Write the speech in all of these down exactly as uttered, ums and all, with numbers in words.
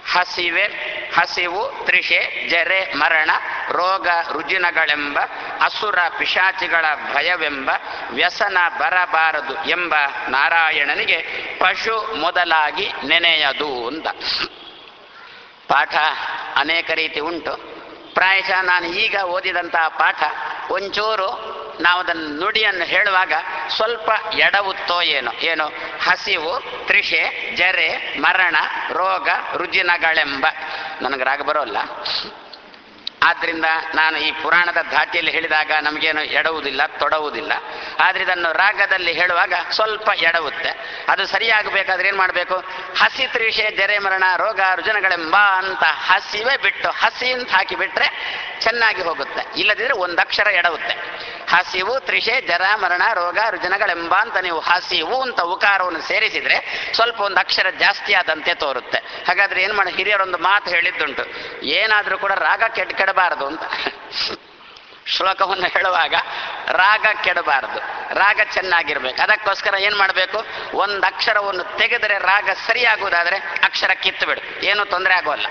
ಹಸಿವೆ, ಹಸಿವು, ತ್ರಿಷೆ, ಜರೆ, ಮರಣ, ರೋಗ ರುಜಿನಗಳೆಂಬ ಅಸುರ ಪಿಶಾಚಿಗಳ ಭಯವೆಂಬ ವ್ಯಸನ ಬರಬಾರದು ಎಂಬ ನಾರಾಯಣನಿಗೆ ಪಶು ಮೊದಲಾಗಿ ನೆನೆಯದು ಅಂತ. ಪಾಠ ಅನೇಕ ರೀತಿ ಉಂಟು. ಪ್ರಾಯಶಃ ನಾನು ಈಗ ಓದಿದಂತಹ ಪಾಠ ಒಂಚೂರು ನಾವು ಅದನ್ನು ನುಡಿಯನ್ನು ಹೇಳುವಾಗ ಸ್ವಲ್ಪ ಎಡವುತ್ತೋ ಏನೋ ಏನು ಹಸಿವು, ತ್ರಿಷೆ, ಜರೆ, ಮರಣ, ರೋಗ ರುಜಿನಗಳೆಂಬ ನನಗೆ ರಾಗ ಬರೋಲ್ಲ. ಆದ್ದರಿಂದ ನಾನು ಈ ಪುರಾಣದ ಧಾಟಿಯಲ್ಲಿ ಹೇಳಿದಾಗ ನಮಗೇನು ಎಡವುವುದಿಲ್ಲ, ತೊಡವುವುದಿಲ್ಲ. ಆದರೆ ಇದನ್ನು ರಾಗದಲ್ಲಿ ಹೇಳುವಾಗ ಸ್ವಲ್ಪ ಎಡವುತ್ತೆ. ಅದು ಸರಿಯಾಗಬೇಕಾದ್ರೆ ಏನು ಮಾಡಬೇಕು? ಹಸಿ, ತ್ರಿಷೆ, ಜರೆ, ಮರಣ, ರೋಗ ರುಜಿನಗಳೆಂಬ ಅಂತ ಹಸಿವೆ ಬಿಟ್ಟು ಹಸಿ ಅಂತ ಹಾಕಿಬಿಟ್ರೆ ಚೆನ್ನಾಗಿ ಹೋಗುತ್ತೆ. ಇಲ್ಲದಿದ್ದರೆ ಒಂದಕ್ಷರ ಎಡವುತ್ತೆ. ಹಸಿವು, ತ್ರಿಷೆ, ಜರ, ಮರಣ, ರೋಗ ರುಜಿನಗಳೆಂಬ ಅಂತ ನೀವು ಹಸಿವು ಅಂತ ಉಕಾರವನ್ನು ಸೇರಿಸಿದ್ರೆ ಸ್ವಲ್ಪ ಒಂದು ಅಕ್ಷರ ಜಾಸ್ತಿ ಆದಂತೆ ತೋರುತ್ತೆ. ಹಾಗಾದ್ರೆ ಏನು ಮಾಡಿ, ಹಿರಿಯರೊಂದು ಮಾತು ಹೇಳಿದ್ದುಂಟು, ಏನಾದರೂ ಕೂಡ ರಾಗ ಕೆಟ್ಟ ಕೆಡಬಾರದು ಅಂತ. ಶ್ಲೋಕವನ್ನು ಹೇಳುವಾಗ ರಾಗ ಕೆಡಬಾರದು, ರಾಗ ಚೆನ್ನಾಗಿರ್ಬೇಕು. ಅದಕ್ಕೋಸ್ಕರ ಏನು ಮಾಡಬೇಕು? ಒಂದು ಅಕ್ಷರವನ್ನು ತೆಗೆದರೆ ರಾಗ ಸರಿಯಾಗುವುದಾದರೆ ಅಕ್ಷರ ಕಿತ್ತು ಬಿಡು, ಏನೂ ತೊಂದರೆ ಆಗೋಲ್ಲ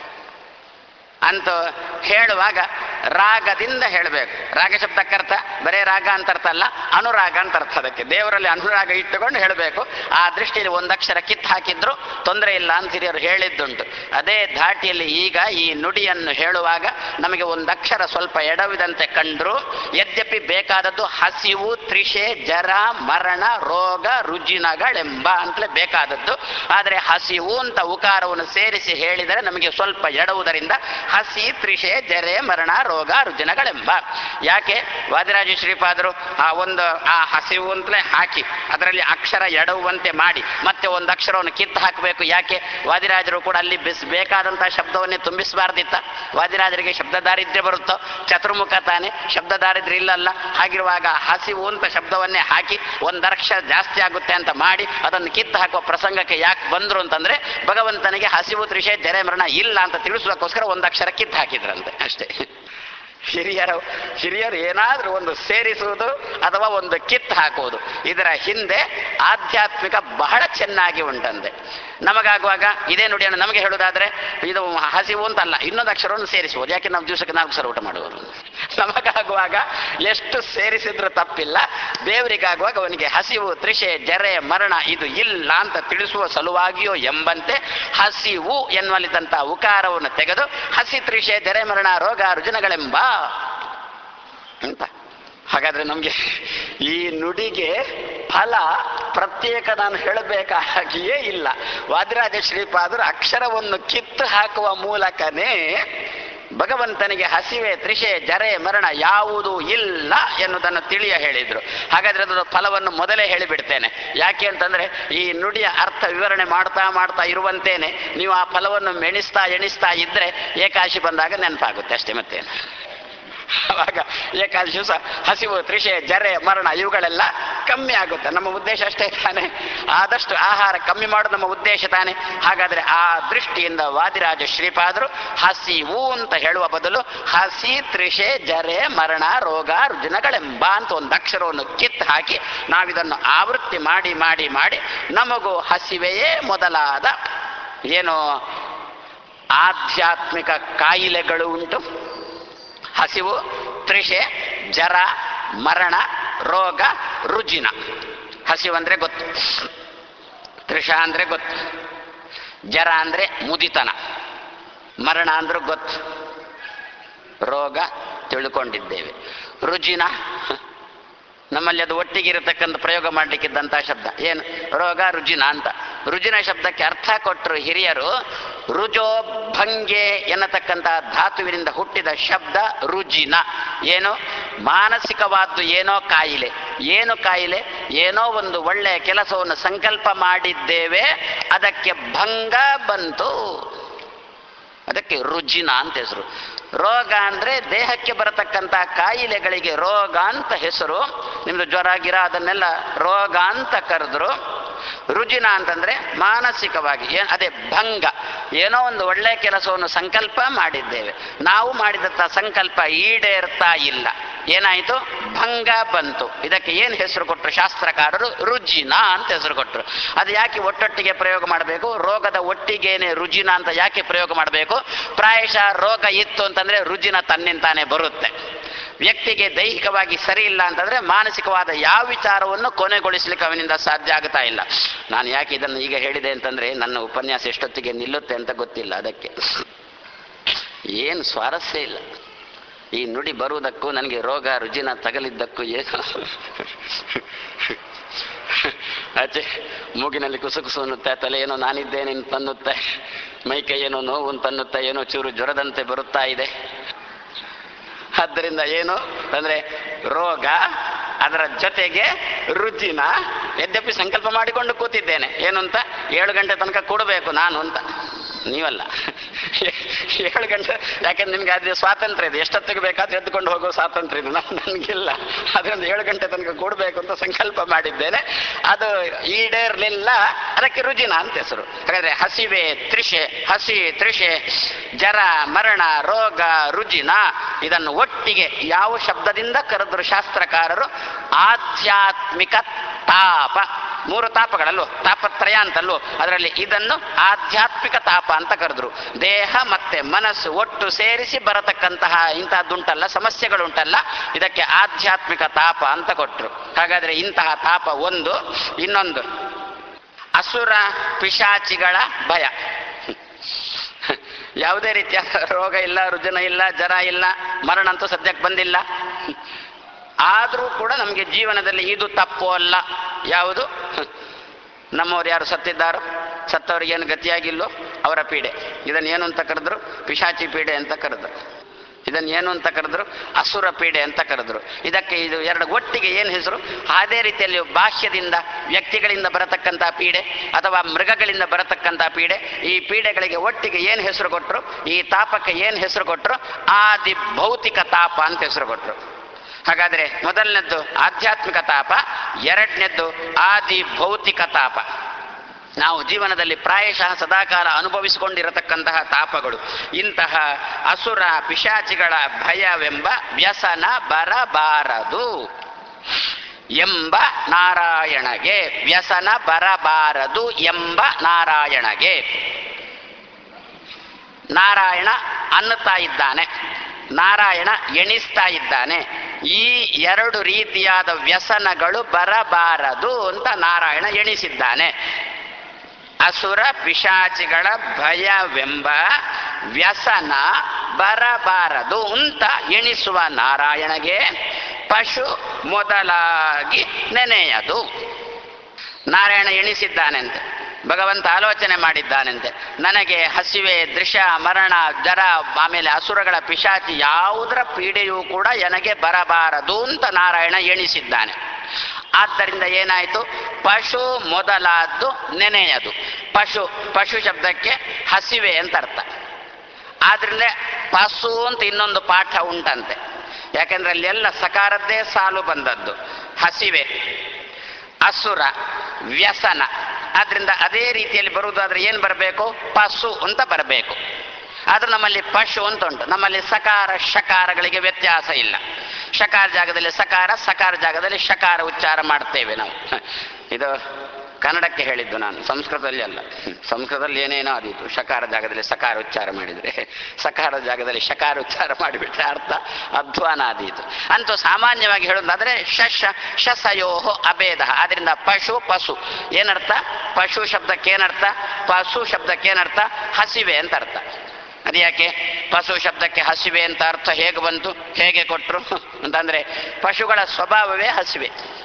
ಅಂತ ಹೇಳುವಾಗ ರಾಗದಿಂದ ಹೇಳಬೇಕು. ರಾಗ ಶಬ್ದಕ್ಕರ್ಥ ಬರೇ ರಾಗ ಅಂತ ಅರ್ಥ ಅಲ್ಲ, ಅನುರಾಗ ಅಂತ ಅರ್ಥ. ಅದಕ್ಕೆ ದೇವರಲ್ಲಿ ಅನುರಾಗ ಇಟ್ಟುಕೊಂಡು ಹೇಳಬೇಕು. ಆ ದೃಷ್ಟಿಯಲ್ಲಿ ಒಂದಕ್ಷರ ಕಿತ್ತು ಹಾಕಿದ್ರು ತೊಂದರೆ ಇಲ್ಲ ಅಂತ ಹಿರಿಯರು ಹೇಳಿದ್ದುಂಟು. ಅದೇ ಧಾಟಿಯಲ್ಲಿ ಈಗ ಈ ನುಡಿಯನ್ನು ಹೇಳುವಾಗ ನಮಗೆ ಒಂದಕ್ಷರ ಸ್ವಲ್ಪ ಎಡವಿದಂತೆ ಕಂಡ್ರು, ಯದ್ಯಪಿ ಬೇಕಾದದ್ದು ಹಸಿವು, ತ್ರಿಷೆ, ಜರ, ಮರಣ, ರೋಗ ರುಜಿನಗಳೆಂಬ ಅಂತಲೇ ಬೇಕಾದದ್ದು. ಆದರೆ ಹಸಿವು ಅಂತ ಉಕಾರವನ್ನು ಸೇರಿಸಿ ಹೇಳಿದರೆ ನಮಗೆ ಸ್ವಲ್ಪ ಎಡವುದರಿಂದ ಹಸಿ, ತ್ರಿಷೆ, ಜರೆ, ಮರಣ, ರೋಗ ರುಜಿನಗಳೆಂಬ. ಯಾಕೆ ವಾದಿರಾಜ ಶ್ರೀಪಾದರು ಆ ಒಂದು ಆ ಹಸಿವು ಅಂತಲೇ ಹಾಕಿ ಅದರಲ್ಲಿ ಅಕ್ಷರ ಎಡವುವಂತೆ ಮಾಡಿ ಮತ್ತೆ ಒಂದು ಅಕ್ಷರವನ್ನು ಕಿತ್ತು ಹಾಕಬೇಕು? ಯಾಕೆ? ವಾದಿರಾಜರು ಕೂಡ ಅಲ್ಲಿ ಬಿಸ್ ಬೇಕಾದಂತಹ ಶಬ್ದವನ್ನೇ ತುಂಬಿಸಬಾರ್ದಿತ್ತ? ವಾದಿರಾಜರಿಗೆ ಶಬ್ದ ದಾರಿದ್ರ್ಯ ಬರುತ್ತೋ? ಚತುರ್ಮುಖ ತಾನೆ, ಶಬ್ದ ದಾರಿದ್ರ್ಯ ಇಲ್ಲಲ್ಲ. ಹಾಗಿರುವಾಗ ಹಸಿವು ಅಂತ ಶಬ್ದವನ್ನೇ ಹಾಕಿ ಒಂದಕ್ಷರ ಜಾಸ್ತಿ ಆಗುತ್ತೆ ಅಂತ ಮಾಡಿ ಅದನ್ನು ಕಿತ್ತು ಹಾಕುವ ಪ್ರಸಂಗಕ್ಕೆ ಯಾಕೆ ಬಂದ್ರು ಅಂತಂದ್ರೆ ಭಗವಂತನಿಗೆ ಹಸಿವು, ತ್ರಿಷೆ, ಜರೆ, ಮರಣ ಇಲ್ಲ ಅಂತ ತಿಳಿಸೋದಕ್ಕೋಸ್ಕರ ಒಂದಕ್ಷರ ಕಿತ್ತು ಹಾಕಿದ್ರಂತೆ ಅಷ್ಟೇ. ಹಿರಿಯರು ಹಿರಿಯರು ಏನಾದರೂ ಒಂದು ಸೇರಿಸುವುದು ಅಥವಾ ಒಂದು ಕಿತ್ತು ಹಾಕುವುದು, ಇದರ ಹಿಂದೆ ಆಧ್ಯಾತ್ಮಿಕ ಬಹಳ ಚೆನ್ನಾಗಿ ಉಂಟಂತೆ. ನಮಗಾಗುವಾಗ ಇದೇ ನುಡಿಯನ್ನು ನಮಗೆ ಹೇಳುವುದಾದ್ರೆ ಇದು ಹಸಿವು ಅಂತಲ್ಲ, ಇನ್ನೊಂದು ಅಕ್ಷರವನ್ನು ಸೇರಿಸುವುದು. ಯಾಕೆ ನಾವು ದಿವಸಕ್ಕೆ ನಾಲ್ಕು ಸಲ ಊಟ ಮಾಡುವರು. ನಮಗಾಗುವಾಗ ಎಷ್ಟು ಸೇರಿಸಿದ್ರೂ ತಪ್ಪಿಲ್ಲ. ದೇವರಿಗಾಗುವಾಗ ಅವನಿಗೆ ಹಸಿವು, ತ್ರಿಷೆ, ಜರೆ, ಮರಣ ಇದು ಇಲ್ಲ ಅಂತ ತಿಳಿಸುವ ಸಲುವಾಗಿಯೋ ಎಂಬಂತೆ ಹಸಿವು ಎನ್ನುವಲ್ಲಿದ್ದಂಥ ಉಕಾರವನ್ನು ತೆಗೆದು ಹಸಿ, ತ್ರಿಷೆ, ಜರೆ, ಮರಣ, ರೋಗ ರುಜಿನಗಳೆಂಬ ಅಂತ. ಹಾಗಾದ್ರೆ ನಮಗೆ ಈ ನುಡಿಗೆ ಫಲ ಪ್ರತ್ಯೇಕ ನಾನು ಹೇಳಬೇಕಾಗಿಯೇ ಇಲ್ಲ. ವಾದಿರಾಜ ಶ್ರೀಪಾದರು ಅಕ್ಷರವನ್ನು ಕಿತ್ತು ಹಾಕುವ ಮೂಲಕನೇ ಭಗವಂತನಿಗೆ ಹಸಿವೆ, ತ್ರಿಷೆ, ಜರೆ, ಮರಣ ಯಾವುದೂ ಇಲ್ಲ ಎನ್ನುವುದನ್ನು ತಿಳಿಯ ಹೇಳಿದ್ರು. ಹಾಗಾದ್ರೆ ಅದರ ಫಲವನ್ನು ಮೊದಲೇ ಹೇಳಿಬಿಡ್ತೇನೆ. ಯಾಕೆ ಅಂತಂದ್ರೆ ಈ ನುಡಿಯ ಅರ್ಥ ವಿವರಣೆ ಮಾಡ್ತಾ ಮಾಡ್ತಾ ಇರುವಂತೇನೆ ನೀವು ಆ ಫಲವನ್ನು ಮೆಣಿಸ್ತಾ ಎಣಿಸ್ತಾ ಇದ್ರೆ ಏಕಾಶಿ ಬಂದಾಗ ನೆನಪಾಗುತ್ತೆ ಅಷ್ಟೇ, ಮತ್ತೇನು. ಆವಾಗ ಏಕಾದಶಿ ದಿವಸ ಹಸಿವು, ತ್ರಿಷೆ, ಜರೆ, ಮರಣ ಇವುಗಳೆಲ್ಲ ಕಮ್ಮಿ ಆಗುತ್ತೆ. ನಮ್ಮ ಉದ್ದೇಶ ಅಷ್ಟೇ ತಾನೆ, ಆದಷ್ಟು ಆಹಾರ ಕಮ್ಮಿ ಮಾಡೋದು ನಮ್ಮ ಉದ್ದೇಶ ತಾನೆ. ಹಾಗಾದ್ರೆ ಆ ದೃಷ್ಟಿಯಿಂದ ವಾದಿರಾಜ ಶ್ರೀಪಾದರು ಹಸಿವು ಅಂತ ಹೇಳುವ ಬದಲು ಹಸಿ, ತ್ರಿಷೆ, ಜರೆ, ಮರಣ, ರೋಗ ರುಜಿನಗಳೆಂಬ ಅಂತ ಒಂದು ಅಕ್ಷರವನ್ನು ಕಿತ್ತು ಹಾಕಿ ನಾವಿದನ್ನು ಆವೃತ್ತಿ ಮಾಡಿ ಮಾಡಿ ಮಾಡಿ ನಮಗೂ ಹಸಿವೆಯೇ ಮೊದಲಾದ ಏನು ಆಧ್ಯಾತ್ಮಿಕ ಕಾಯಿಲೆಗಳು ಉಂಟು. ಹಸಿವು, ತ್ರಿಷೆ, ಜರ, ಮರಣ, ರೋಗ, ರುಜಿನ. ಹಸಿವು ಅಂದ್ರೆ ಗೊತ್ತು, ತ್ರಿಷ ಅಂದ್ರೆ ಗೊತ್ತು, ಜರ ಅಂದ್ರೆ ಮುದಿತನ, ಮರಣ ಅಂದ್ರೆ ಗೊತ್ತು, ರೋಗ ತಿಳ್ಕೊಂಡಿದ್ದೇವೆ, ರುಜಿನ ನಮ್ಮಲ್ಲಿ ಅದು ಒಟ್ಟಿಗಿರತಕ್ಕಂಥ ಪ್ರಯೋಗ ಮಾಡಲಿಕ್ಕಿದ್ದಂಥ ಶಬ್ದ ಏನು ರೋಗ ರುಜಿನ ಅಂತ. ರುಜಿನ ಶಬ್ದಕ್ಕೆ ಅರ್ಥ ಕೊಟ್ಟರು ಹಿರಿಯರು. ರುಜೋ ಭಂಗೆ ಎನ್ನತಕ್ಕಂಥ ಧಾತುವಿನಿಂದ ಹುಟ್ಟಿದ ಶಬ್ದ ರುಜಿನ. ಏನು ಮಾನಸಿಕವಾದ್ದು ಏನೋ ಕಾಯಿಲೆ. ಏನು ಕಾಯಿಲೆ? ಏನೋ ಒಂದು ಒಳ್ಳೆಯ ಕೆಲಸವನ್ನು ಸಂಕಲ್ಪ ಮಾಡಿದ್ದೇವೆ, ಅದಕ್ಕೆ ಭಂಗ ಬಂತು, ಅದಕ್ಕೆ ರುಜಿನ ಅಂತ ಹೆಸರು. ರೋಗ ಅಂದ್ರೆ ದೇಹಕ್ಕೆ ಬರತಕ್ಕಂಥ ಕಾಯಿಲೆಗಳಿಗೆ ರೋಗ ಅಂತ ಹೆಸರು. ನಿಮ್ದು ಜ್ವರ ಗಿರ ಅದನ್ನೆಲ್ಲ ರೋಗ ಅಂತ ಕರೆದ್ರು. ರುಜಿನ ಅಂತಂದ್ರೆ ಮಾನಸಿಕವಾಗಿ ಏನ್ ಅದೇ ಭಂಗ. ಏನೋ ಒಂದು ಒಳ್ಳೆಯ ಕೆಲಸವನ್ನು ಸಂಕಲ್ಪ ಮಾಡಿದ್ದೇವೆ, ನಾವು ಮಾಡಿದಂಥ ಸಂಕಲ್ಪ ಈಡೇರ್ತಾ ಇಲ್ಲ, ಏನಾಯಿತು? ಭಂಗ ಬಂತು. ಇದಕ್ಕೆ ಏನು ಹೆಸರು ಕೊಟ್ಟರು ಶಾಸ್ತ್ರಕಾರರು? ರುಜಿನ ಅಂತ ಹೆಸರು ಕೊಟ್ಟರು. ಅದು ಯಾಕೆ ಒಟ್ಟೊಟ್ಟಿಗೆ ಪ್ರಯೋಗ ಮಾಡಬೇಕು? ರೋಗದ ಒಟ್ಟಿಗೇನೆ ರುಜಿನ ಅಂತ ಯಾಕೆ ಪ್ರಯೋಗ ಮಾಡಬೇಕು? ಪ್ರಾಯಶಃ ರೋಗ ಇತ್ತು ಅಂತಂದ್ರೆ ರುಜಿನ ತನ್ನಿಂತಾನೆ ಬರುತ್ತೆ. ವ್ಯಕ್ತಿಗೆ ದೈಹಿಕವಾಗಿ ಸರಿ ಇಲ್ಲ ಅಂತಂದ್ರೆ ಮಾನಸಿಕವಾದ ಯಾವ ವಿಚಾರವನ್ನು ಕೊನೆಗೊಳಿಸ್ಲಿಕ್ಕೆ ಅವನಿಂದ ಸಾಧ್ಯ ಆಗ್ತಾ ಇಲ್ಲ. ನಾನು ಯಾಕೆ ಇದನ್ನು ಈಗ ಹೇಳಿದೆ ಅಂತಂದ್ರೆ ನನ್ನ ಉಪನ್ಯಾಸ ಎಷ್ಟೊತ್ತಿಗೆ ನಿಲ್ಲುತ್ತೆ ಅಂತ ಗೊತ್ತಿಲ್ಲ. ಅದಕ್ಕೆ ಏನು ಸ್ವಾರಸ್ಯ ಇಲ್ಲ. ಈ ನುಡಿ ಬರುವುದಕ್ಕೂ ನನಗೆ ರೋಗ ರುಜಿನ ತಗಲಿದ್ದಕ್ಕೂ ಏನು ಆಚೆ ಮೂಗಿನಲ್ಲಿ ಕುಸುಕುಸು ಅನ್ನುತ್ತೆ, ತಲೆ ಏನೋ ನಾನಿದ್ದೇನೆ ಅಂತನ್ನುತ್ತೆ, ಮೈಕೈ ಏನೋ ನೋವು ಅಂತನ್ನುತ್ತೆ, ಏನೋ ಚೂರು ಜ್ವರದಂತೆ ಬರುತ್ತಾ ಇದೆ. ಆದ್ದರಿಂದ ಏನು ಅಂದ್ರೆ ರೋಗ, ಅದರ ಜೊತೆಗೆ ರುಜಿನ. ಯದ್ಯಪಿ ಸಂಕಲ್ಪ ಮಾಡಿಕೊಂಡು ಕೂತಿದ್ದೇನೆ ಏನು ಅಂತ, ಏಳು ಗಂಟೆ ತನಕ ಕೊಡಬೇಕು ನಾನು ಅಂತ. ನೀವಲ್ಲ, ಏಳು ಗಂಟೆ, ಯಾಕೆಂದ್ರೆ ನಿಮ್ಗೆ ಅದೇ ಸ್ವಾತಂತ್ರ್ಯ ಇದೆ, ಎಷ್ಟೊತ್ತಿಗೆ ಬೇಕಾದ್ರೆ ಎದ್ದುಕೊಂಡು ಹೋಗೋ ಸ್ವಾತಂತ್ರ್ಯ ಇದೆ. ನನಗಿಲ್ಲ. ಅದರಿಂದ ಏಳು ಗಂಟೆ ತನಕ ಕೊಡಬೇಕು ಅಂತ ಸಂಕಲ್ಪ ಮಾಡಿದ್ದೇನೆ, ಅದು ಈಡೇರ್ಲಿಲ್ಲ. ಅದಕ್ಕೆ ರುಜಿನ ಅಂತ ಹೆಸರು. ಹಾಗಾದ್ರೆ ಹಸಿವೆ, ತ್ರಿಷೆ, ಹಸಿ, ತ್ರಿಷೆ, ಜರ, ಮರಣ, ರೋಗ, ರುಜಿನ, ಇದನ್ನು ಒಟ್ಟಿಗೆ ಯಾವ ಶಬ್ದದಿಂದ ಕರೆದ್ರು ಶಾಸ್ತ್ರಕಾರರು? ಆಧ್ಯಾತ್ಮಿಕ ತಾಪ. ಮೂರು ತಾಪಗಳಲ್ಲೂ, ತಾಪತ್ರಯ ಅಂತಲ್ಲೂ, ಅದರಲ್ಲಿ ಇದನ್ನು ಆಧ್ಯಾತ್ಮಿಕ ತಾಪ ಅಂತ ಕರೆದ್ರು. ದೇಹ ಮತ್ತೆ ಮನಸ್ಸು ಒಟ್ಟು ಸೇರಿಸಿ ಬರತಕ್ಕಂತಹ ಇಂತಹದ್ದುಂಟಲ್ಲ, ಸಮಸ್ಯೆಗಳುಂಟಲ್ಲ, ಇದಕ್ಕೆ ಆಧ್ಯಾತ್ಮಿಕ ತಾಪ ಅಂತ ಕೊಟ್ರು. ಹಾಗಾದ್ರೆ ಇಂತಹ ತಾಪ ಒಂದು. ಇನ್ನೊಂದು ಅಸುರ ಪಿಶಾಚಿಗಳ ಭಯ. ಯಾವುದೇ ರೀತಿಯ ರೋಗ ಇಲ್ಲ, ರುಜಿನ ಇಲ್ಲ, ಜರ ಇಲ್ಲ, ಮರಣ ಅಂತೂ ಸದ್ಯಕ್ಕೆ ಬಂದಿಲ್ಲ. ಆದರೂ ಕೂಡ ನಮಗೆ ಜೀವನದಲ್ಲಿ ಇದು ತಪ್ಪು ಅಲ್ಲ. ಯಾವುದು? ನಮ್ಮವ್ರು ಯಾರು ಸತ್ತಿದ್ದಾರೋ, ಸತ್ತವರಿಗೇನು ಗತಿಯಾಗಿಲ್ಲೋ ಅವರ ಪೀಡೆ. ಇದನ್ನೇನು ಅಂತ ಕರೆದ್ರು? ಪಿಶಾಚಿ ಪೀಡೆ ಅಂತ ಕರೆದ್ರು. ಇದನ್ನೇನು ಅಂತ ಕರೆದ್ರು? ಅಸುರ ಪೀಡೆ ಅಂತ ಕರೆದ್ರು. ಇದಕ್ಕೆ ಇದು ಎರಡು ಒಟ್ಟಿಗೆ ಏನು ಹೆಸರು? ಅದೇ ರೀತಿಯಲ್ಲಿ ಬಾಹ್ಯದಿಂದ ವ್ಯಕ್ತಿಗಳಿಂದ ಬರತಕ್ಕಂಥ ಪೀಡೆ ಅಥವಾ ಮೃಗಗಳಿಂದ ಬರತಕ್ಕಂಥ ಪೀಡೆ, ಈ ಪೀಡೆಗಳಿಗೆ ಒಟ್ಟಿಗೆ ಏನು ಹೆಸರು ಕೊಟ್ಟರು? ಈ ತಾಪಕ್ಕೆ ಏನು ಹೆಸರು ಕೊಟ್ಟರು? ಆದಿ ಭೌತಿಕ ತಾಪ ಅಂತ ಹೆಸರು ಕೊಟ್ಟರು. ಹಾಗಾದ್ರೆ ಮೊದಲನೇದ್ದು ಆಧ್ಯಾತ್ಮಿಕ ತಾಪ, ಎರಡನೇದ್ದು ಆದಿ ಭೌತಿಕ ತಾಪ. ನಾವು ಜೀವನದಲ್ಲಿ ಪ್ರಾಯಶಃ ಸದಾಕಾಲ ಅನುಭವಿಸಿಕೊಂಡಿರತಕ್ಕಂತಹ ತಾಪಗಳು. ಇಂತಹ ಅಸುರ ಪಿಶಾಚಿಗಳ ಭಯವೆಂಬ ವ್ಯಸನ ಬರಬಾರದು ಎಂಬ ನಾರಾಯಣಗೆ. ವ್ಯಸನ ಬರಬಾರದು ಎಂಬ ನಾರಾಯಣಗೆ. ನಾರಾಯಣ ಅನ್ನುತ್ತಾ ಇದ್ದಾನೆ, ನಾರಾಯಣ ಎಣಿಸ್ತಾ ಇದ್ದಾನೆ. ಈ ಎರಡು ರೀತಿಯಾದ ವ್ಯಸನಗಳು ಬರಬಾರದು ಅಂತ ನಾರಾಯಣ ಎಣಿಸಿದ್ದಾನೆ. ಅಸುರ ಪಿಶಾಚಿಗಳ ಭಯವೆಂಬ ವ್ಯಸನ ಬರಬಾರದು ಅಂತ ಎಣಿಸುವ ನಾರಾಯಣಗೆ ಪಶು ಮೊದಲಾಗಿ ನೆನೆಯದು. ನಾರಾಯಣ ಎಣಿಸಿದ್ದಾನೆಂತೆ, ಭಗವಂತ ಆಲೋಚನೆ ಮಾಡಿದ್ದಾನೆಂತೆ, ನನಗೆ ಹಸಿವೆ, ದೃಶ, ಮರಣ, ಜರ, ಆಮೇಲೆ ಅಸುರಗಳ ಪಿಶಾಚಿ ಯಾವುದರ ಪೀಡೆಯೂ ಕೂಡ ನನಗೆ ಬರಬಾರದು ಅಂತ ನಾರಾಯಣ ಎಣಿಸಿದ್ದಾನೆ. ಆದ್ದರಿಂದ ಏನಾಯಿತು? ಪಶು ಮೊದಲಾದ್ದು ನೆನೆಯದು. ಪಶು, ಪಶು ಶಬ್ದಕ್ಕೆ ಹಸಿವೆ ಅಂತ ಅರ್ಥ. ಆದ್ರಿಂದ ಪಶು ಅಂತ ಇನ್ನೊಂದು ಪಾಠ ಉಂಟಂತೆ, ಯಾಕೆಂದ್ರೆ ಅಲ್ಲೆಲ್ಲ ಸಕಾರದ್ದೇ ಸಾಲು ಬಂದದ್ದು. ಹಸಿವೆ, ಅಸುರ, ವ್ಯಸನ. ಆದ್ರಿಂದ ಅದೇ ರೀತಿಯಲ್ಲಿ ಬರುವುದಾದ್ರೆ ಏನು ಬರಬೇಕು? ಪಶು ಅಂತ ಬರಬೇಕು. ಆದ್ರೆ ನಮ್ಮಲ್ಲಿ ಪಶು ಅಂತ ಉಂಟು. ನಮ್ಮಲ್ಲಿ ಸಕಾರ ಶಕಾರಗಳಿಗೆ ವ್ಯತ್ಯಾಸ ಇಲ್ಲ. ಶಕಾರ ಜಾಗದಲ್ಲಿ ಸಕಾರ, ಸಕಾರ ಜಾಗದಲ್ಲಿ ಶಕಾರ ಉಚ್ಚಾರ ಮಾಡ್ತೇವೆ ನಾವು. ಇದು ಕನ್ನಡಕ್ಕೆ ಹೇಳಿದ್ದು ನಾನು, ಸಂಸ್ಕೃತದಲ್ಲಿ ಅಲ್ಲ. ಸಂಸ್ಕೃತದಲ್ಲಿ ಏನೇನೋ ಆದೀತು. ಶಕಾರ ಜಾಗದಲ್ಲಿ ಸಕಾರ ಉಚ್ಚಾರ ಮಾಡಿದರೆ, ಸಕಾರ ಜಾಗದಲ್ಲಿ ಶಕಾರ ಉಚ್ಚಾರ ಮಾಡಿಬಿಟ್ರೆ ಅರ್ಥ ಅಧ್ವಾನ ಆದೀತು. ಅಂತೂ ಸಾಮಾನ್ಯವಾಗಿ ಹೇಳೋದಾದ್ರೆ ಶಶ ಶಸಯೋಹೋ ಅಭೇದ. ಆದ್ರಿಂದ ಪಶು ಪಶು ಏನರ್ಥ? ಪಶು ಶಬ್ದಕ್ಕೆ ಏನರ್ಥ? ಪಶು ಶಬ್ದಕ್ಕೆ ಏನರ್ಥ? ಹಸಿವೆ ಅಂತ ಅರ್ಥ. ಅದ್ಯಾಕೆ ಪಶು ಶಬ್ದಕ್ಕೆ ಹಸಿವೆ ಅಂತ ಅರ್ಥ ಹೇಗೆ ಬಂತು, ಹೇಗೆ ಕೊಟ್ರು ಅಂತಂದ್ರೆ ಪಶುಗಳ ಸ್ವಭಾವವೇ ಹಸಿವೆ.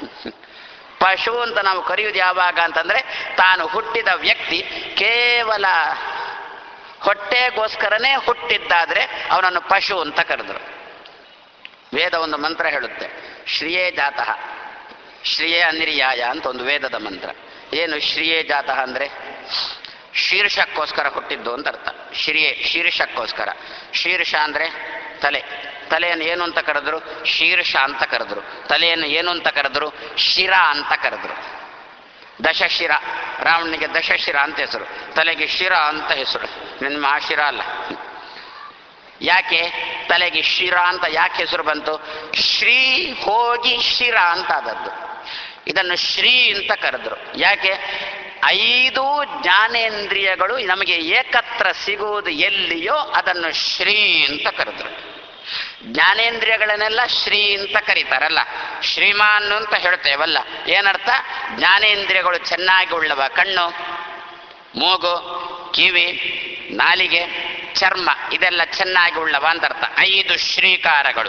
ಪಶು ಅಂತ ನಾವು ಕರೆಯುವುದು ಯಾವಾಗ ಅಂತಂದ್ರೆ, ತಾನು ಹುಟ್ಟಿದ ವ್ಯಕ್ತಿ ಕೇವಲ ಹೊಟ್ಟೆಗೋಸ್ಕರನೇ ಹುಟ್ಟಿದ್ದಾದ್ರೆ ಅವನನ್ನು ಪಶು ಅಂತ ಕರೆದ್ರು. ವೇದ ಒಂದು ಮಂತ್ರ ಹೇಳುತ್ತೆ, ಶ್ರಿಯೇ ಜಾತಃ ಶ್ರಿಯೇ ಅನಿರ್ಯಾಯ ಅಂತ ಒಂದು ವೇದದ ಮಂತ್ರ. ಏನು ಶ್ರಿಯೇ ಜಾತಃ ಅಂದ್ರೆ? ಶೀರ್ಷಕ್ಕೋಸ್ಕರ ಹುಟ್ಟಿದ್ದು ಅಂತ ಅರ್ಥ. ಶ್ರಿಯೇ ಶೀರ್ಷಕ್ಕೋಸ್ಕರ. ಶೀರ್ಷ ಅಂದ್ರೆ ತಲೆ. ತಲೆಯನ್ನು ಏನು ಅಂತ ಕರೆದ್ರು? ಶೀರ್ಷ ಅಂತ ಕರೆದ್ರು. ತಲೆಯನ್ನು ಏನು ಅಂತ ಕರೆದ್ರು? ಶಿರ ಅಂತ ಕರೆದ್ರು. ದಶಶಿರ, ರಾವಣನಿಗೆ ದಶಶಿರ ಅಂತ ಹೆಸರು, ತಲೆಗೆ ಶಿರ ಅಂತ ಹೆಸರು. ನಿಮ್ಮ ಆ ಶಿರ ಅಲ್ಲ. ಯಾಕೆ ತಲೆಗೆ ಶಿರ ಅಂತ ಯಾಕೆ ಹೆಸರು ಬಂತು? ಶ್ರೀ ಹೋಗಿ ಶಿರ ಅಂತ ಆದದ್ದು. ಇದನ್ನು ಶ್ರೀ ಅಂತ ಕರೆದ್ರು. ಯಾಕೆ? ಐದು ಜ್ಞಾನೇಂದ್ರಿಯಗಳು ನಮಗೆ ಏಕತ್ರ ಸಿಗುವುದು ಎಲ್ಲಿಯೋ ಅದನ್ನು ಶ್ರೀ ಅಂತ ಕರೆದ್ರು. ಜ್ಞಾನೇಂದ್ರಿಯಗಳನ್ನೆಲ್ಲ ಶ್ರೀ ಅಂತ ಕರೀತಾರಲ್ಲ, ಶ್ರೀಮಾನ್ ಅಂತ ಹೇಳ್ತೇವಲ್ಲ, ಏನರ್ಥ? ಜ್ಞಾನೇಂದ್ರಿಯಗಳು ಚೆನ್ನಾಗಿ ಉಳ್ಳವ. ಕಣ್ಣು, ಮೂಗು, ಕಿವಿ, ನಾಲಿಗೆ, ಚರ್ಮ ಇದೆಲ್ಲ ಚೆನ್ನಾಗಿ ಉಳ್ಳವ ಅಂತ ಅರ್ಥ. ಐದು ಶ್ರೀಕಾರಗಳು.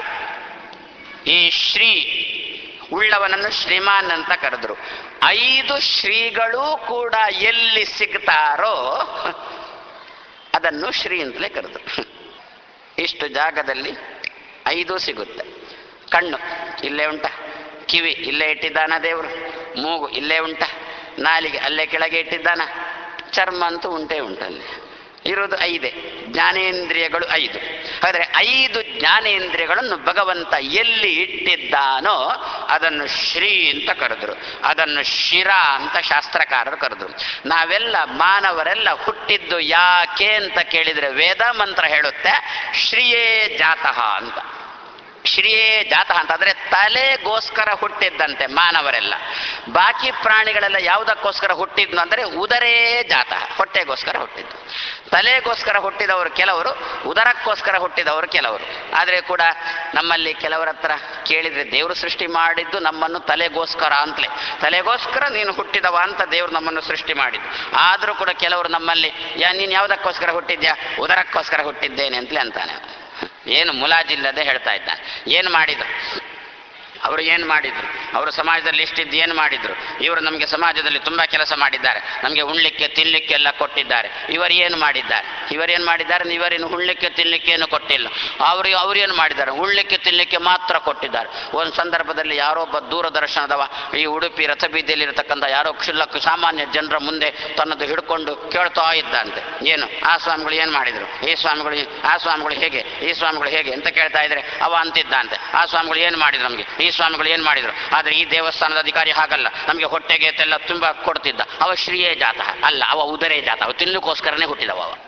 ಈ ಶ್ರೀ ಉಳ್ಳವನನ್ನು ಶ್ರೀಮಾನ್ ಅಂತ ಕರೆದ್ರು. ಐದು ಶ್ರೀಗಳು ಕೂಡ ಎಲ್ಲಿ ಸಿಗ್ತಾರೋ ಅದನ್ನು ಶ್ರೀ ಅಂತಲೇ ಕರೆದ್ರು. ಇಷ್ಟು ಜಾಗದಲ್ಲಿ ಐದು ಸಿಗುತ್ತೆ. ಕಣ್ಣು ಇಲ್ಲೇ ಉಂಟ, ಕಿವಿ ಇಲ್ಲೇ ಇಟ್ಟಿದ್ದಾನ ದೇವರು, ಮೂಗು ಇಲ್ಲೇ ಉಂಟ, ನಾಲಿಗೆ ಅಲ್ಲೇ ಕೆಳಗೆ ಇಟ್ಟಿದ್ದಾನ, ಚರ್ಮ ಅಂತೂ ಉಂಟೇ ಉಂಟಲ್ಲಿ. ಇರೋದು ಐದೇ ಜ್ಞಾನೇಂದ್ರಿಯಗಳು ಐದು. ಹಾಗಾದರೆ ಐದು ಜ್ಞಾನೇಂದ್ರಿಯಗಳನ್ನು ಭಗವಂತ ಎಲ್ಲಿ ಇಟ್ಟಿದ್ದಾನೋ ಅದನ್ನು ಶ್ರೀ ಅಂತ ಕರೆದ್ರು. ಅದನ್ನು ಶಿರ ಅಂತ ಶಾಸ್ತ್ರಕಾರರು ಕರೆದ್ರು. ನಾವೆಲ್ಲ ಮಾನವರೆಲ್ಲ ಹುಟ್ಟಿದ್ದು ಯಾಕೆ ಅಂತ ಕೇಳಿದರೆ ವೇದ ಮಂತ್ರ ಹೇಳುತ್ತೆ ಶ್ರೀಯೇ ಜಾತಃ ಅಂತ. ಶ್ರೀಯೇ ಜಾತಃ ಅಂತಂದ್ರೆ ತಲೆಗೋಸ್ಕರ ಹುಟ್ಟಿದ್ದಂತೆ ಮಾನವರೆಲ್ಲ. ಬಾಕಿ ಪ್ರಾಣಿಗಳೆಲ್ಲ ಯಾವುದಕ್ಕೋಸ್ಕರ ಹುಟ್ಟಿದ್ನು ಅಂದರೆ ಉದರೇ ಜಾತಃ, ಹೊಟ್ಟೆಗೋಸ್ಕರ ಹುಟ್ಟಿದ್ದು. ತಲೆಗೋಸ್ಕರ ಹುಟ್ಟಿದವರು ಕೆಲವರು, ಉದರಕ್ಕೋಸ್ಕರ ಹುಟ್ಟಿದವರು ಕೆಲವರು. ಆದರೆ ಕೂಡ ನಮ್ಮಲ್ಲಿ ಕೆಲವರ ಹತ್ರ ಕೇಳಿದರೆ ದೇವರು ಸೃಷ್ಟಿ ಮಾಡಿದ್ದು ನಮ್ಮನ್ನು ತಲೆಗೋಸ್ಕರ ಅಂತಲೇ, ತಲೆಗೋಸ್ಕರ ನೀನು ಹುಟ್ಟಿದವ ಅಂತ ದೇವರು ನಮ್ಮನ್ನು ಸೃಷ್ಟಿ ಮಾಡಿದ್ದು. ಆದರೂ ಕೂಡ ಕೆಲವರು ನಮ್ಮಲ್ಲಿ ಯಾ ನೀನು ಯಾವುದಕ್ಕೋಸ್ಕರ ಹುಟ್ಟಿದ್ಯಾ? ಉದರಕ್ಕೋಸ್ಕರ ಹುಟ್ಟಿದ್ದೇನೆ ಅಂತಲೇ ಅಂತಾನೆ. ಏನು ಮುಲಾಜಿಲ್ಲದೆ ಹೇಳ್ತಾ ಇದ್ದಾನೆ. ಏನು ಮಾಡಿದ್ರು ಅವರು? ಏನು ಮಾಡಿದ್ರು ಅವರು? ಸಮಾಜದಲ್ಲಿ ಇಷ್ಟಿದ್ದು ಏನು ಮಾಡಿದ್ರು? ಇವರು ನಮಗೆ ಸಮಾಜದಲ್ಲಿ ತುಂಬ ಕೆಲಸ ಮಾಡಿದ್ದಾರೆ, ನಮಗೆ ಉಣ್ಲಿಕ್ಕೆ ತಿನ್ಲಿಕ್ಕೆ ಎಲ್ಲ ಕೊಟ್ಟಿದ್ದಾರೆ. ಇವರು ಏನು ಮಾಡಿದ್ದಾರೆ? ಇವರೇನು ಮಾಡಿದ್ದಾರೆ? ಇವರೇನು ಉಣ್ಲಿಕ್ಕೆ ತಿನ್ಲಿಕ್ಕೆ ಏನು ಕೊಟ್ಟಿಲ್ಲ. ಅವರು ಅವ್ರೇನು ಮಾಡಿದ್ದಾರೆ? ಉಣ್ಲಿಕ್ಕೆ ತಿನ್ಲಿಕ್ಕೆ ಮಾತ್ರ ಕೊಟ್ಟಿದ್ದಾರೆ. ಒಂದು ಸಂದರ್ಭದಲ್ಲಿ ಯಾರೊಬ್ಬ ದೂರದರ್ಶನದವ ಈ ಉಡುಪಿ ರಥಬೀದಿಯಲ್ಲಿರತಕ್ಕಂಥ ಯಾರೋ ಕ್ಷುಲ್ಲಕ ಸಾಮಾನ್ಯ ಜನರ ಮುಂದೆ ತನ್ನದು ಹಿಡ್ಕೊಂಡು ಕೇಳ್ತಾ ಇದ್ದಂತೆ. ಏನು ಆ ಸ್ವಾಮಿಗಳು ಏನು ಮಾಡಿದರು? ಈ ಸ್ವಾಮಿಗಳು ಆ ಸ್ವಾಮಿಗಳು ಹೇಗೆ, ಈ ಸ್ವಾಮಿಗಳು ಹೇಗೆ ಅಂತ ಕೇಳ್ತಾ ಇದ್ರೆ ಅವ ಅಂತಿದ್ದಂತೆ, ಆ ಸ್ವಾಮಿಗಳು ಏನು ಮಾಡಿದ್ರು ನಮಗೆ, ಈ ಸ್ವಾಮಿಗಳು ಏನು ಮಾಡಿದ್ರು. ಆದರೆ ಈ ದೇವಸ್ಥಾನದ ಅಧಿಕಾರಿ ಹಾಗಲ್ಲ, ನಮಗೆ ಹೊಟ್ಟೆಗೆ ಎಲ್ಲ ತುಂಬ ಕೊಡ್ತಿದ್ದ. ಅವ ಶ್ರೀಯೇ ಜಾತಃ ಅಲ್ಲ, ಅವ ಉದರೇ ಜಾತಃ. ಅವ ತಿನ್ನಲಿಕ್ಕೋಸ್ಕರನೇ ಹುಟ್ಟಿದವ. ಅವ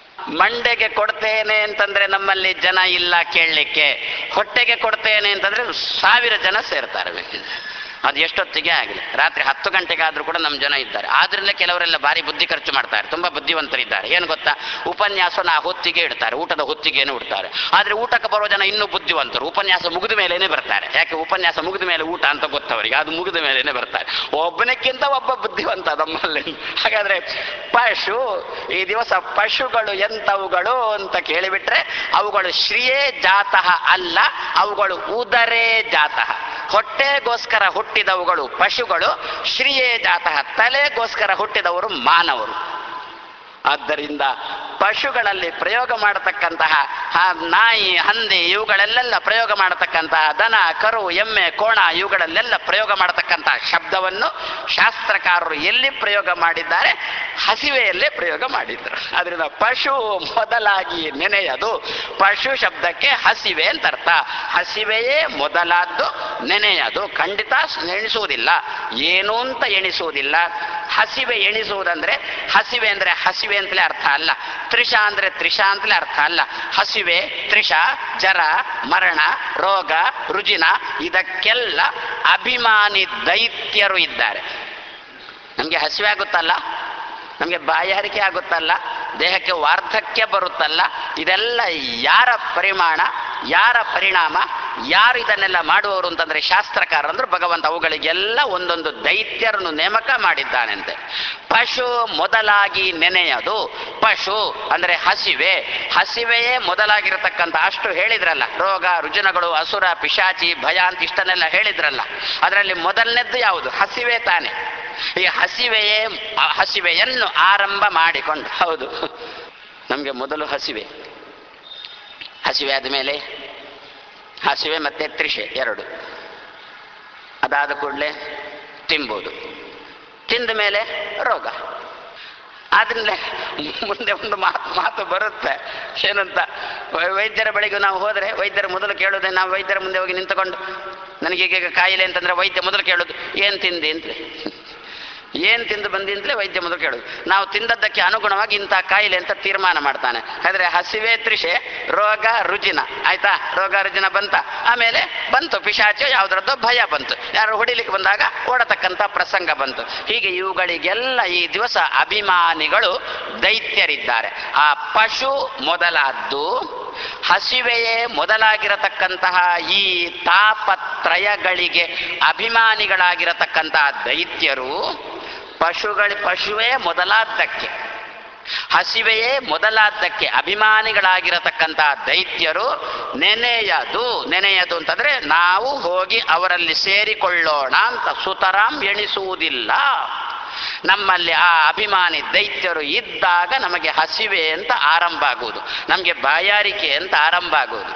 ಮಂಡೆಗೆ ಕೊಡ್ತೇನೆ ಅಂತಂದ್ರೆ ನಮ್ಮಲ್ಲಿ ಜನ ಇಲ್ಲ ಕೇಳಲಿಕ್ಕೆ. ಹೊಟ್ಟೆಗೆ ಕೊಡ್ತೇನೆ ಅಂತಂದ್ರೆ ಸಾವಿರ ಜನ ಸೇರ್ತಾರೆ. ಬೇಕಿದ್ರೆ ಅದು ಎಷ್ಟೊತ್ತಿಗೆ ಆಗಲಿ, ರಾತ್ರಿ ಹತ್ತು ಗಂಟೆಗಾದರೂ ಕೂಡ ನಮ್ಮ ಜನ ಇದ್ದಾರೆ. ಆದ್ರಿಂದ ಕೆಲವರೆಲ್ಲ ಭಾರಿ ಬುದ್ಧಿ ಖರ್ಚು ಮಾಡ್ತಾರೆ, ತುಂಬ ಬುದ್ಧಿವಂತರಿದ್ದಾರೆ. ಏನು ಗೊತ್ತಾ? ಉಪನ್ಯಾಸನ ಆ ಹೊತ್ತಿಗೆ ಇಡ್ತಾರೆ, ಊಟದ ಹೊತ್ತಿಗೇನು ಇಡ್ತಾರೆ. ಆದರೆ ಊಟಕ್ಕೆ ಬರೋ ಜನ ಇನ್ನೂ ಬುದ್ಧಿವಂತರು, ಉಪನ್ಯಾಸ ಮುಗಿದ ಮೇಲೇನೆ ಬರ್ತಾರೆ. ಯಾಕೆ? ಉಪನ್ಯಾಸ ಮುಗಿದ ಮೇಲೆ ಊಟ ಅಂತ ಗೊತ್ತವರಿಗೆ, ಅದು ಮುಗಿದ ಮೇಲೇನೆ ಬರ್ತಾರೆ. ಒಬ್ಬನಕ್ಕಿಂತ ಒಬ್ಬ ಬುದ್ಧಿವಂತ ನಮ್ಮಲ್ಲಿ. ಹಾಗಾದ್ರೆ ಪಶು, ಈ ದಿವಸ ಪಶುಗಳು ಎಂಥವುಗಳು ಅಂತ ಕೇಳಿಬಿಟ್ರೆ ಅವುಗಳು ಶ್ರೀಯೇ ಜಾತಃ ಅಲ್ಲ, ಅವುಗಳು ಉದರೇ ಜಾತಃ. ಹೊಟ್ಟೆಗೋಸ್ಕರ ಹುಟ್ಟಿದವುಗಳು ಪಶುಗಳು, ಶ್ರೀಯೇ ಜಾತಃ ತಲೆಗೋಸ್ಕರ ಹುಟ್ಟಿದವರು ಮಾನವರು. ಆದ್ದರಿಂದ ಪಶುಗಳಲ್ಲಿ ಪ್ರಯೋಗ ಮಾಡತಕ್ಕಂತಹ ನಾಯಿ, ಹಂದಿ ಇವುಗಳಲ್ಲೆಲ್ಲ ಪ್ರಯೋಗ ಮಾಡತಕ್ಕಂತಹ ದನ, ಕರು, ಎಮ್ಮೆ, ಕೋಣ ಇವುಗಳಲ್ಲೆಲ್ಲ ಪ್ರಯೋಗ ಮಾಡತಕ್ಕಂತಹ ಶಬ್ದವನ್ನು ಶಾಸ್ತ್ರಕಾರರು ಎಲ್ಲಿ ಪ್ರಯೋಗ ಮಾಡಿದ್ದಾರೆ? ಹಸಿವೆಯಲ್ಲೇ ಪ್ರಯೋಗ ಮಾಡಿದ್ರು. ಅದರಿಂದ ಪಶು ಮೊದಲಾಗಿ ನೆನೆಯದು. ಪಶು ಶಬ್ದಕ್ಕೆ ಹಸಿವೆ ಅಂತ ಅರ್ಥ. ಹಸಿವೆಯೇ ಮೊದಲಾದ್ದು, ನೆನೆಯದು. ಖಂಡಿತ ಎಣಿಸುವುದಿಲ್ಲ, ಏನು ಅಂತ ಎಣಿಸುವುದಿಲ್ಲ. ಹಸಿವೆ ಎಣಿಸುವುದಂದ್ರೆ, ಹಸಿವೆ ಅಂದ್ರೆ ಹಸಿವೆ ಅಂತಲೇ ಅರ್ಥ ಅಲ್ಲ. ತ್ರಿಷ ಅಂದ್ರೆ ತ್ರಿಷ ಅಂತಲೇ ಅರ್ಥ ಅಲ್ಲ. ಹಸಿವೆ, ತ್ರಿಷ, ಜರ, ಮರಣ, ರೋಗ, ರುಜಿನ ಇದಕ್ಕೆಲ್ಲ ಅಭಿಮಾನಿ ದೈತ್ಯರು ಇದ್ದಾರೆ. ನಮಗೆ ಹಸಿವೆ ಆಗುತ್ತಲ್ಲ, ನಮಗೆ ಬಾಯಾರಿಕೆ ಆಗುತ್ತಲ್ಲ, ದೇಹಕ್ಕೆ ವಾರ್ಧಕ್ಯ ಬರುತ್ತಲ್ಲ, ಇದೆಲ್ಲ ಯಾರ ಪರಿಮಾಣ, ಯಾರ ಪರಿಣಾಮ, ಯಾರು ಇದನ್ನೆಲ್ಲ ಮಾಡುವವರು ಅಂತಂದ್ರೆ ಶಾಸ್ತ್ರಕಾರ ಅಂದ್ರೆ ಭಗವಂತ. ಅವುಗಳಿಗೆಲ್ಲ ಒಂದೊಂದು ದೈತ್ಯರನ್ನು ನೇಮಕ ಮಾಡಿದ್ದಾನೆಂತೆ. ಪಶು ಮೊದಲಾಗಿ ನೆನೆಯದು. ಪಶು ಅಂದ್ರೆ ಹಸಿವೆ, ಹಸಿವೆಯೇ ಮೊದಲಾಗಿರತಕ್ಕಂಥ ಅಷ್ಟು ಹೇಳಿದ್ರಲ್ಲ. ರೋಗ, ರುಜಿನಗಳು, ಅಸುರ, ಪಿಶಾಚಿ, ಭಯ ಅಂತ ಇಷ್ಟನ್ನೆಲ್ಲ ಹೇಳಿದ್ರಲ್ಲ. ಅದರಲ್ಲಿ ಮೊದಲನೇದ್ದು ಯಾವುದು? ಹಸಿವೆ ತಾನೆ. ಈ ಹಸಿವೆಯೇ ಹಸಿವೆಯನ್ನು ಆರಂಭ ಮಾಡಿಕೊಂಡು, ಹೌದು ನಮಗೆ ಮೊದಲು ಹಸಿವೆ, ಹಸಿವೆ ಆದಮೇಲೆ ಹಸಿವೆ ಮತ್ತೆ ತ್ರಿಷೆ ಎರಡು, ಅದಾದ ಕೂಡಲೇ ತಿಂಬೋದು, ತಿಂದ ಮೇಲೆ ರೋಗ. ಆದ್ರಿಂದ ಮುಂದೆ ಒಂದು ಮಾತು ಮಾತು ಬರುತ್ತೆ. ಏನಂತ? ವೈದ್ಯರ ಬಳಿಗೆ ನಾವು ಹೋದರೆ ವೈದ್ಯರ ಮೊದಲು ಕೇಳೋದೆ, ನಾವು ವೈದ್ಯರ ಮುಂದೆ ಹೋಗಿ ನಿಂತುಕೊಂಡು ನನಗೀಗ ಕಾಯಿಲೆ ಅಂತಂದ್ರೆ ವೈದ್ಯ ಮೊದಲು ಕೇಳೋದು ಏನು ತಿಂದಿ ಅಂತಲೇ. ಏನು ತಿಂದು ಬಂದಿಂತಲೇ ವೈದ್ಯ ಮೊದಲು ಕೇಳೋದು. ನಾವು ತಿಂದದ್ದಕ್ಕೆ ಅನುಗುಣವಾಗಿ ಇಂಥ ಕಾಯಿಲೆ ಅಂತ ತೀರ್ಮಾನ ಮಾಡ್ತಾನೆ. ಆದರೆ ಹಸಿವೆ ತೃಷೆ ರೋಗ ರುಜಿನ ಆಯ್ತಾ, ರೋಗ ರುಜಿನ ಬಂತ, ಆಮೇಲೆ ಬಂತು ಪಿಶಾಚಿ ಯಾವುದರದ್ದೋ ಭಯ ಬಂತು, ಯಾರು ಹೊಡಿಲಿಕ್ಕೆ ಬಂದಾಗ ಓಡತಕ್ಕಂಥ ಪ್ರಸಂಗ ಬಂತು. ಹೀಗೆ ಇವುಗಳಿಗೆಲ್ಲ ಈ ದಿವಸ ಅಭಿಮಾನಿಗಳು ದೈತ್ಯರಿದ್ದಾರೆ. ಆ ಪಶು ಮೊದಲಾದ್ದು, ಹಸಿವೆಯೇ ಮೊದಲಾಗಿರತಕ್ಕಂತಹ ಈ ತಾಪತ್ರಯಗಳಿಗೆ ಅಭಿಮಾನಿಗಳಾಗಿರತಕ್ಕಂತಹ ದೈತ್ಯರು, ಪಶುಗಳ ಪಶುವೇ ಮೊದಲಾದ್ದಕ್ಕೆ, ಹಸಿವೆಯೇ ಮೊದಲಾದ್ದಕ್ಕೆ ಅಭಿಮಾನಿಗಳಾಗಿರತಕ್ಕಂತಹ ದೈತ್ಯರು ನೆನೆಯದು. ನೆನೆಯದು ಅಂತಂದ್ರೆ ನಾವು ಹೋಗಿ ಅವರಲ್ಲಿ ಸೇರಿಕೊಳ್ಳೋಣ ಅಂತ ಸುತರಾಂ ಎಣಿಸುವುದಿಲ್ಲ. ನಮ್ಮಲ್ಲಿ ಆ ಅಭಿಮಾನಿ ದೈತ್ಯರು ಇದ್ದಾಗ ನಮಗೆ ಹಸಿವೆ ಅಂತ ಆರಂಭ ಆಗುವುದು, ನಮಗೆ ಬಾಯಾರಿಕೆ ಅಂತ ಆರಂಭ ಆಗುವುದು.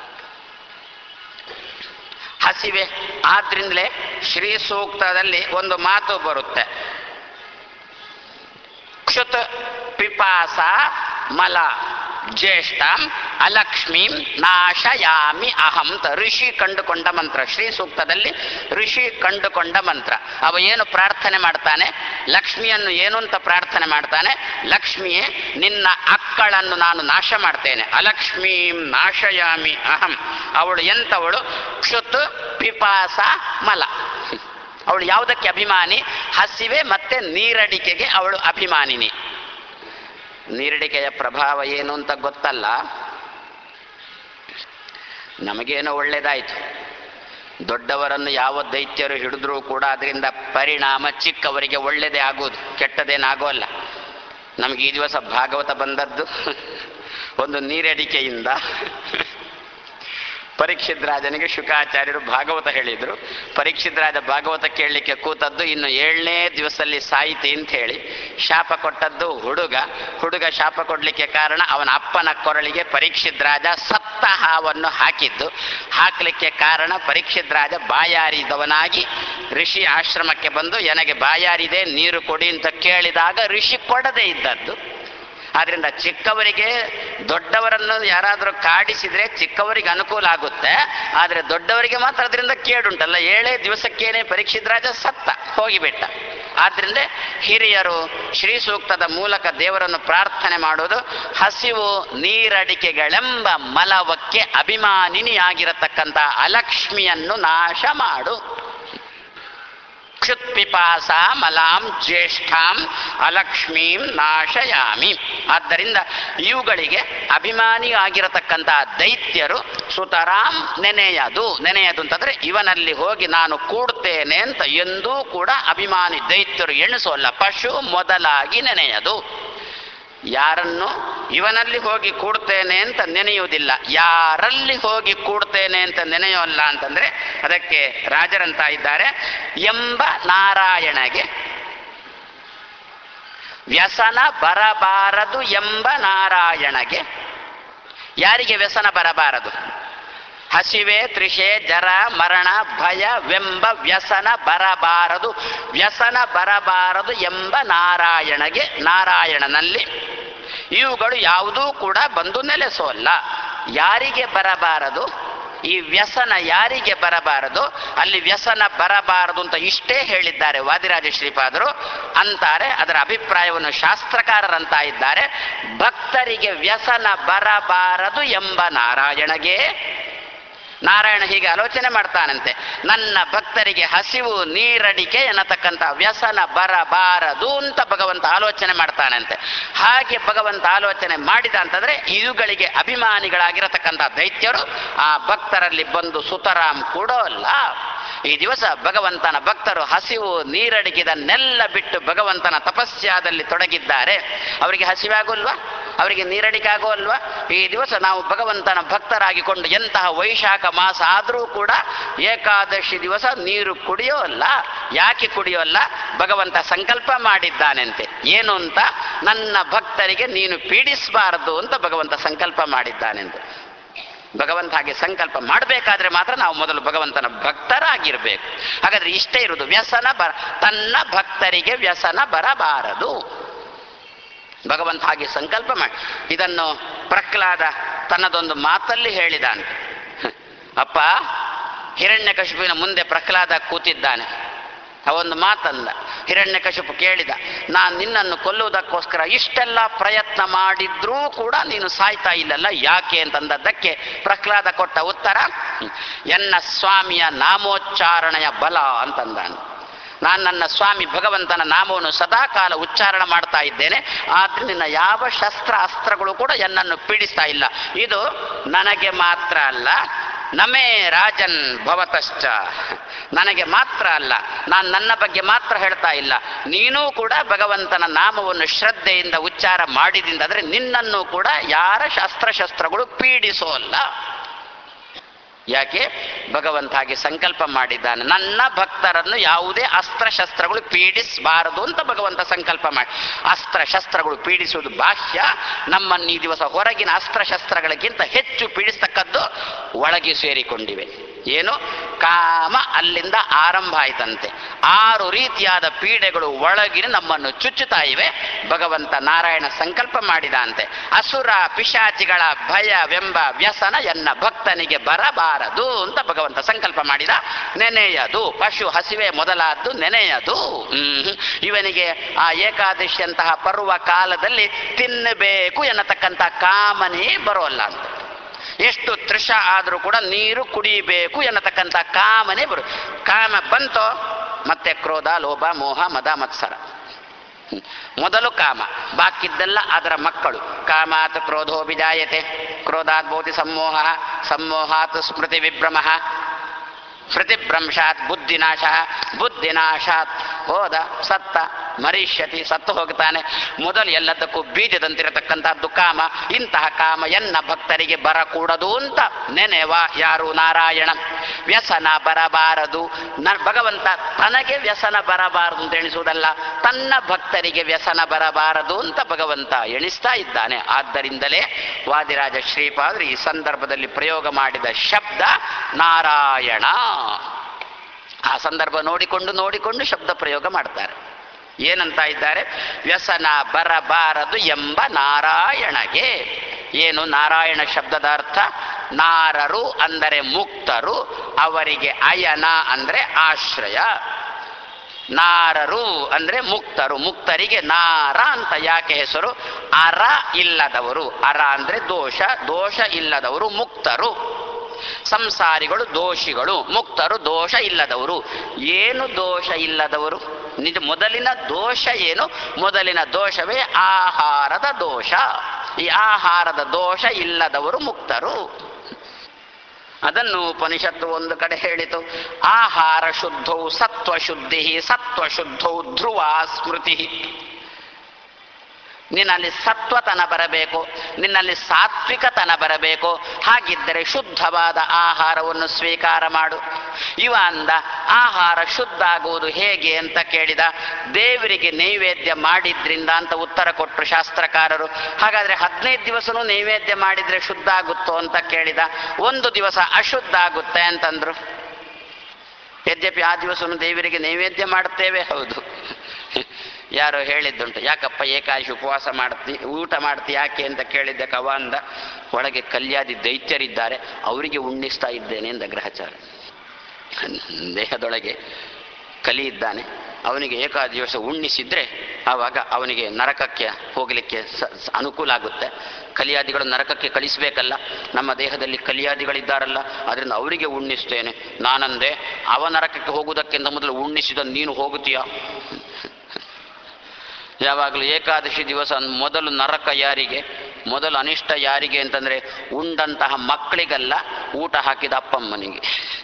ಹಸಿವೆ ಆದ್ರಿಂದಲೇ ಶ್ರೀ ಸೂಕ್ತದಲ್ಲಿ ಒಂದು ಮಾತು ಬರುತ್ತೆ, ಕ್ಷುತ್ ಪಿಪಾಸ ಮಲ ಜ್ಯೇಷ್ಠಂ ಅಲಕ್ಷ್ಮೀಂ ನಾಶಯಾಮಿ ಅಹಂ. ಋಷಿ ಕಂಡುಕೊಂಡ ಮಂತ್ರ, ಶ್ರೀ ಸೂಕ್ತದಲ್ಲಿ ಋಷಿ ಕಂಡುಕೊಂಡ ಮಂತ್ರ. ಅವ ಏನು ಪ್ರಾರ್ಥನೆ ಮಾಡ್ತಾನೆ, ಲಕ್ಷ್ಮಿಯನ್ನು ಏನು ಅಂತ ಪ್ರಾರ್ಥನೆ ಮಾಡ್ತಾನೆ, ಲಕ್ಷ್ಮಿಯೇ ನಿನ್ನ ಅಕ್ಕಳನ್ನು ನಾನು ನಾಶ ಮಾಡ್ತೇನೆ, ಅಲಕ್ಷ್ಮೀಂ ನಾಶಯಾಮಿ ಅಹಂ. ಅವಳು ಎಂತವಳು, ಕ್ಷುತ್ ಪಿಪಾಸ ಮಲ. ಅವಳು ಯಾವುದಕ್ಕೆ ಅಭಿಮಾನಿ, ಹಸಿವೆ ಮತ್ತೆ ನೀರಡಿಕೆಗೆ ಅವಳು ಅಭಿಮಾನಿನಿ. ನೀರಡಿಕೆಯ ಪ್ರಭಾವ ಏನು ಅಂತ ಗೊತ್ತಲ್ಲ, ನಮಗೇನೋ ಒಳ್ಳೇದಾಯಿತು. ದೊಡ್ಡವರನ್ನು ಯಾವ ದೈತ್ಯರು ಹಿಡಿದ್ರೂ ಕೂಡ ಅದರಿಂದ ಪರಿಣಾಮ ಚಿಕ್ಕವರಿಗೆ ಒಳ್ಳೆಯದೇ ಆಗೋದು, ಕೆಟ್ಟದೇನಾಗೋಲ್ಲ. ನಮಗೆ ಈ ದಿವಸ ಭಾಗವತ ಬಂದದ್ದು ಒಂದು ನೀರಡಿಕೆಯಿಂದ. ಪರೀಕ್ಷಿತ್ ರಾಜನಿಗೆ ಶುಕಾಚಾರ್ಯರು ಭಾಗವತ ಹೇಳಿದ್ರು. ಪರೀಕ್ಷಿತ್ ರಾಜ ಭಾಗವತ ಕೇಳಲಿಕ್ಕೆ ಕೂತದ್ದು ಇನ್ನು ಏಳನೇ ದಿವಸದಲ್ಲಿ ಸಾಯಿತಿ ಅಂತ ಹೇಳಿ ಶಾಪ ಕೊಟ್ಟದ್ದು ಹುಡುಗ. ಹುಡುಗ ಶಾಪ ಕೊಡ್ಲಿಕ್ಕೆ ಕಾರಣ ಅವನ ಅಪ್ಪನ ಕೊರಳಿಗೆ ಪರೀಕ್ಷಿತ್ ರಾಜ ಸತ್ತ ಹಾವನ್ನು ಹಾಕಿದ್ದು. ಹಾಕಲಿಕ್ಕೆ ಕಾರಣ ಪರೀಕ್ಷಿತ್ ರಾಜ ಬಾಯಾರಿದವನಾಗಿ ಋಷಿ ಆಶ್ರಮಕ್ಕೆ ಬಂದು ನನಗೆ ಬಾಯಾರಿದೆ ನೀರು ಕೊಡಿ ಅಂತ ಕೇಳಿದಾಗ ಋಷಿ ಕೊಡದೇ ಇದ್ದದ್ದು. ಆದ್ರಿಂದ ಚಿಕ್ಕವರಿಗೆ ದೊಡ್ಡವರನ್ನು ಯಾರಾದರೂ ಕಾಡಿಸಿದ್ರೆ ಚಿಕ್ಕವರಿಗೆ ಅನುಕೂಲ ಆಗುತ್ತೆ, ಆದರೆ ದೊಡ್ಡವರಿಗೆ ಮಾತ್ರ ಅದರಿಂದ ಕೇಡುಂಟಲ್ಲ. ಏಳೇ ದಿವಸಕ್ಕೇನೆ ಪರೀಕ್ಷಿತ್ ರಾಜ ಸತ್ತ ಹೋಗಿಬಿಟ್ಟ. ಆದ್ರಿಂದ ಹಿರಿಯರು ಶ್ರೀ ಸೂಕ್ತದ ಮೂಲಕ ದೇವರನ್ನು ಪ್ರಾರ್ಥನೆ ಮಾಡೋದು, ಹಸಿವು ನೀರಡಿಕೆಗಳೆಂಬ ಮಲವಕ್ಕೆ ಅಭಿಮಾನಿನಿಯಾಗಿರತಕ್ಕಂಥ ಅಲಕ್ಷ್ಮಿಯನ್ನು ನಾಶ ಮಾಡು. ಕ್ಷುತ್ಪಿಪಾಸ ಮಲಾಂ ಜ್ಯೇಷ್ಠಾಂ ಅಲಕ್ಷ್ಮೀಂ ನಾಶಯಾಮಿ. ಆದ್ದರಿಂದ ಇವುಗಳಿಗೆ ಅಭಿಮಾನಿ ಆಗಿರತಕ್ಕಂತಹ ದೈತ್ಯರು ಸುತರಾಂ ನೆನೆಯದು. ನೆನೆಯದು ಅಂತಂದ್ರೆ ಇವನಲ್ಲಿ ಹೋಗಿ ನಾನು ಕೂಡ್ತೇನೆ ಅಂತ ಎಂದೂ ಕೂಡ ಅಭಿಮಾನಿ ದೈತ್ಯರು ಎಣಿಸೋಲ್ಲ. ಪಶು ಮೊದಲಾಗಿ ನೆನೆಯದು. ಯಾರನ್ನು ಇವನಲ್ಲಿ ಹೋಗಿ ಕೂಡ್ತೇನೆ ಅಂತ ನೆನೆಯುವುದಿಲ್ಲ, ಯಾರಲ್ಲಿ ಹೋಗಿ ಕೂಡ್ತೇನೆ ಅಂತ ನೆನೆಯೋಲ್ಲ ಅಂತಂದ್ರೆ ಅದಕ್ಕೆ ರಾಜರಂತ ಇದ್ದಾರೆ, ಎಂಬ ನಾರಾಯಣಗೆ ವ್ಯಸನ ಬರಬಾರದು ಎಂಬ ನಾರಾಯಣಗೆ. ಯಾರಿಗೆ ವ್ಯಸನ ಬರಬಾರದು? ಹಸಿವೆ ತೃಷೆ ಜರ ಮರಣ ಭಯವೆಂಬ ವ್ಯಸನ ಬರಬಾರದು. ವ್ಯಸನ ಬರಬಾರದು ಎಂಬ ನಾರಾಯಣಗೆ, ನಾರಾಯಣನಲ್ಲಿ ಇವುಗಳು ಯಾವುದೂ ಕೂಡ ಬಂದು ನೆಲೆಸೋಲ್ಲ. ಯಾರಿಗೆ ಬರಬಾರದು ಈ ವ್ಯಸನ, ಯಾರಿಗೆ ಬರಬಾರದು? ಅಲ್ಲಿ ವ್ಯಸನ ಬರಬಾರದು ಅಂತ ಇಷ್ಟೇ ಹೇಳಿದ್ದಾರೆ ವಾದಿರಾಜ ಶ್ರೀಪಾದರು ಅಂತಾರೆ. ಅದರ ಅಭಿಪ್ರಾಯವನ್ನು ಶಾಸ್ತ್ರಕಾರರಂತ ಇದ್ದಾರೆ, ಭಕ್ತರಿಗೆ ವ್ಯಸನ ಬರಬಾರದು ಎಂಬ ನಾರಾಯಣಗೆ. ನಾರಾಯಣ ಹೀಗೆ ಆಲೋಚನೆ ಮಾಡ್ತಾನಂತೆ, ನನ್ನ ಭಕ್ತರಿಗೆ ಹಸಿವು ನೀರಡಿಕೆ ಎನ್ನತಕ್ಕಂಥ ವ್ಯಸನ ಬರಬಾರದು ಅಂತ ಭಗವಂತ ಆಲೋಚನೆ ಮಾಡ್ತಾನಂತೆ. ಹಾಗೆ ಭಗವಂತ ಆಲೋಚನೆ ಮಾಡಿದ ಅಂತಂದ್ರೆ ಇವುಗಳಿಗೆ ಅಭಿಮಾನಿಗಳಾಗಿರತಕ್ಕಂಥ ದೈತ್ಯರು ಆ ಭಕ್ತರಲ್ಲಿ ಬಂದು ಸುತರಾಂ ಕೂಡೋಲ್ಲ. ಈ ದಿವಸ ಭಗವಂತನ ಭಕ್ತರು ಹಸಿವು ನೀರಡಿಕೆದನ್ನೆಲ್ಲ ಬಿಟ್ಟು ಭಗವಂತನ ತಪಸ್ಯಾದಲ್ಲಿ ತೊಡಗಿದ್ದಾರೆ. ಅವರಿಗೆ ಹಸಿವಾಗೋಲ್ವಾ? ಅವರಿಗೆ ನೀರಡಿಕೆ ಆಗೋಲ್ವಾ? ಈ ದಿವಸ ನಾವು ಭಗವಂತನ ಭಕ್ತರಾಗಿಕೊಂಡು ಎಂತಹ ವೈಶಾಖ ಮಾಸ ಆದರೂ ಕೂಡ ಏಕಾದಶಿ ದಿವಸ ನೀರು ಕುಡಿಯೋಲ್ಲ. ಯಾಕೆ ಕುಡಿಯೋಲ್ಲ? ಭಗವಂತ ಸಂಕಲ್ಪ ಮಾಡಿದ್ದಾನೆಂತೆ. ಏನು ಅಂತ? ನನ್ನ ಭಕ್ತರಿಗೆ ನೀನು ಪೀಡಿಸಬಾರದು ಅಂತ ಭಗವಂತ ಸಂಕಲ್ಪ ಮಾಡಿದ್ದಾನೆಂತೆ. ಭಗವಂತ ಹಾಗೆ ಸಂಕಲ್ಪ ಮಾಡಬೇಕಾದ್ರೆ ಮಾತ್ರ ನಾವು ಮೊದಲು ಭಗವಂತನ ಭಕ್ತರಾಗಿರ್ಬೇಕು. ಹಾಗಾದ್ರೆ ಇಷ್ಟೇ ಇರುವುದು, ವ್ಯಸನ ಬರ ತನ್ನ ಭಕ್ತರಿಗೆ ವ್ಯಸನ ಬರಬಾರದು. ಭಗವಂತ ಹಾಗೆ ಸಂಕಲ್ಪ ಮಾಡಿ. ಇದನ್ನು ಪ್ರಹ್ಲಾದ ತನ್ನದೊಂದು ಮಾತಲ್ಲಿ ಹೇಳಿದಾನೆ. ಅಪ್ಪ, ಹಿರಣ್ಯಕಶಿಪುವಿನ ಮುಂದೆ ಪ್ರಹ್ಲಾದ ಕೂತಿದ್ದಾನೆ. ಅವೊಂದು ಮಾತಂದ. ಹಿರಣ್ಯಕಶಿಪು ಕೇಳಿದ, ನಾನು ನಿನ್ನನ್ನು ಕೊಲ್ಲುವುದಕ್ಕೋಸ್ಕರ ಇಷ್ಟೆಲ್ಲ ಪ್ರಯತ್ನ ಮಾಡಿದ್ರೂ ಕೂಡ ನೀನು ಸಾಯ್ತಾ ಇಲ್ಲಲ್ಲ, ಯಾಕೆ ಅಂತಂದದ್ದಕ್ಕೆ ಪ್ರಹ್ಲಾದ ಕೊಟ್ಟ ಉತ್ತರ, ಎನ್ನ ಸ್ವಾಮಿಯ ನಾಮೋಚ್ಚಾರಣೆಯ ಬಲ ಅಂತಂದಾನು. ನಾನು ನನ್ನ ಸ್ವಾಮಿ ಭಗವಂತನ ನಾಮವನ್ನು ಸದಾಕಾಲ ಉಚ್ಚಾರಣೆ ಮಾಡ್ತಾ ಇದ್ದೇನೆ, ಆದ್ರೆ ನಿನ್ನ ಯಾವ ಶಸ್ತ್ರ ಅಸ್ತ್ರಗಳು ಕೂಡ ಎನ್ನನ್ನು ಪೀಡಿಸ್ತಾ ಇಲ್ಲ. ಇದು ನನಗೆ ಮಾತ್ರ ಅಲ್ಲ, ನಮೇ ರಾಜನ್ ಭವತಶ್ಚ, ನನಗೆ ಮಾತ್ರ ಅಲ್ಲ, ನಾನು ನನ್ನ ಬಗ್ಗೆ ಮಾತ್ರ ಹೇಳ್ತಾ ಇಲ್ಲ, ನೀನೂ ಕೂಡ ಭಗವಂತನ ನಾಮವನ್ನು ಶ್ರದ್ಧೆಯಿಂದ ಉಚ್ಚಾರ ಮಾಡಿದಿಂದಾದ್ರೆ ನಿನ್ನನ್ನು ಕೂಡ ಯಾರ ಶಸ್ತ್ರಶಸ್ತ್ರಗಳು ಪೀಡಿಸೋಲ್ಲ. ಯಾಕೆ? ಭಗವಂತ ಹಾಗೆ ಸಂಕಲ್ಪ ಮಾಡಿದ್ದಾನೆ, ನನ್ನ ಭಕ್ತರನ್ನು ಯಾವುದೇ ಅಸ್ತ್ರಶಸ್ತ್ರಗಳು ಪೀಡಿಸಬಾರದು ಅಂತ ಭಗವಂತ ಸಂಕಲ್ಪ ಮಾಡಿ. ಅಸ್ತ್ರಶಸ್ತ್ರಗಳು ಪೀಡಿಸುವುದು ಬಾಹ್ಯ, ನಮ್ಮನ್ನು ಈ ದಿವಸ ಹೊರಗಿನ ಅಸ್ತ್ರಶಸ್ತ್ರಗಳಿಗಿಂತ ಹೆಚ್ಚು ಪೀಡಿಸ್ತಕ್ಕದ್ದು ಒಳಗೆ ಸೇರಿಕೊಂಡಿವೆ. ಏನು? ಕಾಮ ಅಲ್ಲಿಂದ ಆರಂಭ ಆಯ್ತಂತೆ. ಆರು ರೀತಿಯಾದ ಪೀಡೆಗಳು ಒಳಗಿನ ನಮ್ಮನ್ನು ಚುಚ್ಚುತ್ತಾ ಇವೆ. ಭಗವಂತ ನಾರಾಯಣ ಸಂಕಲ್ಪ ಮಾಡಿದ ಅಂತೆ, ಅಸುರ ಪಿಶಾಚಿಗಳ ಭಯವೆಂಬ ವ್ಯಸನ ಎನ್ನ ಭಕ್ತನಿಗೆ ಬರಬಾರದು ಅಂತ ಭಗವಂತ ಸಂಕಲ್ಪ ಮಾಡಿದ. ನೆನೆಯದು, ಪಶು ಹಸಿವೆ ಮೊದಲಾದ್ದು ನೆನೆಯದು. ಹ್ಮ್ ಇವನಿಗೆ ಆ ಏಕಾದಶಿಯಂತಹ ಪರ್ವ ಕಾಲದಲ್ಲಿ ತಿನ್ನಬೇಕು ಎನ್ನತಕ್ಕಂಥ ಕಾಮನೇ ಬರೋಲ್ಲ ಅಂತ. ಎಷ್ಟು ತೃಷ ಆದರೂ ಕೂಡ ನೀರು ಕುಡಿಯಬೇಕು ಎನ್ನತಕ್ಕಂಥ ಕಾಮನೆ ಬರು. ಕಾಮ ಬಂತೋ ಮತ್ತೆ ಕ್ರೋಧ, ಲೋಭ, ಮೋಹ, ಮದ, ಮತ್ಸರ. ಮೊದಲು ಕಾಮ, ಬಾಕಿದ್ದೆಲ್ಲ ಅದರ ಮಕ್ಕಳು. ಕಾಮಾತ್ ಕ್ರೋಧೋ ವಿಜಾಯತೆ, ಕ್ರೋಧಾತ್ ಭವತಿ ಸಮ್ಮೋಹ, ಸಮ್ಮೋಹಾತ್ ಸ್ಮೃತಿ ವಿಭ್ರಮ, ಪ್ರತಿಭ್ರಂಶಾತ್ ಬುದ್ಧಿನಾಶ, ಬುದ್ಧಿನಾಶಾತ್ ಹೋದ ಸತ್ತ ಮರಿಷ್ಯತಿ, ಸತ್ತು ಹೋಗ್ತಾನೆ. ಮೊದಲು ಎಲ್ಲದಕ್ಕೂ ಬೀಜದಂತಿರತಕ್ಕಂಥದ್ದು ಕಾಮ. ಇಂತಹ ಕಾಮ ಎನ್ನ ಭಕ್ತರಿಗೆ ಬರಕೂಡದು ಅಂತ ನೆನೆವ ಯಾರು? ನಾರಾಯಣ. ವ್ಯಸನ ಬರಬಾರದು, ನ ಭಗವಂತ ತನಗೆ ವ್ಯಸನ ಬರಬಾರದು ಅಂತ ಎಣಿಸುವುದಲ್ಲ, ತನ್ನ ಭಕ್ತರಿಗೆ ವ್ಯಸನ ಬರಬಾರದು ಅಂತ ಭಗವಂತ ಎಣಿಸ್ತಾ ಇದ್ದಾನೆ. ಆದ್ದರಿಂದಲೇ ವಾದಿರಾಜ ಶ್ರೀಪಾದರು ಈ ಸಂದರ್ಭದಲ್ಲಿ ಪ್ರಯೋಗ ಮಾಡಿದ ಶಬ್ದ ನಾರಾಯಣ. ಆ ಸಂದರ್ಭ ನೋಡಿಕೊಂಡು ನೋಡಿಕೊಂಡು ಶಬ್ದ ಪ್ರಯೋಗ ಮಾಡ್ತಾರೆ. ಏನಂತ ಇದ್ದಾರೆ? ವ್ಯಸನ ಬರಬಾರದು ಎಂಬ ನಾರಾಯಣಗೆ. ಏನು ನಾರಾಯಣ ಶಬ್ದದ ಅರ್ಥ? ನಾರರು ಅಂದರೆ ಮುಕ್ತರು, ಅವರಿಗೆ ಅಯನ ಅಂದರೆ ಆಶ್ರಯ. ನಾರರು ಅಂದ್ರೆ ಮುಕ್ತರು, ಮುಕ್ತರಿಗೆ ನಾರ ಅಂತ ಯಾಕೆ ಹೆಸರು? ಅರ ಇಲ್ಲದವರು, ಅರ ಅಂದ್ರೆ ದೋಷ, ದೋಷ ಇಲ್ಲದವರು ಮುಕ್ತರು. ಸಂಸಾರಿಗಳು ದೋಷಿಗಳು, ಮುಕ್ತರು ದೋಷ ಇಲ್ಲದವರು. ಏನು ದೋಷ ಇಲ್ಲದವರು? ನಿಜ ಮೊದಲಿನ ದೋಷ ಏನು? ಮೊದಲಿನ ದೋಷವೇ ಆಹಾರದ ದೋಷ. ಈ ಆಹಾರದ ದೋಷ ಇಲ್ಲದವರು ಮುಕ್ತರು. ಅದನ್ನು ಉಪನಿಷತ್ತು ಒಂದು ಕಡೆ ಹೇಳಿತು, ಆಹಾರ ಶುದ್ಧೌ ಸತ್ವಶುದ್ಧಿ, ಸತ್ವಶುದ್ಧೌ ಧ್ರುವ ಸ್ಮೃತಿ. ನಿನ್ನಲ್ಲಿ ಸತ್ವತನ ಬರಬೇಕು, ನಿನ್ನಲ್ಲಿ ಸಾತ್ವಿಕತನ ಬರಬೇಕು. ಹಾಗಿದ್ದರೆ ಶುದ್ಧವಾದ ಆಹಾರವನ್ನು ಸ್ವೀಕಾರ ಮಾಡು. ಇವ ಅಂದ, ಆಹಾರ ಶುದ್ಧ ಆಗುವುದು ಹೇಗೆ ಅಂತ ಕೇಳಿದ. ದೇವರಿಗೆ ನೈವೇದ್ಯ ಮಾಡಿದ್ರಿಂದ ಅಂತ ಉತ್ತರ ಕೊಟ್ಟರು ಶಾಸ್ತ್ರಕಾರರು. ಹಾಗಾದ್ರೆ ಹದಿನೈದು ದಿವಸನೂ ನೈವೇದ್ಯ ಮಾಡಿದ್ರೆ ಶುದ್ಧ ಆಗುತ್ತೋ ಅಂತ ಕೇಳಿದ. ಒಂದು ದಿವಸ ಅಶುದ್ಧ ಆಗುತ್ತೆ ಅಂತಂದ್ರು. ಯದ್ಯಪಿ ಆ ದಿವಸನು ದೇವರಿಗೆ ನೈವೇದ್ಯ ಮಾಡುತ್ತೇವೆ, ಹೌದು. ಯಾರೋ ಹೇಳಿದ್ದುಂಟು, ಯಾಕಪ್ಪ ಏಕಾದಶಿ ಉಪವಾಸ ಮಾಡ್ತಿ, ಊಟ ಮಾಡ್ತಿ ಯಾಕೆ ಅಂತ ಕೇಳಿದ್ದೆ. ಕವ ಅಂದ, ಒಳಗೆ ಕಲ್ಯಾದಿ ದೈತ್ಯರಿದ್ದಾರೆ, ಅವರಿಗೆ ಉಣ್ಣಿಸ್ತಾ ಇದ್ದೇನೆ ಎಂದ ಗ್ರಹಚಾರ. ದೇಹದೊಳಗೆ ಕಲಿ ಇದ್ದಾನೆ, ಅವನಿಗೆ ಏಕಾದಶಿ ದಿವಸ ಉಣ್ಣಿಸಿದ್ರೆ ಆವಾಗ ಅವನಿಗೆ ನರಕಕ್ಕೆ ಹೋಗಲಿಕ್ಕೆ ಅನುಕೂಲ ಆಗುತ್ತೆ. ಕಲಿಯಾದಿಗಳು ನರಕಕ್ಕೆ ಕಳಿಸಬೇಕಲ್ಲ, ನಮ್ಮ ದೇಹದಲ್ಲಿ ಕಲಿಯಾದಿಗಳಿದ್ದಾರಲ್ಲ, ಅದರಿಂದ ಅವರಿಗೆ ಉಣ್ಣಿಸ್ತೇನೆ. ನಾನಂದೆ, ಅವ ನರಕಕ್ಕೆ ಹೋಗುವುದಕ್ಕಿಂತ ಮೊದಲು ಉಣ್ಣಿಸಿದ ನೀನು ಹೋಗುತ್ತೀಯಾ? ಯಾವಾಗಲೂ ಏಕಾದಶಿ ದಿವಸ ಮೊದಲು ನರಕ ಯಾರಿಗೆ, ಮೊದಲು ಅನಿಷ್ಟ ಯಾರಿಗೆ ಅಂತಂದ್ರೆ ಉಂಡಂತಹ ಮಕ್ಕಳಿಗಲ್ಲ, ಊಟ ಹಾಕಿದ ಅಪ್ಪಮ್ಮನಿಗೆ.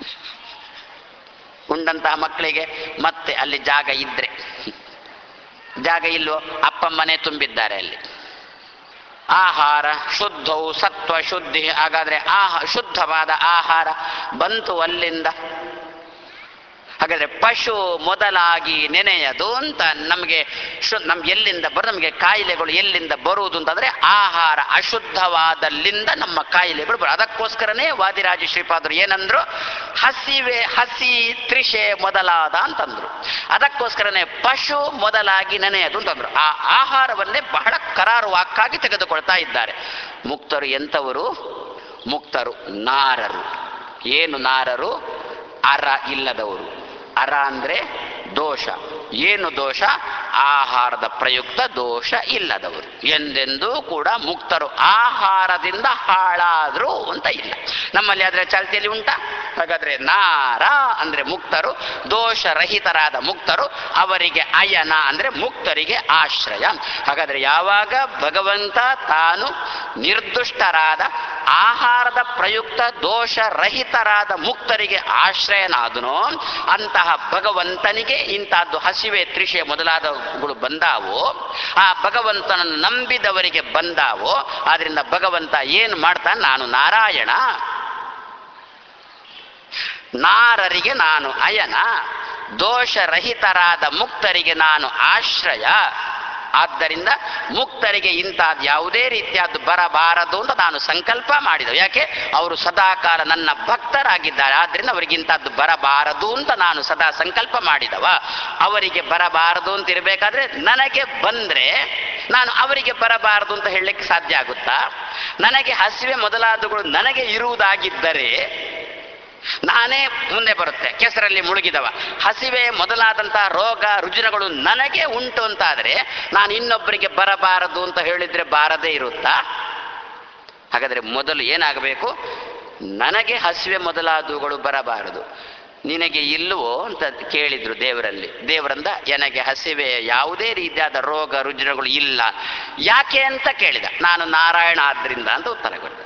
ಉಂಡಂತಹ ಮಕ್ಕಳಿಗೆ ಮತ್ತೆ ಅಲ್ಲಿ ಜಾಗ ಇದ್ರೆ, ಜಾಗ ಇಲ್ವೋ, ಅಪ್ಪಮ್ಮನೆ ತುಂಬಿದ್ದಾರೆ ಅಲ್ಲಿ. ಆಹಾರ ಶುದ್ಧವು ಸತ್ವ ಶುದ್ಧಿ. ಹಾಗಾದ್ರೆ ಆಹ ಶುದ್ಧವಾದ ಆಹಾರ ಬಂತು ಅಲ್ಲಿಂದ. ಹಾಗಾದ್ರೆ ಪಶು ಮೊದಲಾಗಿ ನೆನೆಯದು ಅಂತ ನಮಗೆ ಶು ನಮ್ಗೆ ಎಲ್ಲಿಂದ ಬರು ನಮಗೆ ಕಾಯಿಲೆಗಳು ಎಲ್ಲಿಂದ ಬರುವುದು ಅಂತಂದ್ರೆ ಆಹಾರ ಅಶುದ್ಧವಾದಲ್ಲಿಂದ ನಮ್ಮ ಕಾಯಿಲೆಗಳು ಬರು. ಅದಕ್ಕೋಸ್ಕರನೇ ವಾದಿರಾಜ ಶ್ರೀಪಾದರು ಏನಂದ್ರು, ಹಸಿವೆ ಹಸಿ ತ್ರಿಷೆ ಮೊದಲಾದ ಅಂತಂದ್ರು. ಅದಕ್ಕೋಸ್ಕರನೇ ಪಶು ಮೊದಲಾಗಿ ನೆನೆಯದು ಅಂತಂದ್ರು. ಆ ಆಹಾರವನ್ನೇ ಬಹಳ ಕರಾರುವಾಕ್ಕಾಗಿ ತೆಗೆದುಕೊಳ್ತಾ ಇದ್ದಾರೆ. ಮುಕ್ತರು ಎಂಥವರು? ಮುಕ್ತರು ನಾರರು. ಏನು ನಾರರು? ಅರ ಇಲ್ಲದವರು. ಅರ ಅಂದರೆ ದೋಷ. ಏನು ದೋಷ? ಆಹಾರದ ಪ್ರಯುಕ್ತ ದೋಷ ಇಲ್ಲದವರು, ಎಂದೆಂದೂ ಕೂಡ ಮುಕ್ತರು. ಆಹಾರದಿಂದ ಹಾಳಾದ್ರು ಅಂತ ಇಲ್ಲ. ನಮ್ಮಲ್ಲಿ ಆದರೆ ಚಾಲ್ತಿಯಲ್ಲಿ ಉಂಟಾ? ಹಾಗಾದ್ರೆ ನಾರ ಅಂದ್ರೆ ಮುಕ್ತರು, ದೋಷರಹಿತರಾದ ಮುಕ್ತರು. ಅವರಿಗೆ ಅಯನ ಅಂದ್ರೆ ಮುಕ್ತರಿಗೆ ಆಶ್ರಯ. ಹಾಗಾದ್ರೆ ಯಾವಾಗ ಭಗವಂತ ತಾನು ನಿರ್ದುಷ್ಟರಾದ ಆಹಾರದ ಪ್ರಯುಕ್ತ ದೋಷರಹಿತರಾದ ಮುಕ್ತರಿಗೆ ಆಶ್ರಯನಾದನೋ, ಅಂತಹ ಭಗವಂತನಿಗೆ ಇಂತಹದ್ದು ಹಸಿವೆ, ತ್ರಿಷೆ ಮೊದಲಾದವುಗಳು ಬಂದಾವೋ, ಆ ಭಗವಂತನನ್ನು ನಂಬಿದವರಿಗೆ ಬಂದಾವೋ. ಆದ್ರಿಂದ ಭಗವಂತ ಏನು ಮಾಡ್ತಾನೆ? ನಾನು ನಾರಾಯಣ, ನಾರರಿಗೆ ನಾನು ಅಯನ, ದೋಷರಹಿತರಾದ ಮುಕ್ತರಿಗೆ ನಾನು ಆಶ್ರಯ. ಆದ್ದರಿಂದ ಮುಕ್ತರಿಗೆ ಇಂಥದ್ದು ಯಾವುದೇ ರೀತಿಯಾದ್ದು ಬರಬಾರದು ಅಂತ ನಾನು ಸಂಕಲ್ಪ ಮಾಡಿದೆ. ಯಾಕೆ? ಅವರು ಸದಾಕಾಲ ನನ್ನ ಭಕ್ತರಾಗಿದ್ದಾರೆ. ಆದ್ರಿಂದ ಅವರಿಗೆ ಇಂಥದ್ದು ಬರಬಾರದು ಅಂತ ನಾನು ಸದಾ ಸಂಕಲ್ಪ ಮಾಡಿದವ. ಅವರಿಗೆ ಬರಬಾರದು ಅಂತ ಇರಬೇಕಾದ್ರೆ ನನಗೆ ಬಂದ್ರೆ ನಾನು ಅವರಿಗೆ ಬರಬಾರದು ಅಂತ ಹೇಳಲಿಕ್ಕೆ ಸಾಧ್ಯ ಆಗುತ್ತಾ? ನನಗೆ ಹಸಿವೆ ಮೊದಲಾದವುಗಳು ನನಗೆ ಇರುವುದಾಗಿದ್ದರೆ ನಾನೇ ಮುಂದೆ ಬರುತ್ತೆ. ಕೆಸರಲ್ಲಿ ಮುಳುಗಿದವ, ಹಸಿವೆ ಮೊದಲಾದಂತಹ ರೋಗ ರುಜಿನಗಳು ನನಗೆ ಉಂಟು ಅಂತಾದರೆ ನಾನು ಇನ್ನೊಬ್ಬರಿಗೆ ಬರಬಾರದು ಅಂತ ಹೇಳಿದ್ರೆ ಬಾರದೇ ಇರುತ್ತಾ? ಹಾಗಾದ್ರೆ ಮೊದಲು ಏನಾಗಬೇಕು? ನನಗೆ ಹಸಿವೆ ಮೊದಲಾದವುಗಳು ಬರಬಾರದು. ನಿನಗೆ ಇಲ್ಲವೋ ಅಂತ ಕೇಳಿದ್ರು ದೇವರಲ್ಲಿ. ದೇವರಿಂದ ನನಗೆ ಹಸಿವೆ ಯಾವುದೇ ರೀತಿಯಾದ ರೋಗ ರುಜಿನಗಳು ಇಲ್ಲ. ಯಾಕೆ ಅಂತ ಕೇಳಿದ. ನಾನು ನಾರಾಯಣ ಆದ್ರಿಂದ ಅಂತ ಉತ್ತರ ಕೊಡ್ತೇನೆ.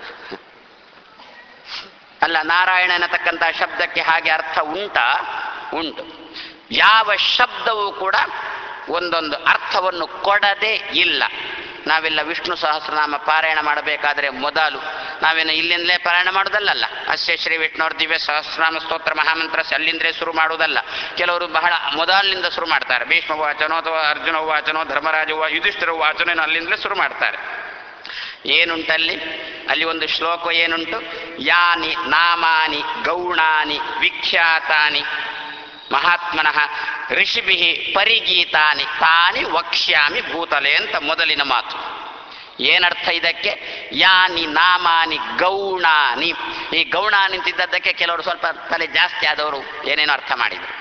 ಅಲ್ಲ, ನಾರಾಯಣ ಅನ್ನತಕ್ಕಂತಹ ಶಬ್ದಕ್ಕೆ ಹಾಗೆ ಅರ್ಥ ಉಂಟಾ? ಉಂಟು. ಯಾವ ಶಬ್ದವೂ ಕೂಡ ಒಂದೊಂದು ಅರ್ಥವನ್ನು ಕೊಡದೇ ಇಲ್ಲ. ನಾವೆಲ್ಲ ವಿಷ್ಣು ಸಹಸ್ರನಾಮ ಪಾರಾಯಣ ಮಾಡಬೇಕಾದ್ರೆ ಮೊದಲು ನಾವೇನು ಇಲ್ಲಿಂದಲೇ ಪಾರಾಯಣ ಮಾಡೋದಲ್ಲ. ಅಸ್ಯ ಶ್ರೀ ವಿಷ್ಣುವ್ರ ದಿವ್ಯ ಸಹಸ್ರನಾಮ ಸ್ತೋತ್ರ ಮಹಾಮಂತ್ರ ಅಲ್ಲಿಂದಲೇ ಶುರು ಮಾಡುವುದಲ್ಲ. ಕೆಲವರು ಬಹಳ ಮೊದಲಿನಿಂದ ಶುರು ಮಾಡ್ತಾರೆ. ಭೀಷ್ಮ ವಾಚನೋ ಅಥವಾ ಅರ್ಜುನ ವಾಚನೋ ಧರ್ಮರಾಜ ಯುಧಿಷ್ಠಿರ ವಾಚನೋ ಅಲ್ಲಿಂದಲೇ ಶುರು ಮಾಡ್ತಾರೆ. ಏನುಂಟಲ್ಲಿ? ಅಲ್ಲಿ ಒಂದು ಶ್ಲೋಕ ಏನುಂಟು? ಯಾನಿ ನಾಮಾನಿ ಗೌಣಾನಿ ವಿಖ್ಯಾತಾನಿ ಮಹಾತ್ಮನಃ ಋಷಿಭಿ ಪರಿಗೀತಾನಿ ತಾನಿ ವಕ್ಷ್ಯಾಮಿ ಭೂತಲೆ ಅಂತ ಮೊದಲಿನ ಮಾತು. ಏನರ್ಥ ಇದಕ್ಕೆ? ಯಾನಿ ನಾಮಾನಿ ಗೌಣಾನಿ. ಈ ಗೌಣಾನಿ ಅಂತಿದ್ದದ್ದಕ್ಕೆ ಕೆಲವರು ಸ್ವಲ್ಪ ತಲೆ ಜಾಸ್ತಿ ಆದವರು ಏನೇನೋ ಅರ್ಥ ಮಾಡಿದರು.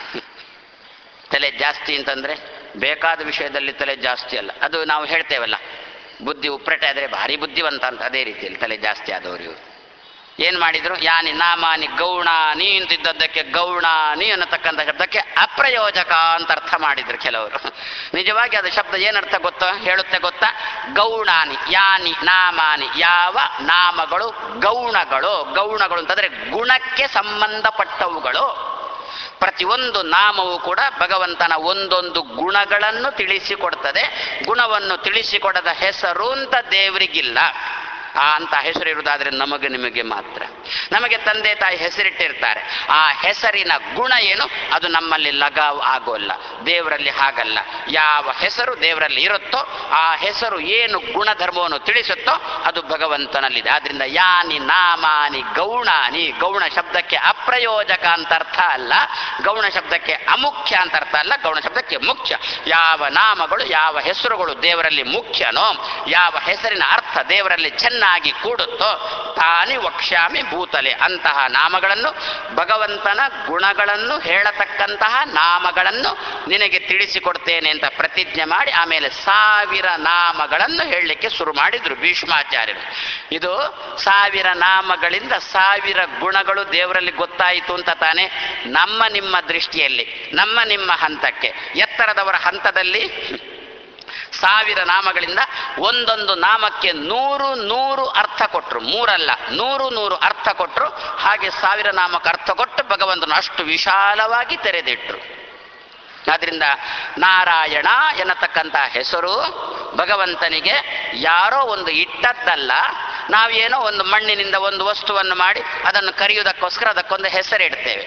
ತಲೆ ಜಾಸ್ತಿ ಅಂತಂದ್ರೆ ಬೇಕಾದ ವಿಷಯದಲ್ಲಿ ತಲೆ ಜಾಸ್ತಿ ಅಲ್ಲ, ಅದು ನಾವು ಹೇಳ್ತೇವಲ್ಲ, ಬುದ್ಧಿ ಉಪ್ರಟೆ ಆದರೆ ಭಾರಿ ಬುದ್ಧಿವಂತ ಅಂತ. ಅದೇ ರೀತಿಯಲ್ಲಿ ತಲೆ ಜಾಸ್ತಿ ಆದವರು ಇವರು ಏನ್ ಮಾಡಿದ್ರು? ಯಾನಿ ನಾಮಾನಿ ಗೌಣಾನಿ ಅಂತಿದ್ದದ್ದಕ್ಕೆ ಗೌಣಾನಿ ಅನ್ನತಕ್ಕಂಥ ಶಬ್ದಕ್ಕೆ ಅಪ್ರಯೋಜಕ ಅಂತ ಅರ್ಥ ಮಾಡಿದ್ರು ಕೆಲವರು. ನಿಜವಾಗಿ ಅದು ಶಬ್ದ ಏನರ್ಥ ಗೊತ್ತಾ? ಹೇಳುತ್ತೆ ಗೊತ್ತಾ? ಗೌಣಾನಿ, ಯಾನಿ ನಾಮಾನಿ, ಯಾವ ನಾಮಗಳು ಗೌಣಗಳು. ಗೌಣಗಳು ಅಂತಂದ್ರೆ ಗುಣಕ್ಕೆ ಸಂಬಂಧಪಟ್ಟವುಗಳು. ಪ್ರತಿಯೊಂದು ನಾಮವು ಕೂಡ ಭಗವಂತನ ಒಂದೊಂದು ಗುಣಗಳನ್ನು ತಿಳಿಸಿಕೊಡ್ತದೆ. ಗುಣವನ್ನು ತಿಳಿಸಿಕೊಡದ ಹೆಸರು ಅಂತ ದೇವರಿಗಿಲ್ಲ. ಆ ಅಂತ ಹೆಸರು ಇರುವುದಾದ್ರೆ ನಮಗೆ ನಿಮಗೆ ಮಾತ್ರ. ನಮಗೆ ತಂದೆ ತಾಯಿ ಹೆಸರಿಟ್ಟಿರ್ತಾರೆ. ಆ ಹೆಸರಿನ ಗುಣ ಏನು? ಅದು ನಮ್ಮಲ್ಲಿ ಲಗಾವ್ ಆಗೋಲ್ಲ. ದೇವರಲ್ಲಿ ಹಾಗಲ್ಲ. ಯಾವ ಹೆಸರು ದೇವರಲ್ಲಿ ಇರುತ್ತೋ ಆ ಹೆಸರು ಏನು ಗುಣಧರ್ಮವನ್ನು ತಿಳಿಸುತ್ತೋ ಅದು ಭಗವಂತನಲ್ಲಿದೆ. ಆದ್ರಿಂದ ಯಾನಿ ನಾಮಾನಿ ಗೌಣಾನಿ. ಗೌಣ ಶಬ್ದಕ್ಕೆ ಅಪ್ರಯೋಜಕ ಅಂತ ಅರ್ಥ ಅಲ್ಲ, ಗೌಣ ಶಬ್ದಕ್ಕೆ ಅಮುಖ್ಯ ಅಂತ ಅರ್ಥ ಅಲ್ಲ, ಗೌಣ ಶಬ್ದಕ್ಕೆ ಮುಖ್ಯ. ಯಾವ ನಾಮಗಳು ಯಾವ ಹೆಸರುಗಳು ದೇವರಲ್ಲಿ ಮುಖ್ಯನೋ, ಯಾವ ಹೆಸರಿನ ಅರ್ಥ ದೇವರಲ್ಲಿ ಚೆನ್ನಾಗಿ ಕೂಡುತ್ತೋ ತಾನಿ ವಕ್ಷ್ಯಾಮಿ ಭೂತಲೆ. ಅಂತಹ ನಾಮಗಳನ್ನು, ಭಗವಂತನ ಗುಣಗಳನ್ನು ಹೇಳತಕ್ಕಂತಹ ನಾಮಗಳನ್ನು ನಿನಗೆ ತಿಳಿಸಿಕೊಡ್ತೇನೆ ಅಂತ ಪ್ರತಿಜ್ಞೆ ಮಾಡಿ ಆಮೇಲೆ ಸಾವಿರ ನಾಮಗಳನ್ನು ಹೇಳಲಿಕ್ಕೆ ಶುರು ಮಾಡಿದ್ರು ಭೀಷ್ಮಾಚಾರ್ಯರು. ಇದು ಸಾವಿರ ನಾಮಗಳಿಂದ ಸಾವಿರ ಗುಣಗಳು ದೇವರಲ್ಲಿ ಗೊತ್ತಾಯಿತು ಅಂತ ತಾನೆ. ನಮ್ಮ ನಿಮ್ಮ ದೃಷ್ಟಿಯಲ್ಲಿ, ನಮ್ಮ ನಿಮ್ಮ ಹಂತಕ್ಕೆ, ಎತ್ತರದವರ ಹಂತದಲ್ಲಿ ಸಾವಿರ ನಾಮಗಳಿಂದ ಒಂದೊಂದು ನಾಮಕ್ಕೆ ನೂರು ನೂರು ಅರ್ಥ ಕೊಟ್ಟರು. ಮೂರಲ್ಲ, ನೂರು ನೂರು ಅರ್ಥ ಕೊಟ್ಟರು. ಹಾಗೆ ಸಾವಿರ ನಾಮಕ್ಕೆ ಅರ್ಥ ಕೊಟ್ಟು ಭಗವಂತನು ಅಷ್ಟು ವಿಶಾಲವಾಗಿ ತೆರೆದಿಟ್ರು. ಆದ್ರಿಂದ ನಾರಾಯಣ ಎನ್ನತಕ್ಕಂಥ ಹೆಸರು ಭಗವಂತನಿಗೆ ಯಾರೋ ಒಂದು ಇಟ್ಟದ್ದಲ್ಲ. ನಾವೇನೋ ಒಂದು ಮಣ್ಣಿನಿಂದ ಒಂದು ವಸ್ತುವನ್ನು ಮಾಡಿ ಅದನ್ನು ಕರೆಯುವುದಕ್ಕೋಸ್ಕರ ಅದಕ್ಕೊಂದು ಹೆಸರಿಡ್ತೇವೆ.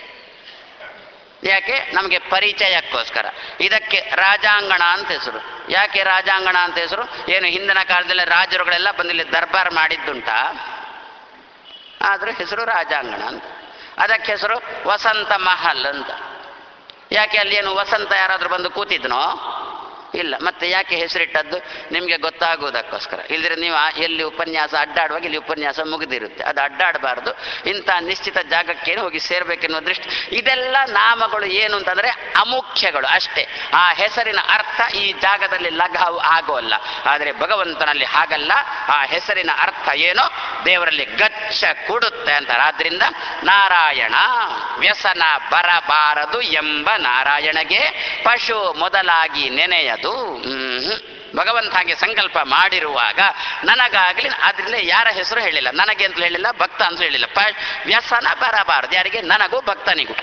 ಯಾಕೆ? ನಮಗೆ ಪರಿಚಯಕ್ಕೋಸ್ಕರ. ಇದಕ್ಕೆ ರಾಜಾಂಗಣ ಅಂತ ಹೆಸರು. ಯಾಕೆ ರಾಜಾಂಗಣ ಅಂತ ಹೆಸರು? ಏನು ಹಿಂದಿನ ಕಾಲದಲ್ಲಿ ರಾಜರುಗಳೆಲ್ಲ ಬಂದಿಲ್ಲಿ ದರ್ಬಾರ್ ಮಾಡಿದ್ದುಂಟಾ? ಆದ್ರೆ ಹೆಸರು ರಾಜಾಂಗಣ ಅಂತ. ಅದಕ್ಕೆ ಹೆಸರು ವಸಂತ ಮಹಲ್ ಅಂತ. ಯಾಕೆ? ಅಲ್ಲಿ ಏನು ವಸಂತ ಯಾರಾದ್ರೂ ಬಂದು ಕೂತಿದ್ನೋ? ಇಲ್ಲ. ಮತ್ತೆ ಯಾಕೆ ಹೆಸರಿಟ್ಟದ್ದು? ನಿಮಗೆ ಗೊತ್ತಾಗುವುದಕ್ಕೋಸ್ಕರ. ಇಲ್ದಿರೆ ನೀವು ಎಲ್ಲಿ ಉಪನ್ಯಾಸ ಅಡ್ಡಾಡುವಾಗ ಇಲ್ಲಿ ಉಪನ್ಯಾಸ ಮುಗಿದಿರುತ್ತೆ. ಅದು ಅಡ್ಡಾಡಬಾರ್ದು, ಇಂಥ ನಿಶ್ಚಿತ ಜಾಗಕ್ಕೇನು ಹೋಗಿ ಸೇರ್ಬೇಕೆನ್ನುವ ದೃಷ್ಟಿ. ಇದೆಲ್ಲ ನಾಮಗಳು ಏನು ಅಂತಂದ್ರೆ ಅಮುಖ್ಯಗಳು ಅಷ್ಟೇ. ಆ ಹೆಸರಿನ ಅರ್ಥ ಈ ಜಾಗದಲ್ಲಿ ಲಘಾವು ಆಗೋಲ್ಲ. ಆದರೆ ಭಗವಂತನಲ್ಲಿ ಹಾಗಲ್ಲ. ಆ ಹೆಸರಿನ ಅರ್ಥ ಏನೋ ದೇವರಲ್ಲಿ ಗಚ್ಚ ಕೊಡುತ್ತೆ ಅಂತಾರೆ. ಆದ್ರಿಂದ ನಾರಾಯಣ ವ್ಯಸನ ಬರಬಾರದು ಎಂಬ ನಾರಾಯಣಗೆ ಪಶು ಮೊದಲಾಗಿ ನೆನೆಯದು. ಹ್ಮ್ ಭಗವಂತ ಹಾಗೆ ಸಂಕಲ್ಪ ಮಾಡಿರುವಾಗ ನನಗಾಗಲಿ, ಆದ್ರಿಂದ ಯಾರ ಹೆಸರು ಹೇಳಿಲ್ಲ, ನನಗೆ ಅಂತ ಹೇಳಿಲ್ಲ, ಭಕ್ತ ಅಂತ ಹೇಳಿಲ್ಲ. ಪ ವ್ಯಸನ ಬರಬಾರದು ಯಾರಿಗೆ? ನನಗೂ ಭಕ್ತನಿಗೂ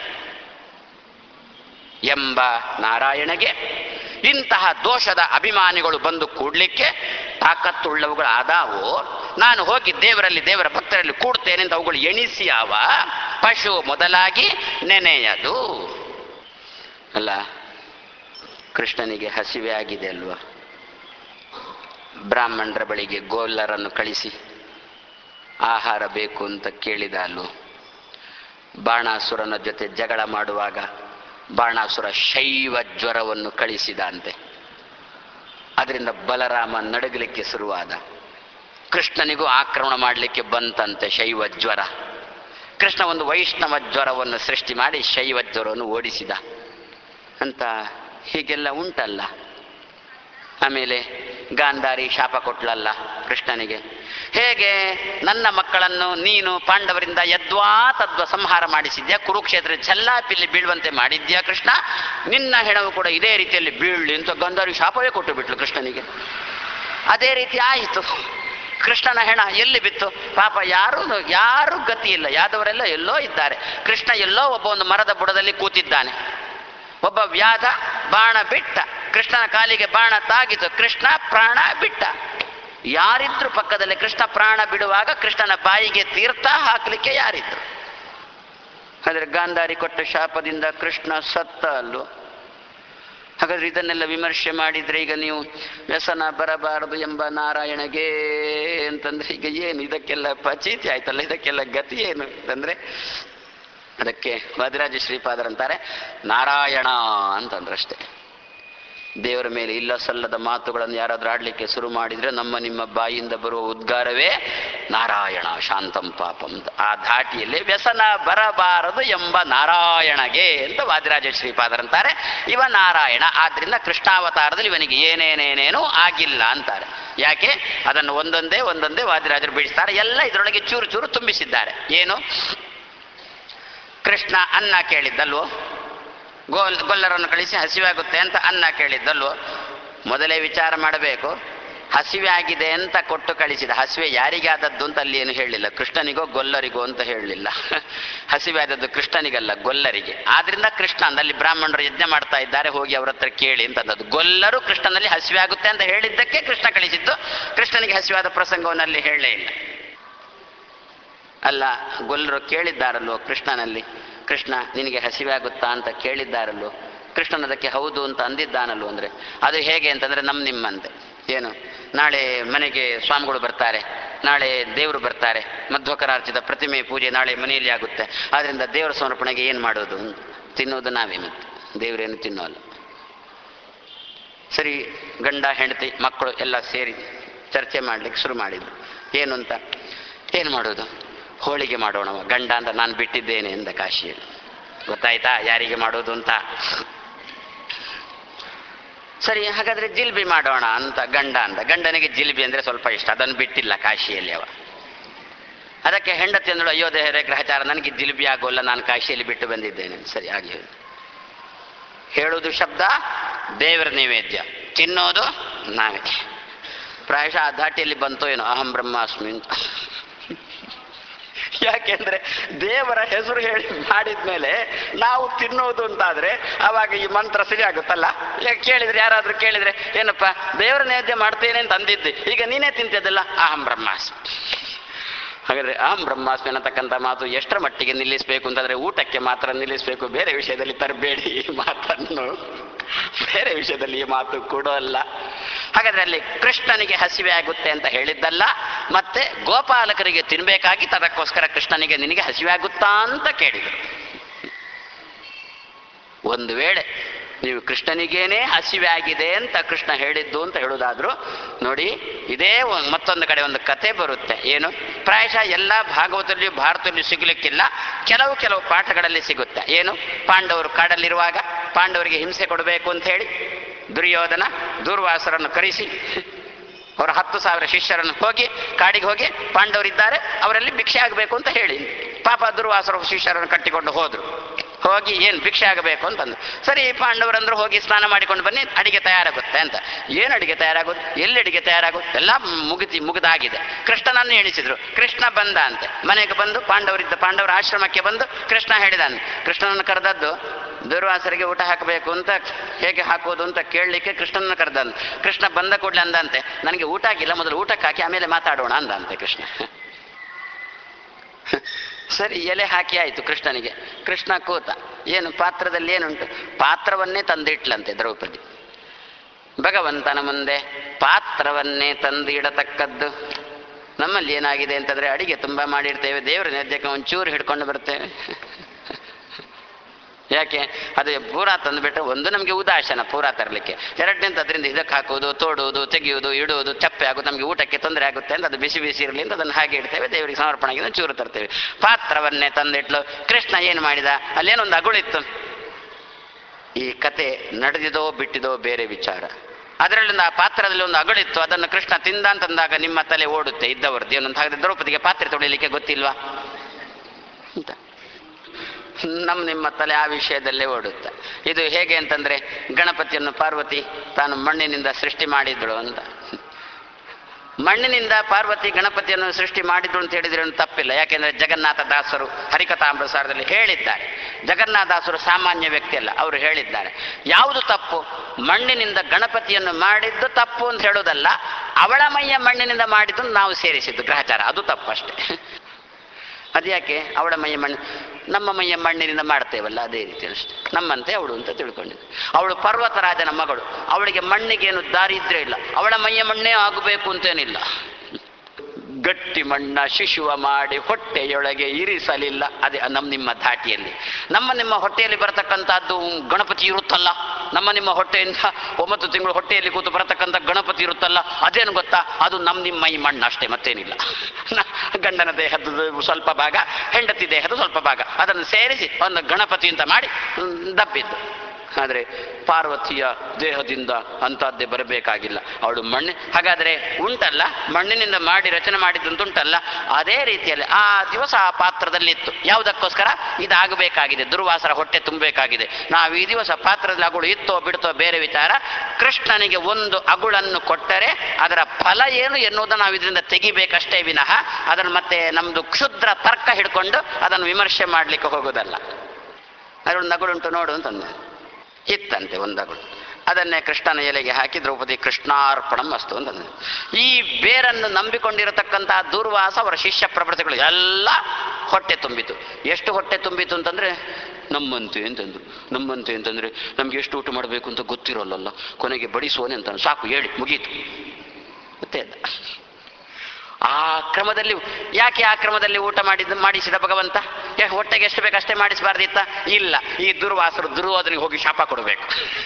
ಎಂಬ ನಾರಾಯಣಗೆ. ಇಂತಹ ದೋಷದ ಅಭಿಮಾನಿಗಳು ಬಂದು ಕೂಡ್ಲಿಕ್ಕೆ ತಾಕತ್ತುಳ್ಳವುಗಳು ಆದಾವು. ನಾನು ಹೋಗಿ ದೇವರಲ್ಲಿ ದೇವರ ಭಕ್ತರಲ್ಲಿ ಕೂಡ್ತೇನೆ ಅಂತ ಅವುಗಳು ಎಣಿಸಿಯಾವ. ಪಶು ಮೊದಲಾಗಿ ನೆನೆಯದು. ಅಲ್ಲ, ಕೃಷ್ಣನಿಗೆ ಹಸಿವೆ ಆಗಿದೆ ಅಲ್ವಾ? ಬ್ರಾಹ್ಮಣರ ಬಳಿಗೆ ಗೋಲ್ಲರನ್ನು ಕಳಿಸಿ ಆಹಾರ ಬೇಕು ಅಂತ ಕೇಳಿದ ಅಲ್ವ? ಬಾಣಾಸುರನ ಜೊತೆ ಜಗಳ ಮಾಡುವಾಗ ಬಾಣಾಸುರ ಶೈವ ಜ್ವರವನ್ನು ಕಳಿಸಿದ ಅಂತೆ. ಅದರಿಂದ ಬಲರಾಮ ನಡಗಲಿಕ್ಕೆ ಶುರುವಾದ. ಕೃಷ್ಣನಿಗೂ ಆಕ್ರಮಣ ಮಾಡಲಿಕ್ಕೆ ಬಂತಂತೆ ಶೈವ ಜ್ವರ. ಕೃಷ್ಣ ಒಂದು ವೈಷ್ಣವ ಜ್ವರವನ್ನು ಸೃಷ್ಟಿ ಮಾಡಿ ಶೈವ ಜ್ವರವನ್ನು ಓಡಿಸಿದ ಅಂತ ಹೀಗೆಲ್ಲ ಉಂಟಲ್ಲ. ಆಮೇಲೆ ಗಾಂಧಾರಿ ಶಾಪ ಕೊಟ್ಲಲ್ಲ ಕೃಷ್ಣನಿಗೆ. ಹೇಗೆ ನನ್ನ ಮಕ್ಕಳನ್ನು ನೀನು ಪಾಂಡವರಿಂದ ಯದ್ವಾ ತದ್ವಾ ಸಂಹಾರ ಮಾಡಿಸಿದ್ಯಾ, ಕುರುಕ್ಷೇತ್ರ ಛಲ್ಲಾಪಿಲ್ಲಿ ಬೀಳುವಂತೆ ಮಾಡಿದ್ಯಾ ಕೃಷ್ಣ, ನಿನ್ನ ಹೆಣವು ಕೂಡ ಇದೇ ರೀತಿಯಲ್ಲಿ ಬೀಳಲಿ ಅಂತ ಗಾಂಧಾರಿ ಶಾಪವೇ ಕೊಟ್ಟು ಬಿಟ್ಲು ಕೃಷ್ಣನಿಗೆ. ಅದೇ ರೀತಿ ಆಯಿತು. ಕೃಷ್ಣನ ಹೆಣ ಎಲ್ಲಿ ಬಿತ್ತು? ಪಾಪ ಯಾರು ಯಾರು ಗತಿ ಇಲ್ಲ, ಯಾದವರೆಲ್ಲ ಎಲ್ಲೋ ಇದ್ದಾರೆ. ಕೃಷ್ಣ ಎಲ್ಲೋ ಒಬ್ಬ ಒಂದು ಮರದ ಬುಡದಲ್ಲಿ ಕೂತಿದ್ದಾನೆ. ಒಬ್ಬ ವ್ಯಾಧ ಬಾಣ ಬಿಟ್ಟ, ಕೃಷ್ಣನ ಕಾಲಿಗೆ ಬಾಣ ತಾಗಿತು, ಕೃಷ್ಣ ಪ್ರಾಣ ಬಿಟ್ಟ. ಯಾರಿದ್ರು ಪಕ್ಕದಲ್ಲಿ? ಕೃಷ್ಣ ಪ್ರಾಣ ಬಿಡುವಾಗ ಕೃಷ್ಣನ ಬಾಯಿಗೆ ತೀರ್ಥ ಹಾಕ್ಲಿಕ್ಕೆ ಯಾರಿದ್ರು? ಆದರೆ ಗಾಂಧಾರಿ ಕೊಟ್ಟ ಶಾಪದಿಂದ ಕೃಷ್ಣ ಸತ್ತ ಅಲ್ಲೋ. ಹಾಗಾದ್ರೆ ಇದನ್ನೆಲ್ಲ ವಿಮರ್ಶೆ ಮಾಡಿದ್ರೆ ಈಗ ನೀವು ವ್ಯಸನ ಬರಬಾರದು ಎಂಬ ನಾರಾಯಣಗೆ ಅಂತಂದ್ರೆ ಈಗ ಏನು? ಇದಕ್ಕೆಲ್ಲ ಪಚೀತಿ ಆಯ್ತಲ್ಲ, ಇದಕ್ಕೆಲ್ಲ ಗತಿ ಏನು ಅಂತಂದ್ರೆ ಅದಕ್ಕೆ ವಾದಿರಾಜ ಶ್ರೀಪಾದರಂತಾರೆ ನಾರಾಯಣ ಅಂತಂದ್ರಷ್ಟೇ. ದೇವರ ಮೇಲೆ ಇಲ್ಲ ಸಲ್ಲದ ಮಾತುಗಳನ್ನು ಯಾರಾದ್ರೂ ಆಡ್ಲಿಕ್ಕೆ ಶುರು ಮಾಡಿದ್ರೆ ನಮ್ಮ ನಿಮ್ಮ ಬಾಯಿಯಿಂದ ಬರುವ ಉದ್ಗಾರವೇ ನಾರಾಯಣ ಶಾಂತಂ ಪಾಪಂ. ಆ ಧಾಟಿಯಲ್ಲಿ ವ್ಯಸನ ಬರಬಾರದು ಎಂಬ ನಾರಾಯಣಗೆ ಅಂತ ವಾದಿರಾಜ ಶ್ರೀಪಾದರಂತಾರೆ. ಇವ ನಾರಾಯಣ. ಆದ್ರಿಂದ ಕೃಷ್ಣಾವತಾರದಲ್ಲಿ ಇವನಿಗೆ ಏನೇನೇನೇನೂ ಆಗಿಲ್ಲ ಅಂತಾರೆ. ಯಾಕೆ? ಅದನ್ನು ಒಂದೊಂದೇ ಒಂದೊಂದೇ ವಾದಿರಾಜರು ಬಿಡಿಸ್ತಾರೆ. ಎಲ್ಲ ಇದರೊಳಗೆ ಚೂರು ಚೂರು ತುಂಬಿಸಿದ್ದಾರೆ. ಏನು? ಕೃಷ್ಣ ಅನ್ನ ಕೇಳಿದ್ದಲ್ವೋ, ಗೋಲ್ ಗೊಲ್ಲರನ್ನು ಕಳಿಸಿ ಹಸಿವೆ ಆಗುತ್ತೆ ಅಂತ ಅನ್ನ ಕೇಳಿದ್ದಲ್ವೋ. ಮೊದಲೇ ವಿಚಾರ ಮಾಡಬೇಕು. ಹಸಿವೆ ಆಗಿದೆ ಅಂತ ಕೊಟ್ಟು ಕಳಿಸಿದ. ಹಸಿವೆ ಯಾರಿಗಾದದ್ದು ಅಂತ ಅಲ್ಲಿ ಏನು ಹೇಳಲಿಲ್ಲ. ಕೃಷ್ಣನಿಗೋ ಗೊಲ್ಲರಿಗೋ ಅಂತ ಹೇಳಲಿಲ್ಲ. ಹಸಿವೆ ಆದದ್ದು ಕೃಷ್ಣನಿಗಲ್ಲ, ಗೊಲ್ಲರಿಗೆ. ಆದ್ರಿಂದ ಕೃಷ್ಣ ಅಂದಲ್ಲಿ ಬ್ರಾಹ್ಮಣರು ಯಜ್ಞ ಮಾಡ್ತಾ ಇದ್ದಾರೆ, ಹೋಗಿ ಅವ್ರ ಹತ್ರ ಕೇಳಿ ಅಂತಂದದ್ದು. ಗೊಲ್ಲರು ಕೃಷ್ಣನಲ್ಲಿ ಹಸಿವೆ ಆಗುತ್ತೆ ಅಂತ ಹೇಳಿದ್ದಕ್ಕೆ ಕೃಷ್ಣ ಕಳಿಸಿದ್ದು. ಕೃಷ್ಣನಿಗೆ ಹಸಿವಾದ ಪ್ರಸಂಗವನ್ನಲ್ಲಿ ಹೇಳಲೇ ಇಲ್ಲ. ಅಲ್ಲ, ಗೊಲ್ಲರು ಕೇಳಿದ್ದಾರಲ್ವೋ ಕೃಷ್ಣನಲ್ಲಿ, ಕೃಷ್ಣ ನಿನಗೆ ಹಸಿವೆ ಆಗುತ್ತಾ ಅಂತ ಕೇಳಿದ್ದಾರಲ್ವೋ. ಕೃಷ್ಣನ ಅದಕ್ಕೆ ಹೌದು ಅಂತ ಅಂದಿದ್ದಾನಲ್ವ. ಅಂದರೆ ಅದು ಹೇಗೆ ಅಂತಂದರೆ ನಮ್ಮ ನಿಮ್ಮಂತೆ. ಏನು? ನಾಳೆ ಮನೆಗೆ ಸ್ವಾಮಿಗಳು ಬರ್ತಾರೆ, ನಾಳೆ ದೇವರು ಬರ್ತಾರೆ, ಮಧ್ವಕರಾರ್ಚಿತ ಪ್ರತಿಮೆ ಪೂಜೆ ನಾಳೆ ಮನೆಯಲ್ಲಿ ಆಗುತ್ತೆ. ಆದ್ದರಿಂದ ದೇವರ ಸಮರ್ಪಣೆಗೆ ಏನು ಮಾಡೋದು? ತಿನ್ನೋದು ನಾವೇ, ಮತ್ತೆ ದೇವರೇನು ತಿನ್ನೋಲ್ಲ. ಸರಿ, ಗಂಡ ಹೆಂಡತಿ ಮಕ್ಕಳು ಎಲ್ಲ ಸೇರಿ ಚರ್ಚೆ ಮಾಡ್ಲಿಕ್ಕೆ ಶುರು ಮಾಡಿದ್ರು. ಏನು ಅಂತ, ಏನು ಮಾಡೋದು? ಹೋಳಿಗೆ ಮಾಡೋಣ. ಗಂಡ ಅಂತ ನಾನು ಬಿಟ್ಟಿದ್ದೇನೆ ಎಂದ ಕಾಶಿಯಲ್ಲಿ. ಗೊತ್ತಾಯ್ತಾ ಯಾರಿಗೆ ಮಾಡೋದು ಅಂತ? ಸರಿ, ಹಾಗಾದ್ರೆ ಜಿಲ್ಬಿ ಮಾಡೋಣ ಅಂತ ಗಂಡ ಅಂದ. ಗಂಡನಿಗೆ ಜಿಲ್ಬಿ ಅಂದ್ರೆ ಸ್ವಲ್ಪ ಇಷ್ಟ, ಅದನ್ನು ಬಿಟ್ಟಿಲ್ಲ ಕಾಶಿಯಲ್ಲಿ ಅವ. ಅದಕ್ಕೆ ಹೆಂಡತಿ ಅಂದಳು, ಅಯ್ಯೋ ದೇಹರೇ ಗ್ರಹಚಾರ, ನನಗೆ ಜಿಲ್ಬಿ ಆಗೋಲ್ಲ, ನಾನು ಕಾಶಿಯಲ್ಲಿ ಬಿಟ್ಟು ಬಂದಿದ್ದೇನೆ. ಸರಿ, ಆಗಿ ಹೇಳುವುದು ಶಬ್ದ ದೇವರ ನೈವೇದ್ಯ, ತಿನ್ನೋದು ನಾವೇ. ಪ್ರಾಯಶಃ ಆ ಧಾಟಿಯಲ್ಲಿ ಬಂತೋ ಏನೋ ಅಹಂ ಬ್ರಹ್ಮಾಸ್ಮಿ ಅಂತ. ಯಾಕೆಂದ್ರೆ ದೇವರ ಹೆಸರು ಹೇಳಿ ಮಾಡಿದ್ಮೇಲೆ ನಾವು ತಿನ್ನೋದು ಅಂತಾದ್ರೆ ಅವಾಗ ಈ ಮಂತ್ರ ಸರಿ ಆಗುತ್ತಲ್ಲ. ಕೇಳಿದ್ರೆ ಯಾರಾದ್ರೂ ಕೇಳಿದ್ರೆ, ಏನಪ್ಪ ದೇವರ ನೈವೇದ್ಯ ಮಾಡ್ತೇನೆ ಅಂತ ಅಂದಿದ್ದೆ, ಈಗ ನೀನೇ ತಿಂತಿದ್ದಲ್ಲ, ಅಹಂ ಬ್ರಹ್ಮಾಸ್ಮಿ. ಹಾಗಾದ್ರೆ ಅಹಂ ಬ್ರಹ್ಮಾಸ್ಮಿ ಅನ್ನತಕ್ಕಂಥ ಮಾತು ಎಷ್ಟರ ಮಟ್ಟಿಗೆ ನಿಲ್ಲಿಸಬೇಕು ಅಂತಂದ್ರೆ ಊಟಕ್ಕೆ ಮಾತ್ರ ನಿಲ್ಲಿಸಬೇಕು, ಬೇರೆ ವಿಷಯದಲ್ಲಿ ತರಬೇಡಿ ಈ ಮಾತನ್ನು. ಬೇರೆ ವಿಷಯದಲ್ಲಿ ಈ ಮಾತು ಕೂಡ ಅಲ್ಲ. ಹಾಗಾದ್ರೆ ಅಲ್ಲಿ ಕೃಷ್ಣನಿಗೆ ಹಸಿವೆ ಆಗುತ್ತೆ ಅಂತ ಹೇಳಿದ್ದಲ್ಲ, ಮತ್ತೆ ಗೋಪಾಲಕರಿಗೆ ತಿನ್ಬೇಕಾಗಿತ್ತು, ಅದಕ್ಕೋಸ್ಕರ ಕೃಷ್ಣನಿಗೆ ನಿನಗೆ ಹಸಿವೆ ಆಗುತ್ತಾ ಅಂತ ಕೇಳಿದರು. ಒಂದು ವೇಳೆ ನೀವು ಕೃಷ್ಣನಿಗೇನೇ ಹಸಿವೆ ಆಗಿದೆ ಅಂತ ಕೃಷ್ಣ ಹೇಳಿದ್ದು ಅಂತ ಹೇಳುವುದಾದ್ರು ನೋಡಿ, ಇದೇ ಮತ್ತೊಂದು ಕಡೆ ಒಂದು ಕತೆ ಬರುತ್ತೆ. ಏನು? ಪ್ರಾಯಶಃ ಎಲ್ಲ ಭಾಗವತದಲ್ಲಿಯೂ ಭಾರತದಲ್ಲಿಯೂ ಸಿಗಲಿಕ್ಕಿಲ್ಲ, ಕೆಲವು ಕೆಲವು ಪಾಠಗಳಲ್ಲಿ ಸಿಗುತ್ತೆ. ಏನು? ಪಾಂಡವರು ಕಾಡಲ್ಲಿರುವಾಗ ಪಾಂಡವರಿಗೆ ಹಿಂಸೆ ಕೊಡಬೇಕು ಅಂತ ಹೇಳಿ ದುರ್ಯೋಧನ ದೂರ್ವಾಸರನ್ನು ಕರೆಸಿ ಅವರ ಹತ್ತು ಸಾವಿರ ಶಿಷ್ಯರನ್ನು ಹೋಗಿ ಕಾಡಿಗೆ ಹೋಗಿ ಪಾಂಡವರಿದ್ದಾರೆ ಅವರಲ್ಲಿ ಭಿಕ್ಷೆ ಆಗಬೇಕು ಅಂತ ಹೇಳಿ, ಪಾಪ ದುರ್ವಾಸರ ಶಿಷ್ಯರನ್ನು ಕಟ್ಟಿಕೊಂಡು ಹೋದ್ರು. ಹೋಗಿ ಏನು ಭಿಕ್ಷೆ ಆಗಬೇಕು ಅಂತಂದು, ಸರಿ ಪಾಂಡವರಂದ್ರು ಹೋಗಿ ಸ್ನಾನ ಮಾಡಿಕೊಂಡು ಬನ್ನಿ, ಅಡಿಗೆ ತಯಾರಾಗುತ್ತೆ ಅಂತ. ಏನು ಅಡಿಗೆ ತಯಾರಾಗೋದು, ಎಲ್ಲಿ ಅಡಿಗೆ ತಯಾರಾಗೋದು, ಎಲ್ಲ ಮುಗಿದಿ ಮುಗಿದಾಗಿದೆ. ಕೃಷ್ಣನನ್ನು ಎಣಿಸಿದ್ರು, ಕೃಷ್ಣ ಬಂದ ಅಂತೆ. ಮನೆಗೆ ಬಂದು ಪಾಂಡವರಿದ್ದ ಪಾಂಡವರ ಆಶ್ರಮಕ್ಕೆ ಬಂದು ಕೃಷ್ಣ ಹೇಳಿದಾನೆ. ಕೃಷ್ಣನನ್ನು ಕರೆದದ್ದು ದುರ್ವಾಸರಿಗೆ ಊಟ ಹಾಕಬೇಕು ಅಂತ, ಹೇಗೆ ಹಾಕೋದು ಅಂತ ಕೇಳಲಿಕ್ಕೆ ಕೃಷ್ಣನನ್ನು ಕರೆದದ್ದು. ಕೃಷ್ಣ ಬಂದ ಕೂಡಲೇ ಅಂದಂತೆ, ನನಗೆ ಊಟ ಆಗಿಲ್ಲ, ಮೊದಲು ಊಟಕ್ಕೆ ಹಾಕಿ ಆಮೇಲೆ ಮಾತಾಡೋಣ ಅಂದಂತೆ ಕೃಷ್ಣ. ಸರಿ, ಎಲೆ ಹಾಕಿ ಆಯಿತು ಕೃಷ್ಣನಿಗೆ. ಕೃಷ್ಣ ಕೂತ. ಏನು ಪಾತ್ರದಲ್ಲಿ ಏನುಂಟು? ಪಾತ್ರವನ್ನೇ ತಂದಿಟ್ಲಂತೆ ದ್ರೌಪದಿ. ಭಗವಂತನ ಮುಂದೆ ಪಾತ್ರವನ್ನೇ ತಂದು ಇಡತಕ್ಕದ್ದು. ನಮ್ಮಲ್ಲಿ ಏನಾಗಿದೆ ಅಂತಂದ್ರೆ, ಅಡಿಗೆ ತುಂಬ ಮಾಡಿರ್ತೇವೆ, ದೇವರ ನೈವೇದ್ಯಕ್ಕೆ ಒಂಚೂರು ಹಿಡ್ಕೊಂಡು ಬರ್ತೇವೆ. ಯಾಕೆ? ಅದು ಪೂರಾ ತಂದುಬಿಟ್ರೆ ಒಂದು ನಮಗೆ ಉದಾಸನ ಪೂರಾ ತರಲಿಕ್ಕೆ, ಎರಡನೇಂತ ಅದರಿಂದ ಇದಕ್ಕೆ ಹಾಕುವುದು, ತೋಡುವುದು, ತೆಗೆಯುವುದು, ಇಡುವುದು, ಚಪ್ಪೆ ಆಗೋದು, ನಮಗೆ ಊಟಕ್ಕೆ ತೊಂದರೆ ಆಗುತ್ತೆ ಅಂತ ಅದು ಬಿಸಿ ಬಿಸಿ ಇರಲಿ ಅಂತ ಅದನ್ನು ಹಾಗೆ ಇಡ್ತೇವೆ, ದೇವರಿಗೆ ಸಮರ್ಪಣೆಗೆ ಚೂರು ತರ್ತೇವೆ. ಪಾತ್ರವನ್ನೇ ತಂದಿಟ್ಲು. ಕೃಷ್ಣ ಏನು ಮಾಡಿದ? ಅಲ್ಲೇನೊಂದು ಅಗುಳಿತ್ತು. ಈ ಕತೆ ನಡೆದಿದೋ ಬಿಟ್ಟಿದೋ ಬೇರೆ ವಿಚಾರ. ಅದರಲ್ಲಿ ಆ ಪಾತ್ರದಲ್ಲಿ ಒಂದು ಅಗಳಿತ್ತು, ಅದನ್ನು ಕೃಷ್ಣ ತಿಂದ ಅಂತಂದಾಗ ನಿಮ್ಮ ತಲೆ ಓಡುತ್ತೆ ಇದ್ದವರದ್ದು. ಏನಂತ ಹಾಗಾದ್ರೆ ದ್ರೌಪದಿಗೆ ಪಾತ್ರೆ ತೊಳಿಲಿಕ್ಕೆ ಗೊತ್ತಿಲ್ವಾ ಅಂತ ನಮ್ಮ ನಿಮ್ಮ ತಲೆ ಆ ವಿಷಯದಲ್ಲೇ ಓಡುತ್ತೆ. ಇದು ಹೇಗೆ ಅಂತಂದ್ರೆ, ಗಣಪತಿಯನ್ನು ಪಾರ್ವತಿ ತಾನು ಮಣ್ಣಿನಿಂದ ಸೃಷ್ಟಿ ಮಾಡಿದಳು ಅಂತ. ಮಣ್ಣಿನಿಂದ ಪಾರ್ವತಿ ಗಣಪತಿಯನ್ನು ಸೃಷ್ಟಿ ಮಾಡಿದ್ರು ಅಂತ ಹೇಳಿದ್ರೆ ತಪ್ಪಿಲ್ಲ. ಯಾಕೆಂದ್ರೆ ಜಗನ್ನಾಥ ದಾಸರು ಹರಿಕಥಾಮೃತಸಾರದಲ್ಲಿ ಹೇಳಿದ್ದಾರೆ. ಜಗನ್ನಾಥ ದಾಸರು ಸಾಮಾನ್ಯ ವ್ಯಕ್ತಿ ಅಲ್ಲ, ಅವರು ಹೇಳಿದ್ದಾರೆ. ಯಾವುದು ತಪ್ಪು? ಮಣ್ಣಿನಿಂದ ಗಣಪತಿಯನ್ನು ಮಾಡಿದ್ದು ತಪ್ಪು ಅಂತ ಹೇಳೋದಲ್ಲ, ಅವಳ ಮೈಯ ಮಣ್ಣಿನಿಂದ ಮಾಡಿದ್ದು ನಾವು ಸೇರಿಸಿದ್ದು ಗ್ರಹಚಾರ, ಅದು ತಪ್ಪು ಅಷ್ಟೇ. ಅದ್ಯಾಕೆ? ಅವಳ ಮೈಯ ಮಣ್ಣು ನಮ್ಮ ಮೈಯ ಮಣ್ಣಿನಿಂದ ಮಾಡ್ತೇವಲ್ಲ, ಅದೇ ರೀತಿ ಅಷ್ಟೆ. ನಮ್ಮಂತೆ ಅವಳು ಅಂತ ತಿಳ್ಕೊಂಡಿದ್ದು. ಅವಳು ಪರ್ವತರಾಜನ ಮಗಳು, ಅವಳಿಗೆ ಮಣ್ಣಿಗೇನು ದಾರಿದ್ರ್ಯ ಇಲ್ಲ, ಅವಳ ಮೈಯ ಮಣ್ಣೇ ಆಗಬೇಕು ಅಂತೇನಿಲ್ಲ. ಗಟ್ಟಿ ಮಣ್ಣ ಶಿಶುವ ಮಾಡಿ ಹೊಟ್ಟೆಯೊಳಗೆ ಇರಿಸಲಿಲ್ಲ. ಅದೇ ನಮ್ಮ ನಿಮ್ಮ ಧಾಟಿಯಲ್ಲಿ. ನಮ್ಮ ನಿಮ್ಮ ಹೊಟ್ಟೆಯಲ್ಲಿ ಬರತಕ್ಕಂಥದ್ದು ಗಣಪತಿ ಇರುತ್ತಲ್ಲ, ನಮ್ಮ ನಿಮ್ಮ ಹೊಟ್ಟೆಯಿಂದ ಒಂಬತ್ತು ತಿಂಗಳು ಹೊಟ್ಟೆಯಲ್ಲಿ ಕೂತು ಬರತಕ್ಕಂಥ ಗಣಪತಿ ಇರುತ್ತಲ್ಲ, ಅದೇನು ಗೊತ್ತಾ? ಅದು ನಮ್ಮ ನಿಮ್ಮ ಮೈ ಮಣ್ಣು ಅಷ್ಟೇ, ಮತ್ತೇನಿಲ್ಲ. ಗಂಡನ ದೇಹದ ಸ್ವಲ್ಪ ಭಾಗ, ಹೆಂಡತಿ ದೇಹದ ಸ್ವಲ್ಪ ಭಾಗ, ಅದನ್ನು ಸೇರಿಸಿ ಒಂದು ಗಣಪತಿ ಅಂತ ಮಾಡಿ ದಬ್ಬಿದ್ದು. ಆದರೆ ಪಾರ್ವತಿಯ ದೇಹದಿಂದ ಅಂಥದ್ದೇ ಬರಬೇಕಾಗಿಲ್ಲ, ಅವಳು ಮಣ್ಣು. ಹಾಗಾದರೆ ಉಂಟಲ್ಲ, ಮಣ್ಣಿನಿಂದ ಮಾಡಿ ರಚನೆ ಮಾಡಿದ್ದಂತುಂಟಲ್ಲ, ಅದೇ ರೀತಿಯಲ್ಲಿ ಆ ದಿವಸ ಆ ಪಾತ್ರದಲ್ಲಿತ್ತು. ಯಾವುದಕ್ಕೋಸ್ಕರ? ಇದಾಗಬೇಕಾಗಿದೆ, ದುರ್ವಾಸರ ಹೊಟ್ಟೆ ತುಂಬಬೇಕಾಗಿದೆ. ನಾವು ಈ ದಿವಸ ಪಾತ್ರದಲ್ಲಿ ಅಗುಳು ಇತ್ತೋ ಬಿಡ್ತೋ ಬೇರೆ ವಿಚಾರ. ಕೃಷ್ಣನಿಗೆ ಒಂದು ಅಗುಳನ್ನು ಕೊಟ್ಟರೆ ಅದರ ಫಲ ಏನು ಎನ್ನುವುದನ್ನು ನಾವು ಇದರಿಂದ ತೆಗಿಬೇಕಷ್ಟೇ ವಿನಃ ಅದನ್ನು ಮತ್ತೆ ನಮ್ಮದು ಕ್ಷುದ್ರ ತರ್ಕ ಹಿಡ್ಕೊಂಡು ಅದನ್ನು ವಿಮರ್ಶೆ ಮಾಡಲಿಕ್ಕೆ ಹೋಗೋದಲ್ಲ. ಅದರೊಂದು ಅಗುಳುಂಟು ನೋಡು ಅಂತಂದ. ಇತ್ತಂತೆ ಒಂದಗಳು. ಅದನ್ನೇ ಕೃಷ್ಣನ ಎಲೆಗೆ ಹಾಕಿ ದ್ರೌಪದಿ ಕೃಷ್ಣಾರ್ಪಣಂ ಅಸ್ತು ಅಂತಂದ. ಈ ಬೇರನ್ನು ನಂಬಿಕೊಂಡಿರತಕ್ಕಂತಹ ದುರ್ವಾಸ ಅವರ ಶಿಷ್ಯ ಪ್ರವೃತ್ತಿಗಳು ಎಲ್ಲ ಹೊಟ್ಟೆ ತುಂಬಿತು. ಎಷ್ಟು ಹೊಟ್ಟೆ ತುಂಬಿತು ಅಂತಂದ್ರೆ, ನಮ್ಮಂತೆ ಅಂತಂದ್ರು. ನಮ್ಮಂತೆ ಅಂತಂದ್ರೆ ನಮ್ಗೆ ಎಷ್ಟು ಊಟ ಮಾಡಬೇಕು ಅಂತ ಗೊತ್ತಿರೋಲ್ಲ, ಕೊನೆಗೆ ಬಡಿಸುವನೆ ಅಂತ ಸಾಕು ಹೇಳಿ ಮುಗೀತು. ಮತ್ತೆ ಆ ಕ್ರಮದಲ್ಲಿ ಯಾಕೆ ಆ ಕ್ರಮದಲ್ಲಿ ಊಟ ಮಾಡಿದ ಮಾಡಿಸಿದ ಭಗವಂತ? ಹೊಟ್ಟೆಗೆ ಎಷ್ಟು ಬೇಕು ಅಷ್ಟೇ ಮಾಡಿಸಬಾರ್ದಿತ್ತ? ಇಲ್ಲ, ಈ ದುರ್ವಾಸರು ದುರ್ಯೋಧನಿಗೆ ಹೋಗಿ ಶಾಪ ಕೊಡಬೇಕು.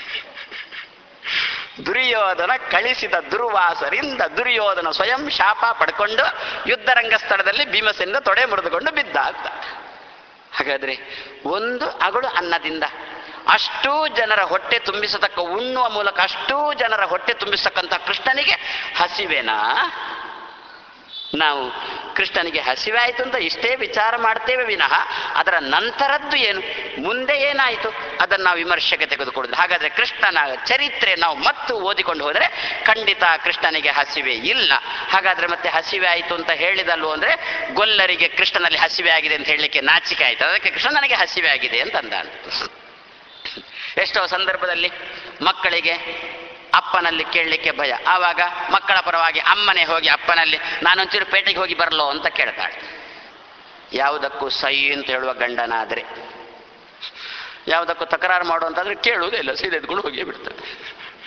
ದುರ್ಯೋಧನ ಕಳಿಸಿದ ದುರ್ವಾಸರಿಂದ ದುರ್ಯೋಧನ ಸ್ವಯಂ ಶಾಪ ಪಡ್ಕೊಂಡು ಯುದ್ಧರಂಗ ಸ್ಥಳದಲ್ಲಿ ಭೀಮಸೇನ ತೊಡೆ ಮುರಿದುಕೊಂಡು ಬಿದ್ದ ಅಂತ. ಹಾಗಾದ್ರೆ ಒಂದು ಅಗಳು ಅನ್ನದಿಂದ ಅಷ್ಟೂ ಜನರ ಹೊಟ್ಟೆ ತುಂಬಿಸತಕ್ಕ, ಉಣ್ಣುವ ಮೂಲಕ ಅಷ್ಟೂ ಜನರ ಹೊಟ್ಟೆ ತುಂಬಿಸತಕ್ಕಂಥ ಕೃಷ್ಣನಿಗೆ ಹಸಿವೇನಾ? ನಾವು ಕೃಷ್ಣನಿಗೆ ಹಸಿವೆ ಆಯಿತು ಅಂತ ಇಷ್ಟೇ ವಿಚಾರ ಮಾಡ್ತೇವೆ ವಿನಃ ಅದರ ನಂತರದ್ದು ಏನು, ಮುಂದೆ ಏನಾಯಿತು ಅದನ್ನು ನಾವು ವಿಮರ್ಶೆಗೆ ತೆಗೆದುಕೊಳ್ಳುದು. ಹಾಗಾದರೆ ಕೃಷ್ಣನ ಚರಿತ್ರೆ ನಾವು ಮತ್ತು ಓದಿಕೊಂಡು ಹೋದರೆ ಖಂಡಿತ ಕೃಷ್ಣನಿಗೆ ಹಸಿವೆ ಇಲ್ಲ. ಹಾಗಾದರೆ ಮತ್ತೆ ಹಸಿವೆ ಆಯಿತು ಅಂತ ಹೇಳಿದಲ್ವ ಅಂದರೆ, ಗೊಲ್ಲರಿಗೆ ಕೃಷ್ಣನಲ್ಲಿ ಹಸಿವೆ ಆಗಿದೆ ಅಂತ ಹೇಳಲಿಕ್ಕೆ ನಾಚಿಕೆ ಆಯಿತು, ಅದಕ್ಕೆ ಕೃಷ್ಣ ನನಗೆ ಹಸಿವೆ ಆಗಿದೆ ಅಂತ ಅಂದ. ಎಷ್ಟೋ ಸಂದರ್ಭದಲ್ಲಿ ಮಕ್ಕಳಿಗೆ ಅಪ್ಪನಲ್ಲಿ ಕೇಳಲಿಕ್ಕೆ ಭಯ, ಆವಾಗ ಮಕ್ಕಳ ಪರವಾಗಿ ಅಮ್ಮನೇ ಹೋಗಿ ಅಪ್ಪನಲ್ಲಿ ನಾನೊಂಚೂರು ಪೇಟೆಗೆ ಹೋಗಿ ಬರಲೋ ಅಂತ ಕೇಳ್ತಾಳೆ. ಯಾವುದಕ್ಕೂ ಸೈ ಅಂತ ಹೇಳುವ ಗಂಡನಾದರೆ, ಯಾವುದಕ್ಕೂ ತಕರಾರು ಮಾಡುವಂತಾದ್ರೆ ಕೇಳುವುದೇ ಇಲ್ಲ, ಸೀದೆದ್ಕೊಂಡು ಹೋಗಿ ಬಿಡ್ತಾಳೆ.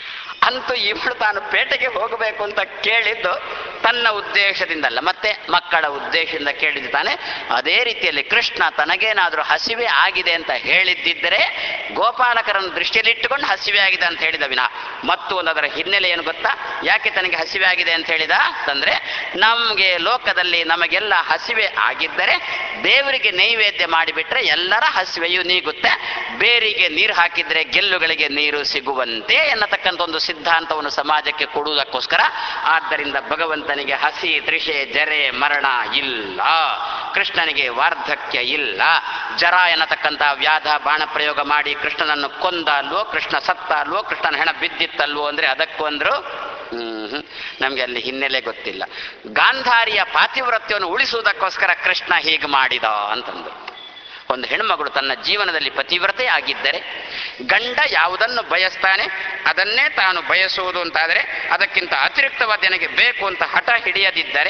ಅಂತೂ ಇವಳು ತಾನು ಪೇಟೆಗೆ ಹೋಗಬೇಕು ಅಂತ ಕೇಳಿದ್ದು ತನ್ನ ಉದ್ದೇಶದಿಂದಲ್ಲ, ಮತ್ತೆ ಮಕ್ಕಳ ಉದ್ದೇಶದಿಂದ ಕೇಳಿದ್ದು ತಾನೆ. ಅದೇ ರೀತಿಯಲ್ಲಿ ಕೃಷ್ಣ ತನಗೇನಾದರೂ ಹಸಿವೆ ಆಗಿದೆ ಅಂತ ಹೇಳಿದ್ದಿದ್ದರೆ ಗೋಪಾಲಕರನ್ನು ದೃಷ್ಟಿಯಲ್ಲಿ ಇಟ್ಟುಕೊಂಡು ಹಸಿವೆ ಆಗಿದೆ ಅಂತ ಹೇಳಿದ ವಿನಃ ಮತ್ತು ಒಂದು ಅದರ ಹಿನ್ನೆಲೆ ಏನು ಗೊತ್ತಾ? ಯಾಕೆ ತನಗೆ ಹಸಿವೆ ಆಗಿದೆ ಅಂತ ಹೇಳಿದ ಅಂತಂದ್ರೆ, ನಮಗೆ ಲೋಕದಲ್ಲಿ ನಮಗೆಲ್ಲ ಹಸಿವೆ ಆಗಿದ್ದರೆ ದೇವರಿಗೆ ನೈವೇದ್ಯ ಮಾಡಿಬಿಟ್ರೆ ಎಲ್ಲರ ಹಸಿವೆಯು ನೀಗುತ್ತೆ, ಬೇರಿಗೆ ನೀರು ಹಾಕಿದ್ರೆ ಗೆಲ್ಲುಗಳಿಗೆ ನೀರು ಸಿಗುವಂತೆ ಎನ್ನತಕ್ಕಂಥ ಒಂದು ಸಿದ್ಧಾಂತವನ್ನು ಸಮಾಜಕ್ಕೆ ಕೊಡುವುದಕ್ಕೋಸ್ಕರ. ಆದ್ದರಿಂದ ಭಗವಂತನಿಗೆ ಹಸಿ ತ್ರಿಷೆ ಜರೆ ಮರಣ ಇಲ್ಲ, ಕೃಷ್ಣನಿಗೆ ವಾರ್ಧಕ್ಯ ಇಲ್ಲ. ಜರ ಎನ್ನತಕ್ಕಂಥ ವ್ಯಾಧ ಬಾಣ ಪ್ರಯೋಗ ಮಾಡಿ ಕೃಷ್ಣನನ್ನು ಕೊಂದ ಅಲ್ವೋ, ಕೃಷ್ಣ ಸತ್ತ ಅಲ್ವೋ, ಕೃಷ್ಣನ ಹೆಣ ಬಿದ್ದಿತ್ತಲ್ವೋ ಅಂದ್ರೆ ಅದಕ್ಕೂ ಅಂದ್ರು ಹ್ಮ್ ನಮ್ಗೆ ಅಲ್ಲಿ ಹಿನ್ನೆಲೆ ಗೊತ್ತಿಲ್ಲ. ಗಾಂಧಾರಿಯ ಪಾತಿವ್ರತ್ಯವನ್ನು ಉಳಿಸುವುದಕ್ಕೋಸ್ಕರ ಕೃಷ್ಣ ಹೀಗೆ ಮಾಡಿದ ಅಂತಂದ್ರು. ಒಂದು ಹೆಣ್ಮಗಳು ತನ್ನ ಜೀವನದಲ್ಲಿ ಪತಿವ್ರತೆ ಆಗಿದ್ದರೆ ಗಂಡ ಯಾವುದನ್ನು ಬಯಸ್ತಾನೆ ಅದನ್ನೇ ತಾನು ಬಯಸುವುದು ಅಂತಾದರೆ, ಅದಕ್ಕಿಂತ ಅತಿರಿಕ್ತವಾದ ನನಗೆ ಬೇಕು ಅಂತ ಹಠ ಹಿಡಿಯದಿದ್ದರೆ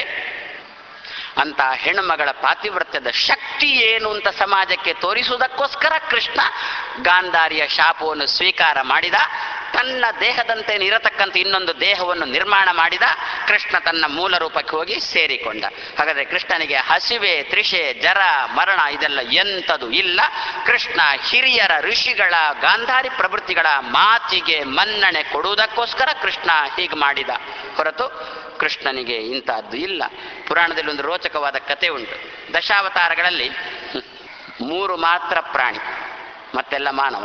ಅಂತ ಹೆಣ್ಣುಮಗಳ ಪಾತಿವ್ರತ್ಯದ ಶಕ್ತಿ ಏನು ಅಂತ ಸಮಾಜಕ್ಕೆ ತೋರಿಸುವುದಕ್ಕೋಸ್ಕರ ಕೃಷ್ಣ ಗಾಂಧಾರಿಯ ಶಾಪವನ್ನು ಸ್ವೀಕಾರ ಮಾಡಿದ. ತನ್ನ ದೇಹದಂತೆ ಇರತಕ್ಕಂಥ ಇನ್ನೊಂದು ದೇಹವನ್ನು ನಿರ್ಮಾಣ ಮಾಡಿದ. ಕೃಷ್ಣ ತನ್ನ ಮೂಲ ರೂಪಕ್ಕೆ ಹೋಗಿ ಸೇರಿಕೊಂಡ. ಹಾಗಾದರೆ ಕೃಷ್ಣನಿಗೆ ಹಸಿವೆ ತ್ರಿಷೆ ಜರ ಮರಣ ಇದೆಲ್ಲ ಎಂಥದು ಇಲ್ಲ. ಕೃಷ್ಣ ಹಿರಿಯರ ಋಷಿಗಳ ಗಾಂಧಾರಿ ಪ್ರವೃತ್ತಿಗಳ ಮಾತಿಗೆ ಮನ್ನಣೆ ಕೊಡುವುದಕ್ಕೋಸ್ಕರ ಕೃಷ್ಣ ಹೀಗೆ ಮಾಡಿದ ಹೊರತು ಕೃಷ್ಣನಿಗೆ ಇಂಥದ್ದು ಇಲ್ಲ. ಪುರಾಣದಲ್ಲಿ ಒಂದು ರೋಚಕವಾದ ಕತೆ ಉಂಟು. ದಶಾವತಾರಗಳಲ್ಲಿ ಮೂರು ಮಾತ್ರ ಪ್ರಾಣಿ, ಮತ್ತೆಲ್ಲ ಮಾನವ.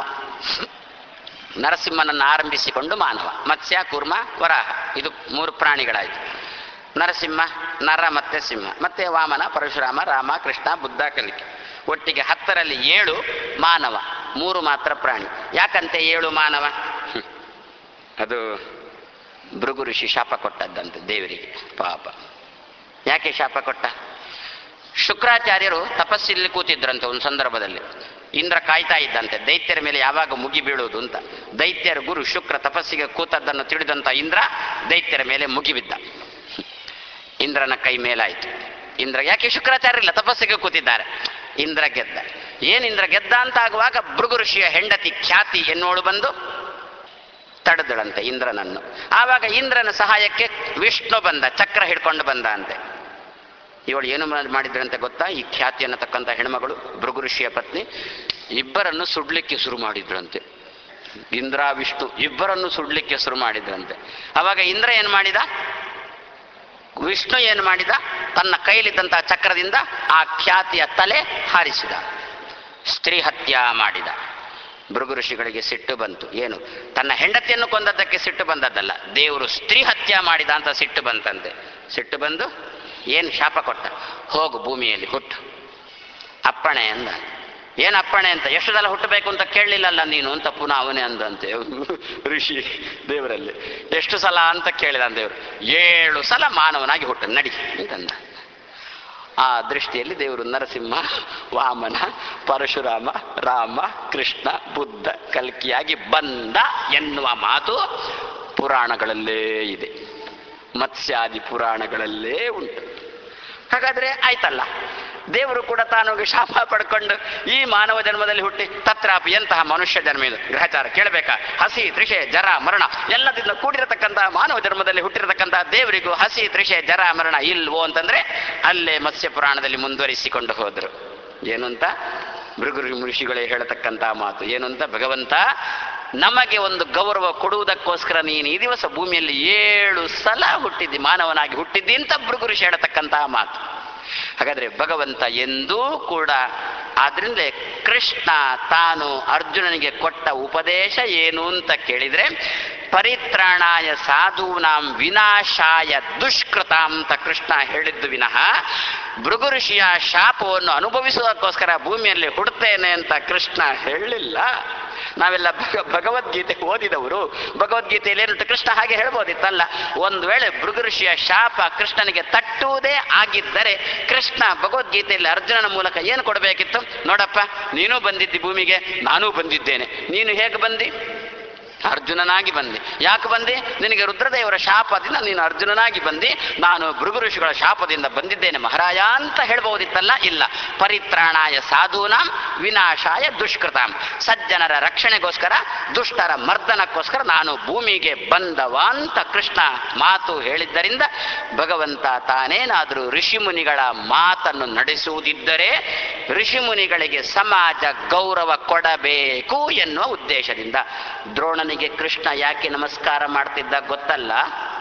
ನರಸಿಂಹನನ್ನು ಆರಂಭಿಸಿಕೊಂಡು ಮಾನವ, ಮತ್ಸ್ಯ ಕೂರ್ಮ ವರಾಹ, ಇದು ಮೂರು ಪ್ರಾಣಿಗಳಾಯಿತು. ನರಸಿಂಹ ನರ ಮತ್ತೆ ಸಿಂಹ, ಮತ್ತೆ ವಾಮನ ಪರಶುರಾಮ ರಾಮ ಕೃಷ್ಣ ಬುದ್ಧ ಕಲಿಕೆ, ಒಟ್ಟಿಗೆ ಹತ್ತರಲ್ಲಿ ಏಳು ಮಾನವ, ಮೂರು ಮಾತ್ರ ಪ್ರಾಣಿ. ಯಾಕಂತೆ ಏಳು ಮಾನವ? ಅದು ಭೃಗು ಋಷಿ ಶಾಪ ಕೊಟ್ಟದ್ದಂತೆ ದೇವರಿಗೆ. ಪಾಪ ಯಾಕೆ ಶಾಪ ಕೊಟ್ಟ? ಶುಕ್ರಾಚಾರ್ಯರು ತಪಸ್ಸಿಲ್ಲಿ ಕೂತಿದ್ರಂತೆ ಒಂದು ಸಂದರ್ಭದಲ್ಲಿ. ಇಂದ್ರ ಕಾಯ್ತಾ ಇದ್ದಂತೆ ದೈತ್ಯರ ಮೇಲೆ ಯಾವಾಗ ಮುಗಿ ಬೀಳುವುದು ಅಂತ. ದೈತ್ಯರ ಗುರು ಶುಕ್ರ ತಪಸ್ಸಿಗೆ ಕೂತದ್ದನ್ನು ತಿಳಿದಂತ ಇಂದ್ರ ದೈತ್ಯರ ಮೇಲೆ ಮುಗಿಬಿದ್ದ. ಇಂದ್ರನ ಕೈ ಮೇಲಾಯಿತು. ಇಂದ್ರ ಯಾಕೆ ಶುಕ್ರಾಚಾರ್ಯ ಇಲ್ಲ, ತಪಸ್ಸಿಗೆ ಕೂತಿದ್ದಾರೆ. ಇಂದ್ರ ಗೆದ್ದ. ಏನ್ ಇಂದ್ರ ಗೆದ್ದ ಅಂತ ಆಗುವಾಗ ಭೃಗು ಋಷಿಯ ಹೆಂಡತಿ ಖ್ಯಾತಿ ಎನ್ನೋಳು ಬಂದು ತಡೆದಳಂತೆ ಇಂದ್ರನನ್ನು. ಆವಾಗ ಇಂದ್ರನ ಸಹಾಯಕ್ಕೆ ವಿಷ್ಣು ಬಂದ, ಚಕ್ರ ಹಿಡ್ಕೊಂಡು ಬಂದ ಅಂತೆ. ಇವಳು ಏನು ಮಾಡಿದ್ರಂತೆ ಗೊತ್ತಾ? ಈ ಖ್ಯಾತಿ ಅನ್ನತಕ್ಕಂಥ ಹೆಣ್ಮಗಳು ಭೃಗು ಋಷಿಯ ಪತ್ನಿ ಇಬ್ಬರನ್ನು ಸುಡ್ಲಿಕ್ಕೆ ಶುರು ಮಾಡಿದ್ರಂತೆ. ಇಂದ್ರ ವಿಷ್ಣು ಇಬ್ಬರನ್ನು ಸುಡ್ಲಿಕ್ಕೆ ಶುರು ಮಾಡಿದ್ರಂತೆ. ಅವಾಗ ಇಂದ್ರ ಏನ್ ಮಾಡಿದ? ವಿಷ್ಣು ಏನು ಮಾಡಿದ? ತನ್ನ ಕೈಲಿದ್ದಂತಹ ಚಕ್ರದಿಂದ ಆ ಖ್ಯಾತಿಯ ತಲೆ ಹಾರಿಸಿದ, ಸ್ತ್ರೀ ಹತ್ಯ ಮಾಡಿದ. ಭೃಗು ಋಷಿಗಳಿಗೆ ಸಿಟ್ಟು ಬಂತು. ಏನು? ತನ್ನ ಹೆಂಡತಿಯನ್ನು ಕೊಂದದ್ದಕ್ಕೆ ಸಿಟ್ಟು ಬಂದದ್ದಲ್ಲ, ದೇವರು ಸ್ತ್ರೀ ಹತ್ಯೆ ಮಾಡಿದ ಅಂತ ಸಿಟ್ಟು ಬಂತಂತೆ. ಸಿಟ್ಟು ಬಂದು ಏನು ಶಾಪ ಕೊಟ್ಟ? ಹೋಗು ಭೂಮಿಯಲ್ಲಿ ಹುಟ್ಟು, ಅಪ್ಪಣೆ ಅಂದ. ಏನು ಅಪ್ಪಣೆ ಅಂತ? ಎಷ್ಟು ಸಲ ಹುಟ್ಟಬೇಕು ಅಂತ ಕೇಳಲಿಲ್ಲಲ್ಲ ನೀನು ಅಂತ ಪುನಃ ಅವನೇ ಅಂದಂತೆ ಋಷಿ ದೇವರಲ್ಲಿ. ಎಷ್ಟು ಸಲ ಅಂತ ಕೇಳಿದ ದೇವರು. ಏಳು ಸಲ ಮಾನವನಾಗಿ ಹುಟ್ಟ ನಡಿ ಅಂತಂದ. ಆ ದೃಷ್ಟಿಯಲ್ಲಿ ದೇವರು ನರಸಿಂಹ ವಾಮನ ಪರಶುರಾಮ ರಾಮ ಕೃಷ್ಣ ಬುದ್ಧ ಕಲ್ಕಿಯಾಗಿ ಬಂದ ಎನ್ನುವ ಮಾತು ಪುರಾಣಗಳಲ್ಲೇ ಇದೆ, ಮತ್ಸ್ಯಾದಿ ಪುರಾಣಗಳಲ್ಲೇ ಉಂಟು. ಹಾಗಾದ್ರೆ ಆಯ್ತಲ್ಲ, ದೇವರು ಕೂಡ ತಾನು ಶಾಪ ಪಡ್ಕೊಂಡು ಈ ಮಾನವ ಜನ್ಮದಲ್ಲಿ ಹುಟ್ಟಿ ತತ್ರಾಪಿ ಎಂತಹ ಮನುಷ್ಯ ಜನ್ಮ ಇದು ಗ್ರಹಚಾರ ಕೇಳಬೇಕಾ? ಹಸಿ ತ್ರಿಷೆ ಜರ ಮರಣ ಎಲ್ಲದಿಂದ ಕೂಡಿರತಕ್ಕಂತಹ ಮಾನವ ಜನ್ಮದಲ್ಲಿ ಹುಟ್ಟಿರತಕ್ಕಂತಹ ದೇವರಿಗೂ ಹಸಿ ತ್ರಿಷೆ ಜರ ಮರಣ ಇಲ್ವೋ ಅಂತಂದ್ರೆ ಅಲ್ಲೇ ಮತ್ಸ್ಯ ಪುರಾಣದಲ್ಲಿ ಮುಂದುವರಿಸಿಕೊಂಡು ಹೋದ್ರು. ಏನು ಅಂತ ಭೃಗು ಋಷಿಗಳೇ ಹೇಳತಕ್ಕಂತಹ ಮಾತು ಏನು ಅಂತ, ಭಗವಂತ ನಮಗೆ ಒಂದು ಗೌರವ ಕೊಡುವುದಕ್ಕೋಸ್ಕರ ನೀನು ಈ ದಿವಸ ಭೂಮಿಯಲ್ಲಿ ಏಳು ಸಲ ಹುಟ್ಟಿದ್ದಿ, ಮಾನವನಾಗಿ ಹುಟ್ಟಿದ್ದಿ ಅಂತ ಭೃಗು ಋಷಿ ಹೇಳತಕ್ಕಂತಹ ಮಾತು. ಹಾಗಾದ್ರೆ ಭಗವಂತ ಎಂದೂ ಕೂಡ, ಆದ್ರಿಂದಲೇ ಕೃಷ್ಣ ತಾನು ಅರ್ಜುನನಿಗೆ ಕೊಟ್ಟ ಉಪದೇಶ ಏನು ಅಂತ ಕೇಳಿದ್ರೆ, ಪರಿತ್ರಾಣಾಯ ಸಾಧೂನಾಂ ವಿನಾಶಾಯ ದುಷ್ಕೃತ ಅಂತ ಕೃಷ್ಣ ಹೇಳಿದ್ದು ವಿನಃ ಭೃಗು ಋಷಿಯ ಶಾಪವನ್ನು ಅನುಭವಿಸುವುದಕ್ಕೋಸ್ಕರ ಭೂಮಿಯಲ್ಲಿ ಹುಡ್ತೇನೆ ಅಂತ ಕೃಷ್ಣ ಹೇಳಲಿಲ್ಲ. ನಾವೆಲ್ಲ ಭಗ ಭಗವದ್ಗೀತೆ ಓದಿದವರು. ಭಗವದ್ಗೀತೆಯಲ್ಲಿ ಏನುಂಟು? ಕೃಷ್ಣ ಹಾಗೆ ಹೇಳ್ಬೋದಿತ್ತಲ್ಲ. ಒಂದು ವೇಳೆ ಭೃಗು ಋಷಿಯ ಶಾಪ ಕೃಷ್ಣನಿಗೆ ತಟ್ಟುವುದೇ ಆಗಿದ್ದರೆ ಕೃಷ್ಣ ಭಗವದ್ಗೀತೆಯಲ್ಲಿ ಅರ್ಜುನನ ಮೂಲಕ ಏನು ಕೊಡಬೇಕಿತ್ತು? ನೋಡಪ್ಪ, ನೀನೂ ಬಂದಿದ್ದಿ ಭೂಮಿಗೆ, ನಾನೂ ಬಂದಿದ್ದೇನೆ. ನೀನು ಹೇಗೆ ಬಂದಿ? ಅರ್ಜುನನಾಗಿ ಬಂದೆ. ಯಾಕೆ ಬಂದೆ? ನಿನಗೆ ರುದ್ರದೇವರ ಶಾಪದಿಂದ ನೀನು ಅರ್ಜುನನಾಗಿ ಬಂದೆ. ನಾನು ಭೃಗು ಋಷಿಗಳ ಶಾಪದಿಂದ ಬಂದಿದ್ದೇನೆ ಮಹಾರಾಯ ಅಂತ ಹೇಳ್ಬಹುದಿತ್ತಲ್ಲ. ಇಲ್ಲ, ಪರಿತ್ರಾಣಾಯ ಸಾಧೂನಾಂ ವಿನಾಶಾಯ ದುಷ್ಕೃತಾಂ, ಸಜ್ಜನರ ರಕ್ಷಣೆಗೋಸ್ಕರ ದುಷ್ಟರ ಮರ್ದನಕ್ಕೋಸ್ಕರ ನಾನು ಭೂಮಿಗೆ ಬಂದವ ಅಂತ ಕೃಷ್ಣ ಮಾತು ಹೇಳಿದ್ದರಿಂದ ಭಗವಂತ ತಾನೇನಾದರೂ ಋಷಿಮುನಿಗಳ ಮಾತನ್ನು ನಡೆಸುವುದಿದ್ದರೆ ಋಷಿಮುನಿಗಳಿಗೆ ಸಮಾಜ ಗೌರವ ಕೊಡಬೇಕು ಎನ್ನುವ ಉದ್ದೇಶದಿಂದ ದ್ರೋಣನಿಗೆ ಕೃಷ್ಣ ಯಾಕೆ ನಮಸ್ಕಾರ ಮಾಡ್ತಿದ್ದ ಗೊತ್ತಲ್ಲ.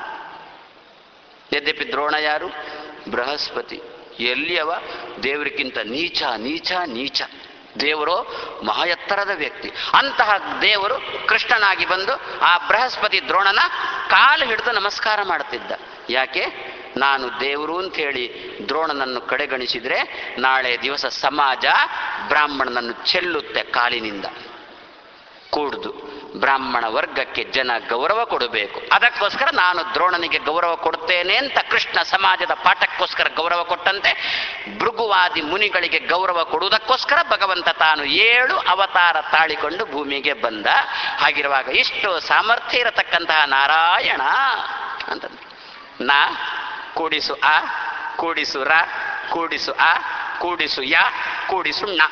ಯದ್ಯಪಿ ದ್ರೋಣ ಯಾರು? ಬೃಹಸ್ಪತಿ. ಎಲ್ಲಿಯವ? ದೇವರಿಗಿಂತ ನೀಚ ನೀಚ ನೀಚ. ದೇವರು ಮಹಾ ಎತ್ತರದ ವ್ಯಕ್ತಿ. ಅಂತಹ ದೇವರು ಕೃಷ್ಣನಾಗಿ ಬಂದು ಆ ಬೃಹಸ್ಪತಿ ದ್ರೋಣನ ಕಾಲು ಹಿಡಿದು ನಮಸ್ಕಾರ ಮಾಡ್ತಿದ್ದ. ಯಾಕೆ? ನಾನು ದೇವರು ಅಂಥೇಳಿ ದ್ರೋಣನನ್ನು ಕಡೆಗಣಿಸಿದರೆ ನಾಳೆ ದಿವಸ ಸಮಾಜ ಬ್ರಾಹ್ಮಣನನ್ನು ಚೆಲ್ಲುತ್ತೆ ಕಾಲಿನಿಂದ. ಕೂಡ್ದು ಬ್ರಾಹ್ಮಣ ವರ್ಗಕ್ಕೆ ಜನ ಗೌರವ ಕೊಡಬೇಕು. ಅದಕ್ಕೋಸ್ಕರ ನಾನು ದ್ರೋಣನಿಗೆ ಗೌರವ ಕೊಡ್ತೇನೆ ಅಂತ ಕೃಷ್ಣ ಸಮಾಜದ ಪಾಠಕ್ಕೋಸ್ಕರ ಗೌರವ ಕೊಟ್ಟಂತೆ ಭೃಗುವಾದಿ ಮುನಿಗಳಿಗೆ ಗೌರವ ಕೊಡುವುದಕ್ಕೋಸ್ಕರ ಭಗವಂತ ತಾನು ಏಳು ಅವತಾರ ತಾಳಿಕೊಂಡು ಭೂಮಿಗೆ ಬಂದ. ಹಾಗಿರುವಾಗ ಇಷ್ಟು ಸಾಮರ್ಥ್ಯ ಇರತಕ್ಕಂತಹ ನಾರಾಯಣ ಅಂತ ನಾ ಕೂಡಿಸು ಆ ಕೂಡಿಸು ರ ಕೂಡಿಸು ಆ ಕೂಡಿಸು ಯ ಕೂಡಿಸು ಣ.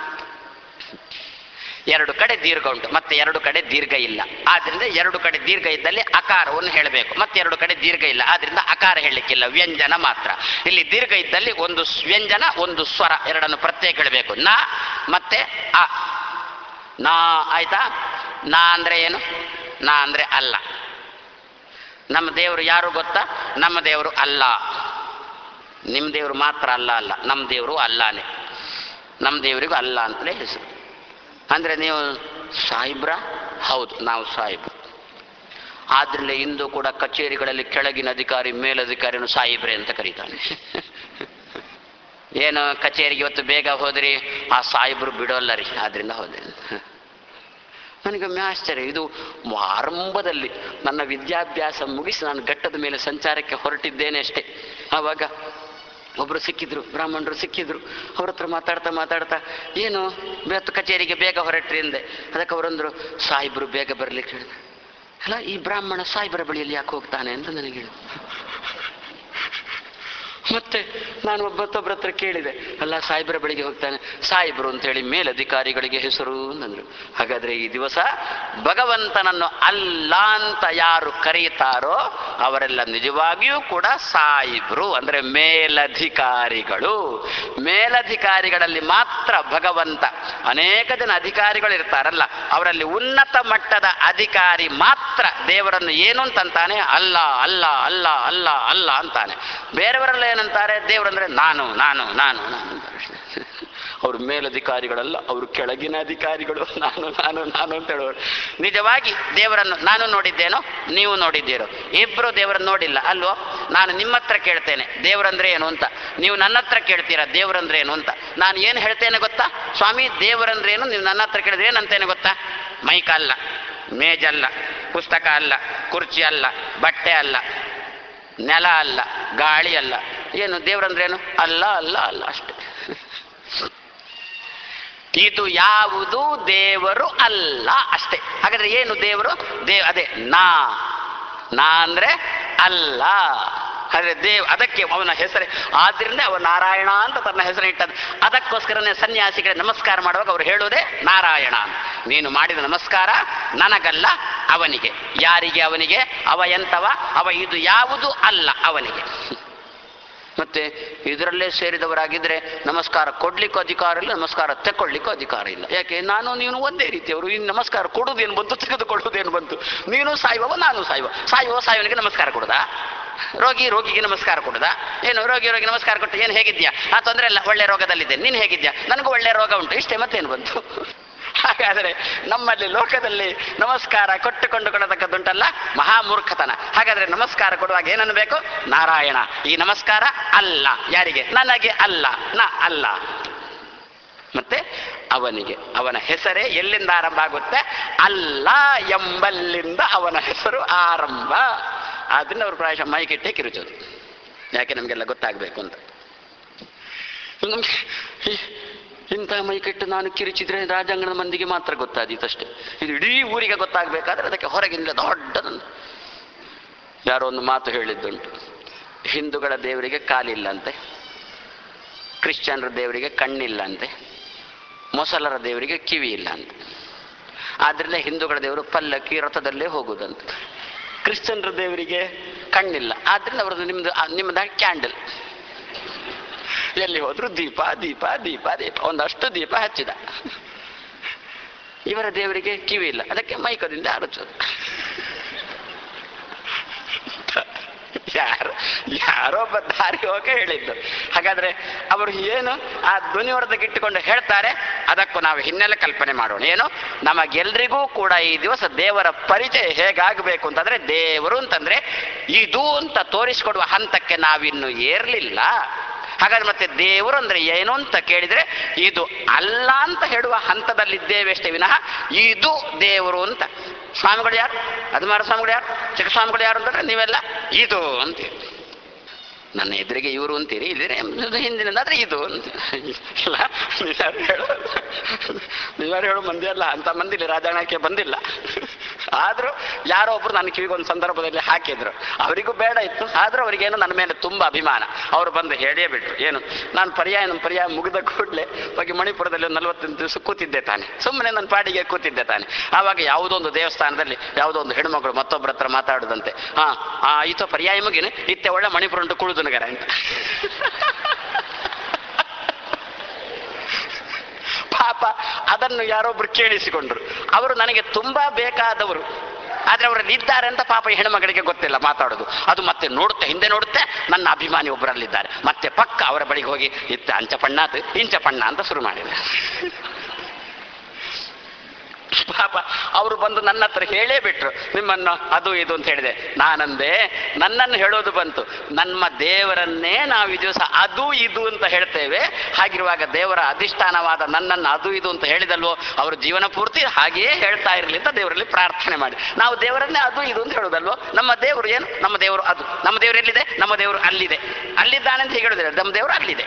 ಎರಡು ಕಡೆ ದೀರ್ಘ ಉಂಟು, ಮತ್ತೆ ಎರಡು ಕಡೆ ದೀರ್ಘ ಇಲ್ಲ. ಆದ್ರಿಂದ ಎರಡು ಕಡೆ ದೀರ್ಘ ಇದ್ದಲ್ಲಿ ಅಕಾರವನ್ನು ಹೇಳಬೇಕು, ಮತ್ತೆ ಎರಡು ಕಡೆ ದೀರ್ಘ ಇಲ್ಲ, ಆದ್ರಿಂದ ಅಕಾರ ಹೇಳಲಿಕ್ಕಿಲ್ಲ, ವ್ಯಂಜನ ಮಾತ್ರ. ಇಲ್ಲಿ ದೀರ್ಘ ಇದ್ದಲ್ಲಿ ಒಂದು ವ್ಯಂಜನ ಒಂದು ಸ್ವರ ಎರಡನ್ನು ಪ್ರತ್ಯೇಕ ಹೇಳಬೇಕು. ನ ಮತ್ತೆ ಅ. ನಾ ಆಯ್ತಾ? ನಾ ಅಂದ್ರೆ ಏನು? ನಾ ಅಂದ್ರೆ ಅಲ್ಲ. ನಮ್ಮ ದೇವರು ಯಾರು ಗೊತ್ತಾ? ನಮ್ಮ ದೇವರು ಅಲ್ಲ. ನಿಮ್ಮ ದೇವರು ಮಾತ್ರ ಅಲ್ಲ ಅಲ್ಲ, ನಮ್ಮ ದೇವರು ಅಲ್ಲಾನೆ. ನಮ್ಮ ದೇವರಿಗೂ ಅಲ್ಲ ಅಂತಲೇ ಹೆಸರು. ಅಂದರೆ ನೀವು ಸಾಯಿಬ್ರ? ಹೌದು, ನಾವು ಸಾಯಿಬ್ರು. ಆದ್ರಿಂದ ಇಂದು ಕೂಡ ಕಚೇರಿಗಳಲ್ಲಿ ಕೆಳಗಿನ ಅಧಿಕಾರಿ ಮೇಲಧಿಕಾರಿಯನ್ನು ಸಾಯಿಬ್ರೆ ಅಂತ ಕರೀತಾನೆ. ಏನು ಕಚೇರಿಗೆ ಇವತ್ತು ಬೇಗ ಹೋದ್ರಿ? ಆ ಸಾಯಿಬ್ರು ಬಿಡೋಲ್ಲ ರೀ, ಆದ್ರಿಂದ ಹೋದೆ. ನನಗೊಮ್ಮೆ ಆಶ್ಚರ್ಯ. ಇದು ಆರಂಭದಲ್ಲಿ ನನ್ನ ವಿದ್ಯಾಭ್ಯಾಸ ಮುಗಿಸಿ ನಾನು ಘಟ್ಟದ ಮೇಲೆ ಸಂಚಾರಕ್ಕೆ ಹೊರಟಿದ್ದೇನೆ ಅಷ್ಟೇ. ಆವಾಗ ಒಬ್ರು ಸಿಕ್ಕಿದ್ರು, ಬ್ರಾಹ್ಮಣರು ಸಿಕ್ಕಿದ್ರು. ಅವ್ರ ಹತ್ರ ಮಾತಾಡ್ತಾ ಮಾತಾಡ್ತಾ ಏನು ಇವತ್ತು ಕಚೇರಿಗೆ ಬೇಗ ಹೊರಟ್ರಿ ಅಂದೆ. ಅದಕ್ಕೆ ಅವರಂದ್ರು ಸಾಯಿಬ್ರು ಬೇಗ ಬರ್ಲಿಕ್ಕೆ ಹೇಳಿದೆ. ಅಲ್ಲ, ಈ ಬ್ರಾಹ್ಮಣ ಸಾಯಿಬರ ಬಳಿಯಲ್ಲಿ ಯಾಕೆ ಹೋಗ್ತಾನೆ ಅಂತ ನನಗೆ ಹೇಳಿದ್ರು. ಮತ್ತೆ ನಾನು ಒಬ್ಬತ್ತೊಬ್ಬರ ಹತ್ರ ಕೇಳಿದೆ, ಅಲ್ಲ ಸಾಯಿಬರ ಬಳಿಗೆ ಹೋಗ್ತಾನೆ, ಸಾಯಿಬ್ರು ಅಂತೇಳಿ ಮೇಲಧಿಕಾರಿಗಳಿಗೆ ಹೆಸರು ಅಂದ್ರು. ಹಾಗಾದ್ರೆ ಈ ದಿವಸ ಭಗವಂತನನ್ನು ಅಲ್ಲ ಅಂತ ಯಾರು ಕರೀತಾರೋ ಅವರೆಲ್ಲ ನಿಜವಾಗಿಯೂ ಕೂಡ ಸಾಯಿಬ್ರು, ಅಂದ್ರೆ ಮೇಲಧಿಕಾರಿಗಳು. ಮೇಲಧಿಕಾರಿಗಳಲ್ಲಿ ಮಾತ್ರ ಭಗವಂತ. ಅನೇಕ ಜನ ಅಧಿಕಾರಿಗಳು ಇರ್ತಾರಲ್ಲ, ಅವರಲ್ಲಿ ಉನ್ನತ ಮಟ್ಟದ ಅಧಿಕಾರಿ ಮಾತ್ರ ದೇವರನ್ನು ಏನು ಅಂತಂತಾನೆ? ಅಲ್ಲ ಅಲ್ಲ ಅಲ್ಲ ಅಲ್ಲ ಅಲ್ಲ ಅಂತಾನೆ. ಬೇರೆಯವರೆಲ್ಲ ಏನಂತಾರೆ? ದೇವರಂದ್ರೆ ನಾನು ನಾನು ನಾನು ನಾನು ಅಂತಾರೆ. ಅವರು ಮೇಲಧಿಕಾರಿಗಳಲ್ಲ, ಅವರು ಕೆಳಗಿನ ಅಧಿಕಾರಿಗಳು. ನಾನು ನಾನು ನಾನು ಅಂತ ಹೇಳೋರು. ನಿಜವಾಗಿ ದೇವರನ್ನು ನಾನು ನೋಡಿದ್ದೇನೋ, ನೀವು ನೋಡಿದ್ದೀರೋ? ಇಬ್ರು ದೇವರನ್ನು ನೋಡಿಲ್ಲ ಅಲ್ವೋ? ನಾನು ನಿಮ್ಮ ಹತ್ರ ಕೇಳ್ತೇನೆ ದೇವರಂದ್ರೆ ಏನು ಅಂತ, ನೀವು ನನ್ನ ಹತ್ರ ಕೇಳ್ತೀರಾ ದೇವರಂದ್ರೆ ಏನು ಅಂತ. ನಾನು ಏನು ಹೇಳ್ತೇನೆ ಗೊತ್ತಾ? ಸ್ವಾಮಿ ದೇವರಂದ್ರೆ ಏನು? ನೀವು ನನ್ನ ಹತ್ರ ಕೇಳಿದ್ರೆ ಏನಂತೇನೆ ಗೊತ್ತಾ? ಮೈಕ್ ಅಲ್ಲ, ಮೇಜಲ್ಲ, ಪುಸ್ತಕ ಅಲ್ಲ, ಕುರ್ಚಿ ಅಲ್ಲ, ಬಟ್ಟೆ ಅಲ್ಲ, ನೆಲ ಅಲ್ಲ, ಗಾಳಿ ಅಲ್ಲ. ಏನು ದೇವರಂದ್ರೆ ಏನು? ಅಲ್ಲ ಅಲ್ಲ ಅಲ್ಲ ಅಷ್ಟೇ. ಇದು ಯಾವುದು ದೇವರು ಅಲ್ಲ ಅಷ್ಟೇ. ಹಾಗಾದ್ರೆ ಏನು ದೇವರು? ದೇವ್ ಅದೇ ನಾ ನಾ ಅಂದ್ರೆ ಅಲ್ಲ. ಹಾಗಾದ್ರೆ ದೇವ್, ಅದಕ್ಕೆ ಅವನ ಹೆಸರೇ. ಆದ್ರಿಂದ ಅವ ನಾರಾಯಣ ಅಂತ ತನ್ನ ಹೆಸರನ್ನು ಇಟ್ಟದ್ದು. ಅದಕ್ಕೋಸ್ಕರನೇ ಸನ್ಯಾಸಿಗಳಿಗೆ ನಮಸ್ಕಾರ ಮಾಡುವಾಗ ಅವರು ಹೇಳುವುದೇ ನಾರಾಯಣ. ನೀನು ಮಾಡಿದ ನಮಸ್ಕಾರ ನನಗಲ್ಲ, ಅವನಿಗೆ. ಯಾರಿಗೆ? ಅವನಿಗೆ. ಅವ ಎಂತವ? ಅವ ಇದು ಯಾವುದು ಅಲ್ಲ ಅವನಿಗೆ. ಮತ್ತೆ ಇದರಲ್ಲೇ ಸೇರಿದವರಾಗಿದ್ರೆ ನಮಸ್ಕಾರ ಕೊಡ್ಲಿಕ್ಕೂ ಅಧಿಕಾರ ಇಲ್ಲ, ನಮಸ್ಕಾರ ತಗೊಳ್ಲಿಕ್ಕೂ ಅಧಿಕಾರ ಇಲ್ಲ. ಯಾಕೆ? ನಾನು ನೀನು ಒಂದೇ ರೀತಿಯವರು. ಇನ್ನು ನಮಸ್ಕಾರ ಕೊಡುವುದೇನು ಬಂತು, ತೆಗೆದುಕೊಳ್ಳುವುದೇನು ಬಂತು? ನೀನು ಸಾಯುವವ, ನಾನು ಸಾಯುವ. ಸಾಯುವ ಸಾಯುವನಿಗೆ ನಮಸ್ಕಾರ ಕೊಡುದಾ? ರೋಗಿ ರೋಗಿಗೆ ನಮಸ್ಕಾರ ಕೊಡುದ? ಏನು ರೋಗಿ ರೋಗಿ ನಮಸ್ಕಾರ ಕೊಟ್ಟು ಏನು ಹೇಗಿದ್ಯಾ? ಆ ತೊಂದರೆ ಇಲ್ಲ, ಒಳ್ಳೆ ರೋಗದಲ್ಲಿದ್ದೆ, ನೀನು ಹೇಗಿದ್ಯಾ? ನನಗೂ ಒಳ್ಳೆ ರೋಗ ಉಂಟು, ಇಷ್ಟೇ, ಮತ್ತೇನು ಬಂತು? ಹಾಗಾದರೆ ನಮ್ಮಲ್ಲಿ ಲೋಕದಲ್ಲಿ ನಮಸ್ಕಾರ ಕೊಟ್ಟುಕೊಂಡು ಕೊಡತಕ್ಕದ್ದುಂಟಲ್ಲ, ಮಹಾಮೂರ್ಖತನ. ಹಾಗಾದ್ರೆ ನಮಸ್ಕಾರ ಕೊಡುವಾಗ ಏನನ್ಬೇಕು? ನಾರಾಯಣ. ಈ ನಮಸ್ಕಾರ ಅಲ್ಲ. ಯಾರಿಗೆ? ನನಗೆ ಅಲ್ಲ, ನ ಅಲ್ಲ. ಮತ್ತೆ ಅವನಿಗೆ. ಅವನ ಹೆಸರೇ ಎಲ್ಲಿಂದ ಆರಂಭ ಆಗುತ್ತೆ? ಅಲ್ಲ ಎಂಬಲ್ಲಿಂದ ಅವನ ಹೆಸರು ಆರಂಭ. ಆದ್ರಿಂದ ಅವರು ಪ್ರಾಯಶಃ ಮೈಕಿಟ್ಟೆ ಕಿರುಚೋದು. ಯಾಕೆ? ನಮಗೆಲ್ಲ ಗೊತ್ತಾಗಬೇಕು ಅಂತ. ನಮ್ಗೆ ಇಂಥ ಮೈಕೆಟ್ಟು ನಾನು ಕಿರಿಚಿದ್ರೆ ರಾಜಾಂಗಣದ ಮಂದಿಗೆ ಮಾತ್ರ ಗೊತ್ತಾದೀತಷ್ಟೇ. ಇದು ಇಡೀ ಊರಿಗೆ ಗೊತ್ತಾಗಬೇಕಾದ್ರೆ ಅದಕ್ಕೆ ಹೊರಗಿಂದ ದೊಡ್ಡದೊಂದು ಯಾರೋ ಒಂದು ಮಾತು ಹೇಳಿದ್ದುಂಟು. ಹಿಂದೂಗಳ ದೇವರಿಗೆ ಕಾಲಿಲ್ಲಂತೆ, ಕ್ರಿಶ್ಚಿಯನ್ರ ದೇವರಿಗೆ ಕಣ್ಣಿಲ್ಲಂತೆ, ಮೊಸಲರ ದೇವರಿಗೆ ಕಿವಿ ಇಲ್ಲ ಅಂತ. ಆದ್ರಿಂದ ಹಿಂದೂಗಳ ದೇವರು ಪಲ್ಲಕ್ಕಿ ರಥದಲ್ಲೇ ಹೋಗುದಂತೆ. ಕ್ರಿಶ್ಚಿಯನ್ರ ದೇವರಿಗೆ ಕಣ್ಣಿಲ್ಲ, ಆದ್ರಿಂದ ಅವ್ರದ್ದು ನಿಮ್ದು ನಿಮ್ಮದ ಕ್ಯಾಂಡಲ್, ಎಲ್ಲಿ ಹೋದ್ರು ದೀಪ ದೀಪ ದೀಪ ದೀಪ ಒಂದಷ್ಟು ದೀಪ ಹಚ್ಚಿದ. ಇವರ ದೇವರಿಗೆ ಕಿವಿ ಇಲ್ಲ, ಅದಕ್ಕೆ ಮೈಕದಿಂದ ಆರಿಸೋದು. ಯಾರು ಯಾರೊಬ್ಬ ದಾರಿ ಹೋಗಿ ಹೇಳಿದ್ದು. ಹಾಗಾದ್ರೆ ಅವರು ಏನು ಆ ಧ್ವನಿವರ್ಧಕ ಇಟ್ಟುಕೊಂಡು ಹೇಳ್ತಾರೆ, ಅದಕ್ಕೂ ನಾವು ಹಿನ್ನೆಲೆ ಕಲ್ಪನೆ ಮಾಡೋಣ. ಏನು, ನಮಗೆಲ್ರಿಗೂ ಕೂಡ ಈ ದಿವಸ ದೇವರ ಪರಿಚಯ ಹೇಗಾಗಬೇಕು ಅಂತಂದ್ರೆ, ದೇವರು ಅಂತಂದ್ರೆ ಇದು ಅಂತ ತೋರಿಸಿಕೊಡುವ ಹಂತಕ್ಕೆ ನಾವಿನ್ನು ಏರ್ಲಿಲ್ಲ. ಹಾಗಾದ್ರೆ ಮತ್ತೆ ದೇವರು ಅಂದ್ರೆ ಏನು ಅಂತ ಕೇಳಿದ್ರೆ, ಇದು ಅಲ್ಲ ಅಂತ ಹೇಳುವ ಹಂತದಲ್ಲಿದ್ದೇವೆ ಅಷ್ಟೇ ವಿನಃ ಇದು ದೇವರು ಅಂತ. ಸ್ವಾಮಿಗಳು ಯಾರು, ಹದಿಮಾರು ಸ್ವಾಮಿಗಳು ಯಾರು, ಚಿಕ್ಕಸ್ವಾಮಿಗಳು ಯಾರು ಅಂತಂದ್ರೆ ನೀವೆಲ್ಲ ಇದು ಅಂತೀರಿ. ನನ್ನ ಎದುರಿಗೆ ಇವರು ಅಂತೀರಿ, ಇದ್ರೆ ಹಿಂದಿನಿಂದಾದ್ರೆ ಇದು ಅಂತ ಇಲ್ಲ. ನೀವ್ಯಾರು ಹೇಳೋ ನೀವ್ಯಾರು ಹೇಳೋ ಮಂದಿ ಅಲ್ಲ, ಅಂತ ಮಂದಿ ಇಲ್ಲಿ ರಾಜಾಂಗಣಕ್ಕೆ ಬಂದಿಲ್ಲ. ಆದ್ರೂ ಯಾರೋ ಒಬ್ರು ನನ್ನ ಕಿವಿಗೆ ಒಂದು ಸಂದರ್ಭದಲ್ಲಿ ಹಾಕಿದ್ರು, ಅವರಿಗೂ ಬೇಡ ಇತ್ತು, ಆದ್ರೂ ಅವರಿಗೇನು ನನ್ನ ಮೇಲೆ ತುಂಬಾ ಅಭಿಮಾನ. ಅವರು ಬಂದು ಹೇಳಿಯೇ ಬಿಟ್ರು. ಏನು, ನಾನು ಪರ್ಯಾಯ ನಮ್ಮ ಪರ್ಯಾಯ ಮುಗಿದ ಕೂಡಲೇ ಹೋಗಿ ಮಣಿಪುರದಲ್ಲಿ ಒಂದು ನಲವತ್ತೊಂದು ದಿವಸ ಕೂತಿದ್ದೆ ತಾನೆ, ಸುಮ್ಮನೆ ನನ್ನ ಪಾಡಿಗೆ ಕೂತಿದ್ದೆ ತಾನೆ. ಆವಾಗ ಯಾವುದೋ ಒಂದು ದೇವಸ್ಥಾನದಲ್ಲಿ ಯಾವುದೋ ಒಂದು ಹೆಣ್ಮಗಳು ಮತ್ತೊಬ್ಬರ ಹತ್ರ ಮಾತಾಡುದಂತೆ, ಹಾ ಆ ಈತ ಪರ್ಯಾಯ ಮುಗಿನ ಇತ್ತೆ ಒಳ್ಳೆ ಮಣಿಪುರ ಉಂಟು ಕುಳಿದು ನಗರ ಅಂತ. ಪಾಪ ಅದನ್ನು ಯಾರೊಬ್ರು ಕೇಳಿಸಿಕೊಂಡ್ರು. ಅವರು ನನಗೆ ತುಂಬಾ ಬೇಕಾದವರು, ಆದ್ರೆ ಅವರಲ್ಲಿ ಇದ್ದಾರೆ ಅಂತ ಪಾಪ ಹೆಣ್ಮಗಳಿಗೆ ಗೊತ್ತಿಲ್ಲ ಮಾತಾಡೋದು. ಅದು ಮತ್ತೆ ನೋಡುತ್ತೆ, ಹಿಂದೆ ನೋಡುತ್ತೆ, ನನ್ನ ಅಭಿಮಾನಿ ಒಬ್ಬರಲ್ಲಿದ್ದಾರೆ, ಮತ್ತೆ ಪಕ್ಕ ಅವರ ಬಳಿಗೆ ಹೋಗಿ ಇತ್ತ ಅಂಚ ಪಣ್ಣಾತ್ ಇಂಚ ಪಣ್ಣ ಅಂತ ಶುರು ಮಾಡಿದೆ. ಪಾಪ ಅವರು ಬಂದು ನನ್ನ ಹತ್ರ ಹೇಳೇ ಬಿಟ್ರು, ನಿಮ್ಮನ್ನು ಅದು ಇದು ಅಂತ ಹೇಳಿದೆ. ನಾನಂದೆ, ನನ್ನನ್ನು ಹೇಳೋದು ಬಂತು, ನಮ್ಮ ದೇವರನ್ನೇ ನಾವು ಈ ದಿವಸ ಅದು ಇದು ಅಂತ ಹೇಳ್ತೇವೆ. ಹಾಗಿರುವಾಗ ದೇವರ ಅಧಿಷ್ಠಾನವಾದ ನನ್ನನ್ನು ಅದು ಇದು ಅಂತ ಹೇಳಿದಲ್ವೋ, ಅವರು ಜೀವನ ಪೂರ್ತಿ ಹಾಗೆಯೇ ಹೇಳ್ತಾ ಇರಲಿ ಅಂತ ದೇವರಲ್ಲಿ ಪ್ರಾರ್ಥನೆ ಮಾಡಿ, ನಾವು ದೇವರನ್ನೇ ಅದು ಇದು ಅಂತ ಹೇಳೋದಲ್ವೋ. ನಮ್ಮ ದೇವರು ಏನು, ನಮ್ಮ ದೇವರು ಅದು, ನಮ್ಮ ದೇವರು ಎಲ್ಲಿದೆ, ನಮ್ಮ ದೇವರು ಅಲ್ಲಿದೆ, ಅಲ್ಲಿದ್ದಾನೆ ಅಂತ ಹೇಳುದಿಲ್ಲ, ನಮ್ಮ ದೇವರು ಅಲ್ಲಿದೆ.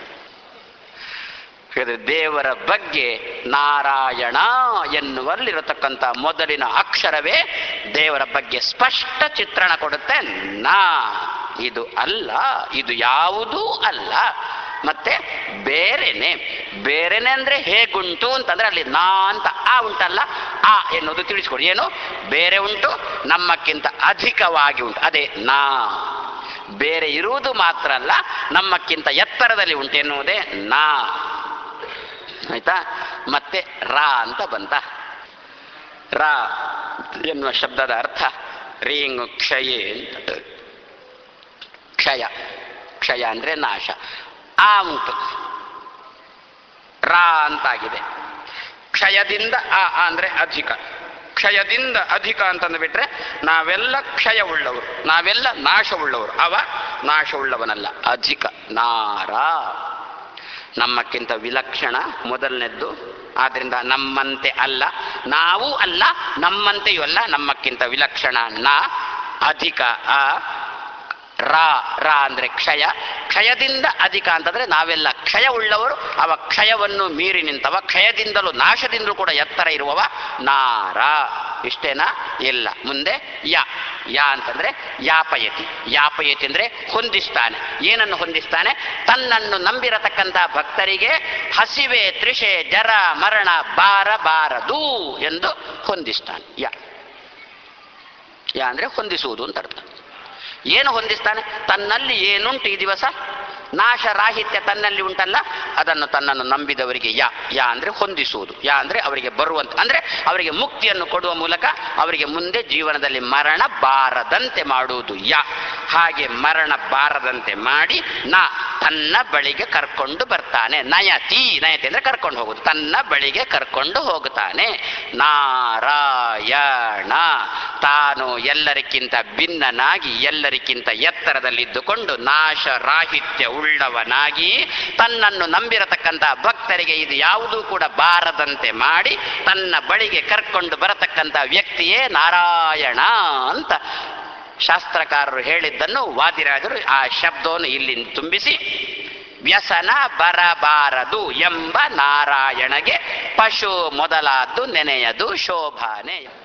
ದೇವರ ಬಗ್ಗೆ ನಾರಾಯಣ ಎನ್ನುವಲ್ಲಿರತಕ್ಕಂಥ ಮೊದಲಿನ ಅಕ್ಷರವೇ ದೇವರ ಬಗ್ಗೆ ಸ್ಪಷ್ಟ ಚಿತ್ರಣ ಕೊಡುತ್ತೆ. ನಾ ಇದು ಅಲ್ಲ, ಇದು ಯಾವುದೂ ಅಲ್ಲ, ಮತ್ತೆ ಬೇರೆನೆ. ಬೇರೆನೆ ಅಂದ್ರೆ ಹೇಗುಂಟು ಅಂತಂದ್ರೆ ಅಲ್ಲಿ ನಾ ಅಂತ ಆ ಉಂಟಲ್ಲ, ಆ ಎನ್ನುವುದು ತಿಳಿಸ್ಕೊಡಿ. ಏನು, ಬೇರೆ ಉಂಟು, ನಮ್ಮಕ್ಕಿಂತ ಅಧಿಕವಾಗಿ ಉಂಟು, ಅದೇ ನಾ. ಬೇರೆ ಇರುವುದು ಮಾತ್ರ ಅಲ್ಲ, ನಮ್ಮಕ್ಕಿಂತ ಎತ್ತರದಲ್ಲಿ ಉಂಟು ಎನ್ನುವುದೇ ನಾ. ಆಯ್ತಾ? ಮತ್ತೆ ರಾ ಅಂತ ಬಂತ. ರಾ ಎನ್ನುವ ಶಬ್ದದ ಅರ್ಥ ರೀಂಗ್ ಕ್ಷಯೇ ಅಂತ. ಕ್ಷಯ, ಕ್ಷಯ ಅಂದ್ರೆ ನಾಶ. ಆ ಉಂಟು, ರಾ ಅಂತಾಗಿದೆ. ಕ್ಷಯದಿಂದ ಆ ಅಂದ್ರೆ ಅಧಿಕ, ಕ್ಷಯದಿಂದ ಅಧಿಕ ಅಂತಂದು ಬಿಟ್ರೆ ನಾವೆಲ್ಲ ಕ್ಷಯವುಳ್ಳವರು, ನಾವೆಲ್ಲ ನಾಶವುಳ್ಳವರು. ಅವ ನಾಶವುಳ್ಳವನಲ್ಲ, ಅಧಿಕ. ನಾರ ನಮ್ಮಕ್ಕಿಂತ ವಿಲಕ್ಷಣ ಮೊದಲನೇದ್ದು. ಆದ್ರಿಂದ ನಮ್ಮಂತೆ ಅಲ್ಲ, ನಾವು ಅಲ್ಲ, ನಮ್ಮಂತೆಯೂ ಅಲ್ಲ, ನಮ್ಮಕ್ಕಿಂತ ವಿಲಕ್ಷಣ. ನ ಅಧಿಕ. ಆ ರಾ ರಾ ಅಂದ್ರೆ ಕ್ಷಯ, ಕ್ಷಯದಿಂದ ಅಧಿಕ ಅಂತಂದ್ರೆ ನಾವೆಲ್ಲ ಕ್ಷಯ ಉಳ್ಳವರು, ಅವ ಕ್ಷಯವನ್ನು ಮೀರಿ ನಿಂತವ, ಕ್ಷಯದಿಂದಲೂ ನಾಶದಿಂದಲೂ ಕೂಡ ಎತ್ತರ ಇರುವವ ನಾರ. ಇಷ್ಟೇನಾ? ಇಲ್ಲ. ಮುಂದೆ ಯ. ಯ ಅಂತಂದ್ರೆ ಯಾಪಯತಿ. ಯಾಪಯತಿ ಅಂದ್ರೆ ಹೊಂದಿಸ್ತಾನೆ. ಏನನ್ನು ಹೊಂದಿಸ್ತಾನೆ? ತನ್ನನ್ನು ನಂಬಿರತಕ್ಕಂತಹ ಭಕ್ತರಿಗೆ ಹಸಿವೆ, ತ್ರಿಷೆ, ಜರ, ಮರಣ ಬಾರಬಾರದು ಎಂದು ಹೊಂದಿಸ್ತಾನೆ. ಯ ಯ ಅಂದ್ರೆ ಹೊಂದಿಸುವುದು ಅಂತ ಅರ್ಥ. ಏನು ಹೊಂದಿಸ್ತಾನೆ? ತನ್ನಲ್ಲಿ ಏನುಂಟು ಈ ದಿವಸ, ನಾಶ ರಾಹಿತ್ಯ ತನ್ನಲ್ಲಿ ಉಂಟಲ್ಲ, ಅದನ್ನು ತನ್ನನ್ನು ನಂಬಿದವರಿಗೆ ಯ. ಯ ಅಂದ್ರೆ ಹೊಂದಿಸುವುದು. ಯ ಅಂದ್ರೆ ಅವರಿಗೆ ಬರುವಂತ, ಅಂದ್ರೆ ಅವರಿಗೆ ಮುಕ್ತಿಯನ್ನು ಕೊಡುವ ಮೂಲಕ ಅವರಿಗೆ ಮುಂದೆ ಜೀವನದಲ್ಲಿ ಮರಣ ಬಾರದಂತೆ ಮಾಡುವುದು ಯ. ಹಾಗೆ ಮರಣ ಬಾರದಂತೆ ಮಾಡಿ ನ ತನ್ನ ಬಳಿಗೆ ಕರ್ಕೊಂಡು ಬರ್ತಾನೆ. ನಯತಿ, ನಯತಿ ಅಂದ್ರೆ ಕರ್ಕೊಂಡು ಹೋಗುದು, ತನ್ನ ಬಳಿಗೆ ಕರ್ಕೊಂಡು ಹೋಗುತ್ತಾನೆ. ನಾರಾಯಣ ತಾನು ಎಲ್ಲರಿಗಿಂತ ಭಿನ್ನನಾಗಿ ಎಲ್ಲರಿಗಿಂತ ಎತ್ತರದಲ್ಲಿದ್ದುಕೊಂಡು ನಾಶ ರಾಹಿತ್ಯ ಉಳ್ಳವನಾಗಿ ತನ್ನನ್ನು ನಂಬಿರತಕ್ಕಂತಹ ಭಕ್ತರಿಗೆ ಇದು ಯಾವುದೂ ಕೂಡ ಬಾರದಂತೆ ಮಾಡಿ ತನ್ನ ಬಳಿಗೆ ಕರ್ಕೊಂಡು ಬರತಕ್ಕಂಥ ವ್ಯಕ್ತಿಯೇ ನಾರಾಯಣ ಅಂತ ಶಾಸ್ತ್ರಕಾರರು ಹೇಳಿದ್ದನ್ನು ವಾದಿರಾಜರು ಆ ಶಬ್ದವನ್ನು ಇಲ್ಲಿ ತುಂಬಿಸಿ ವ್ಯಸನ ಬರಬಾರದು ಎಂಬ ನಾರಾಯಣಗೆ ಪಶು ಮೊದಲಾದ್ದು ನೆನೆಯದು ಶೋಭಾನೆ.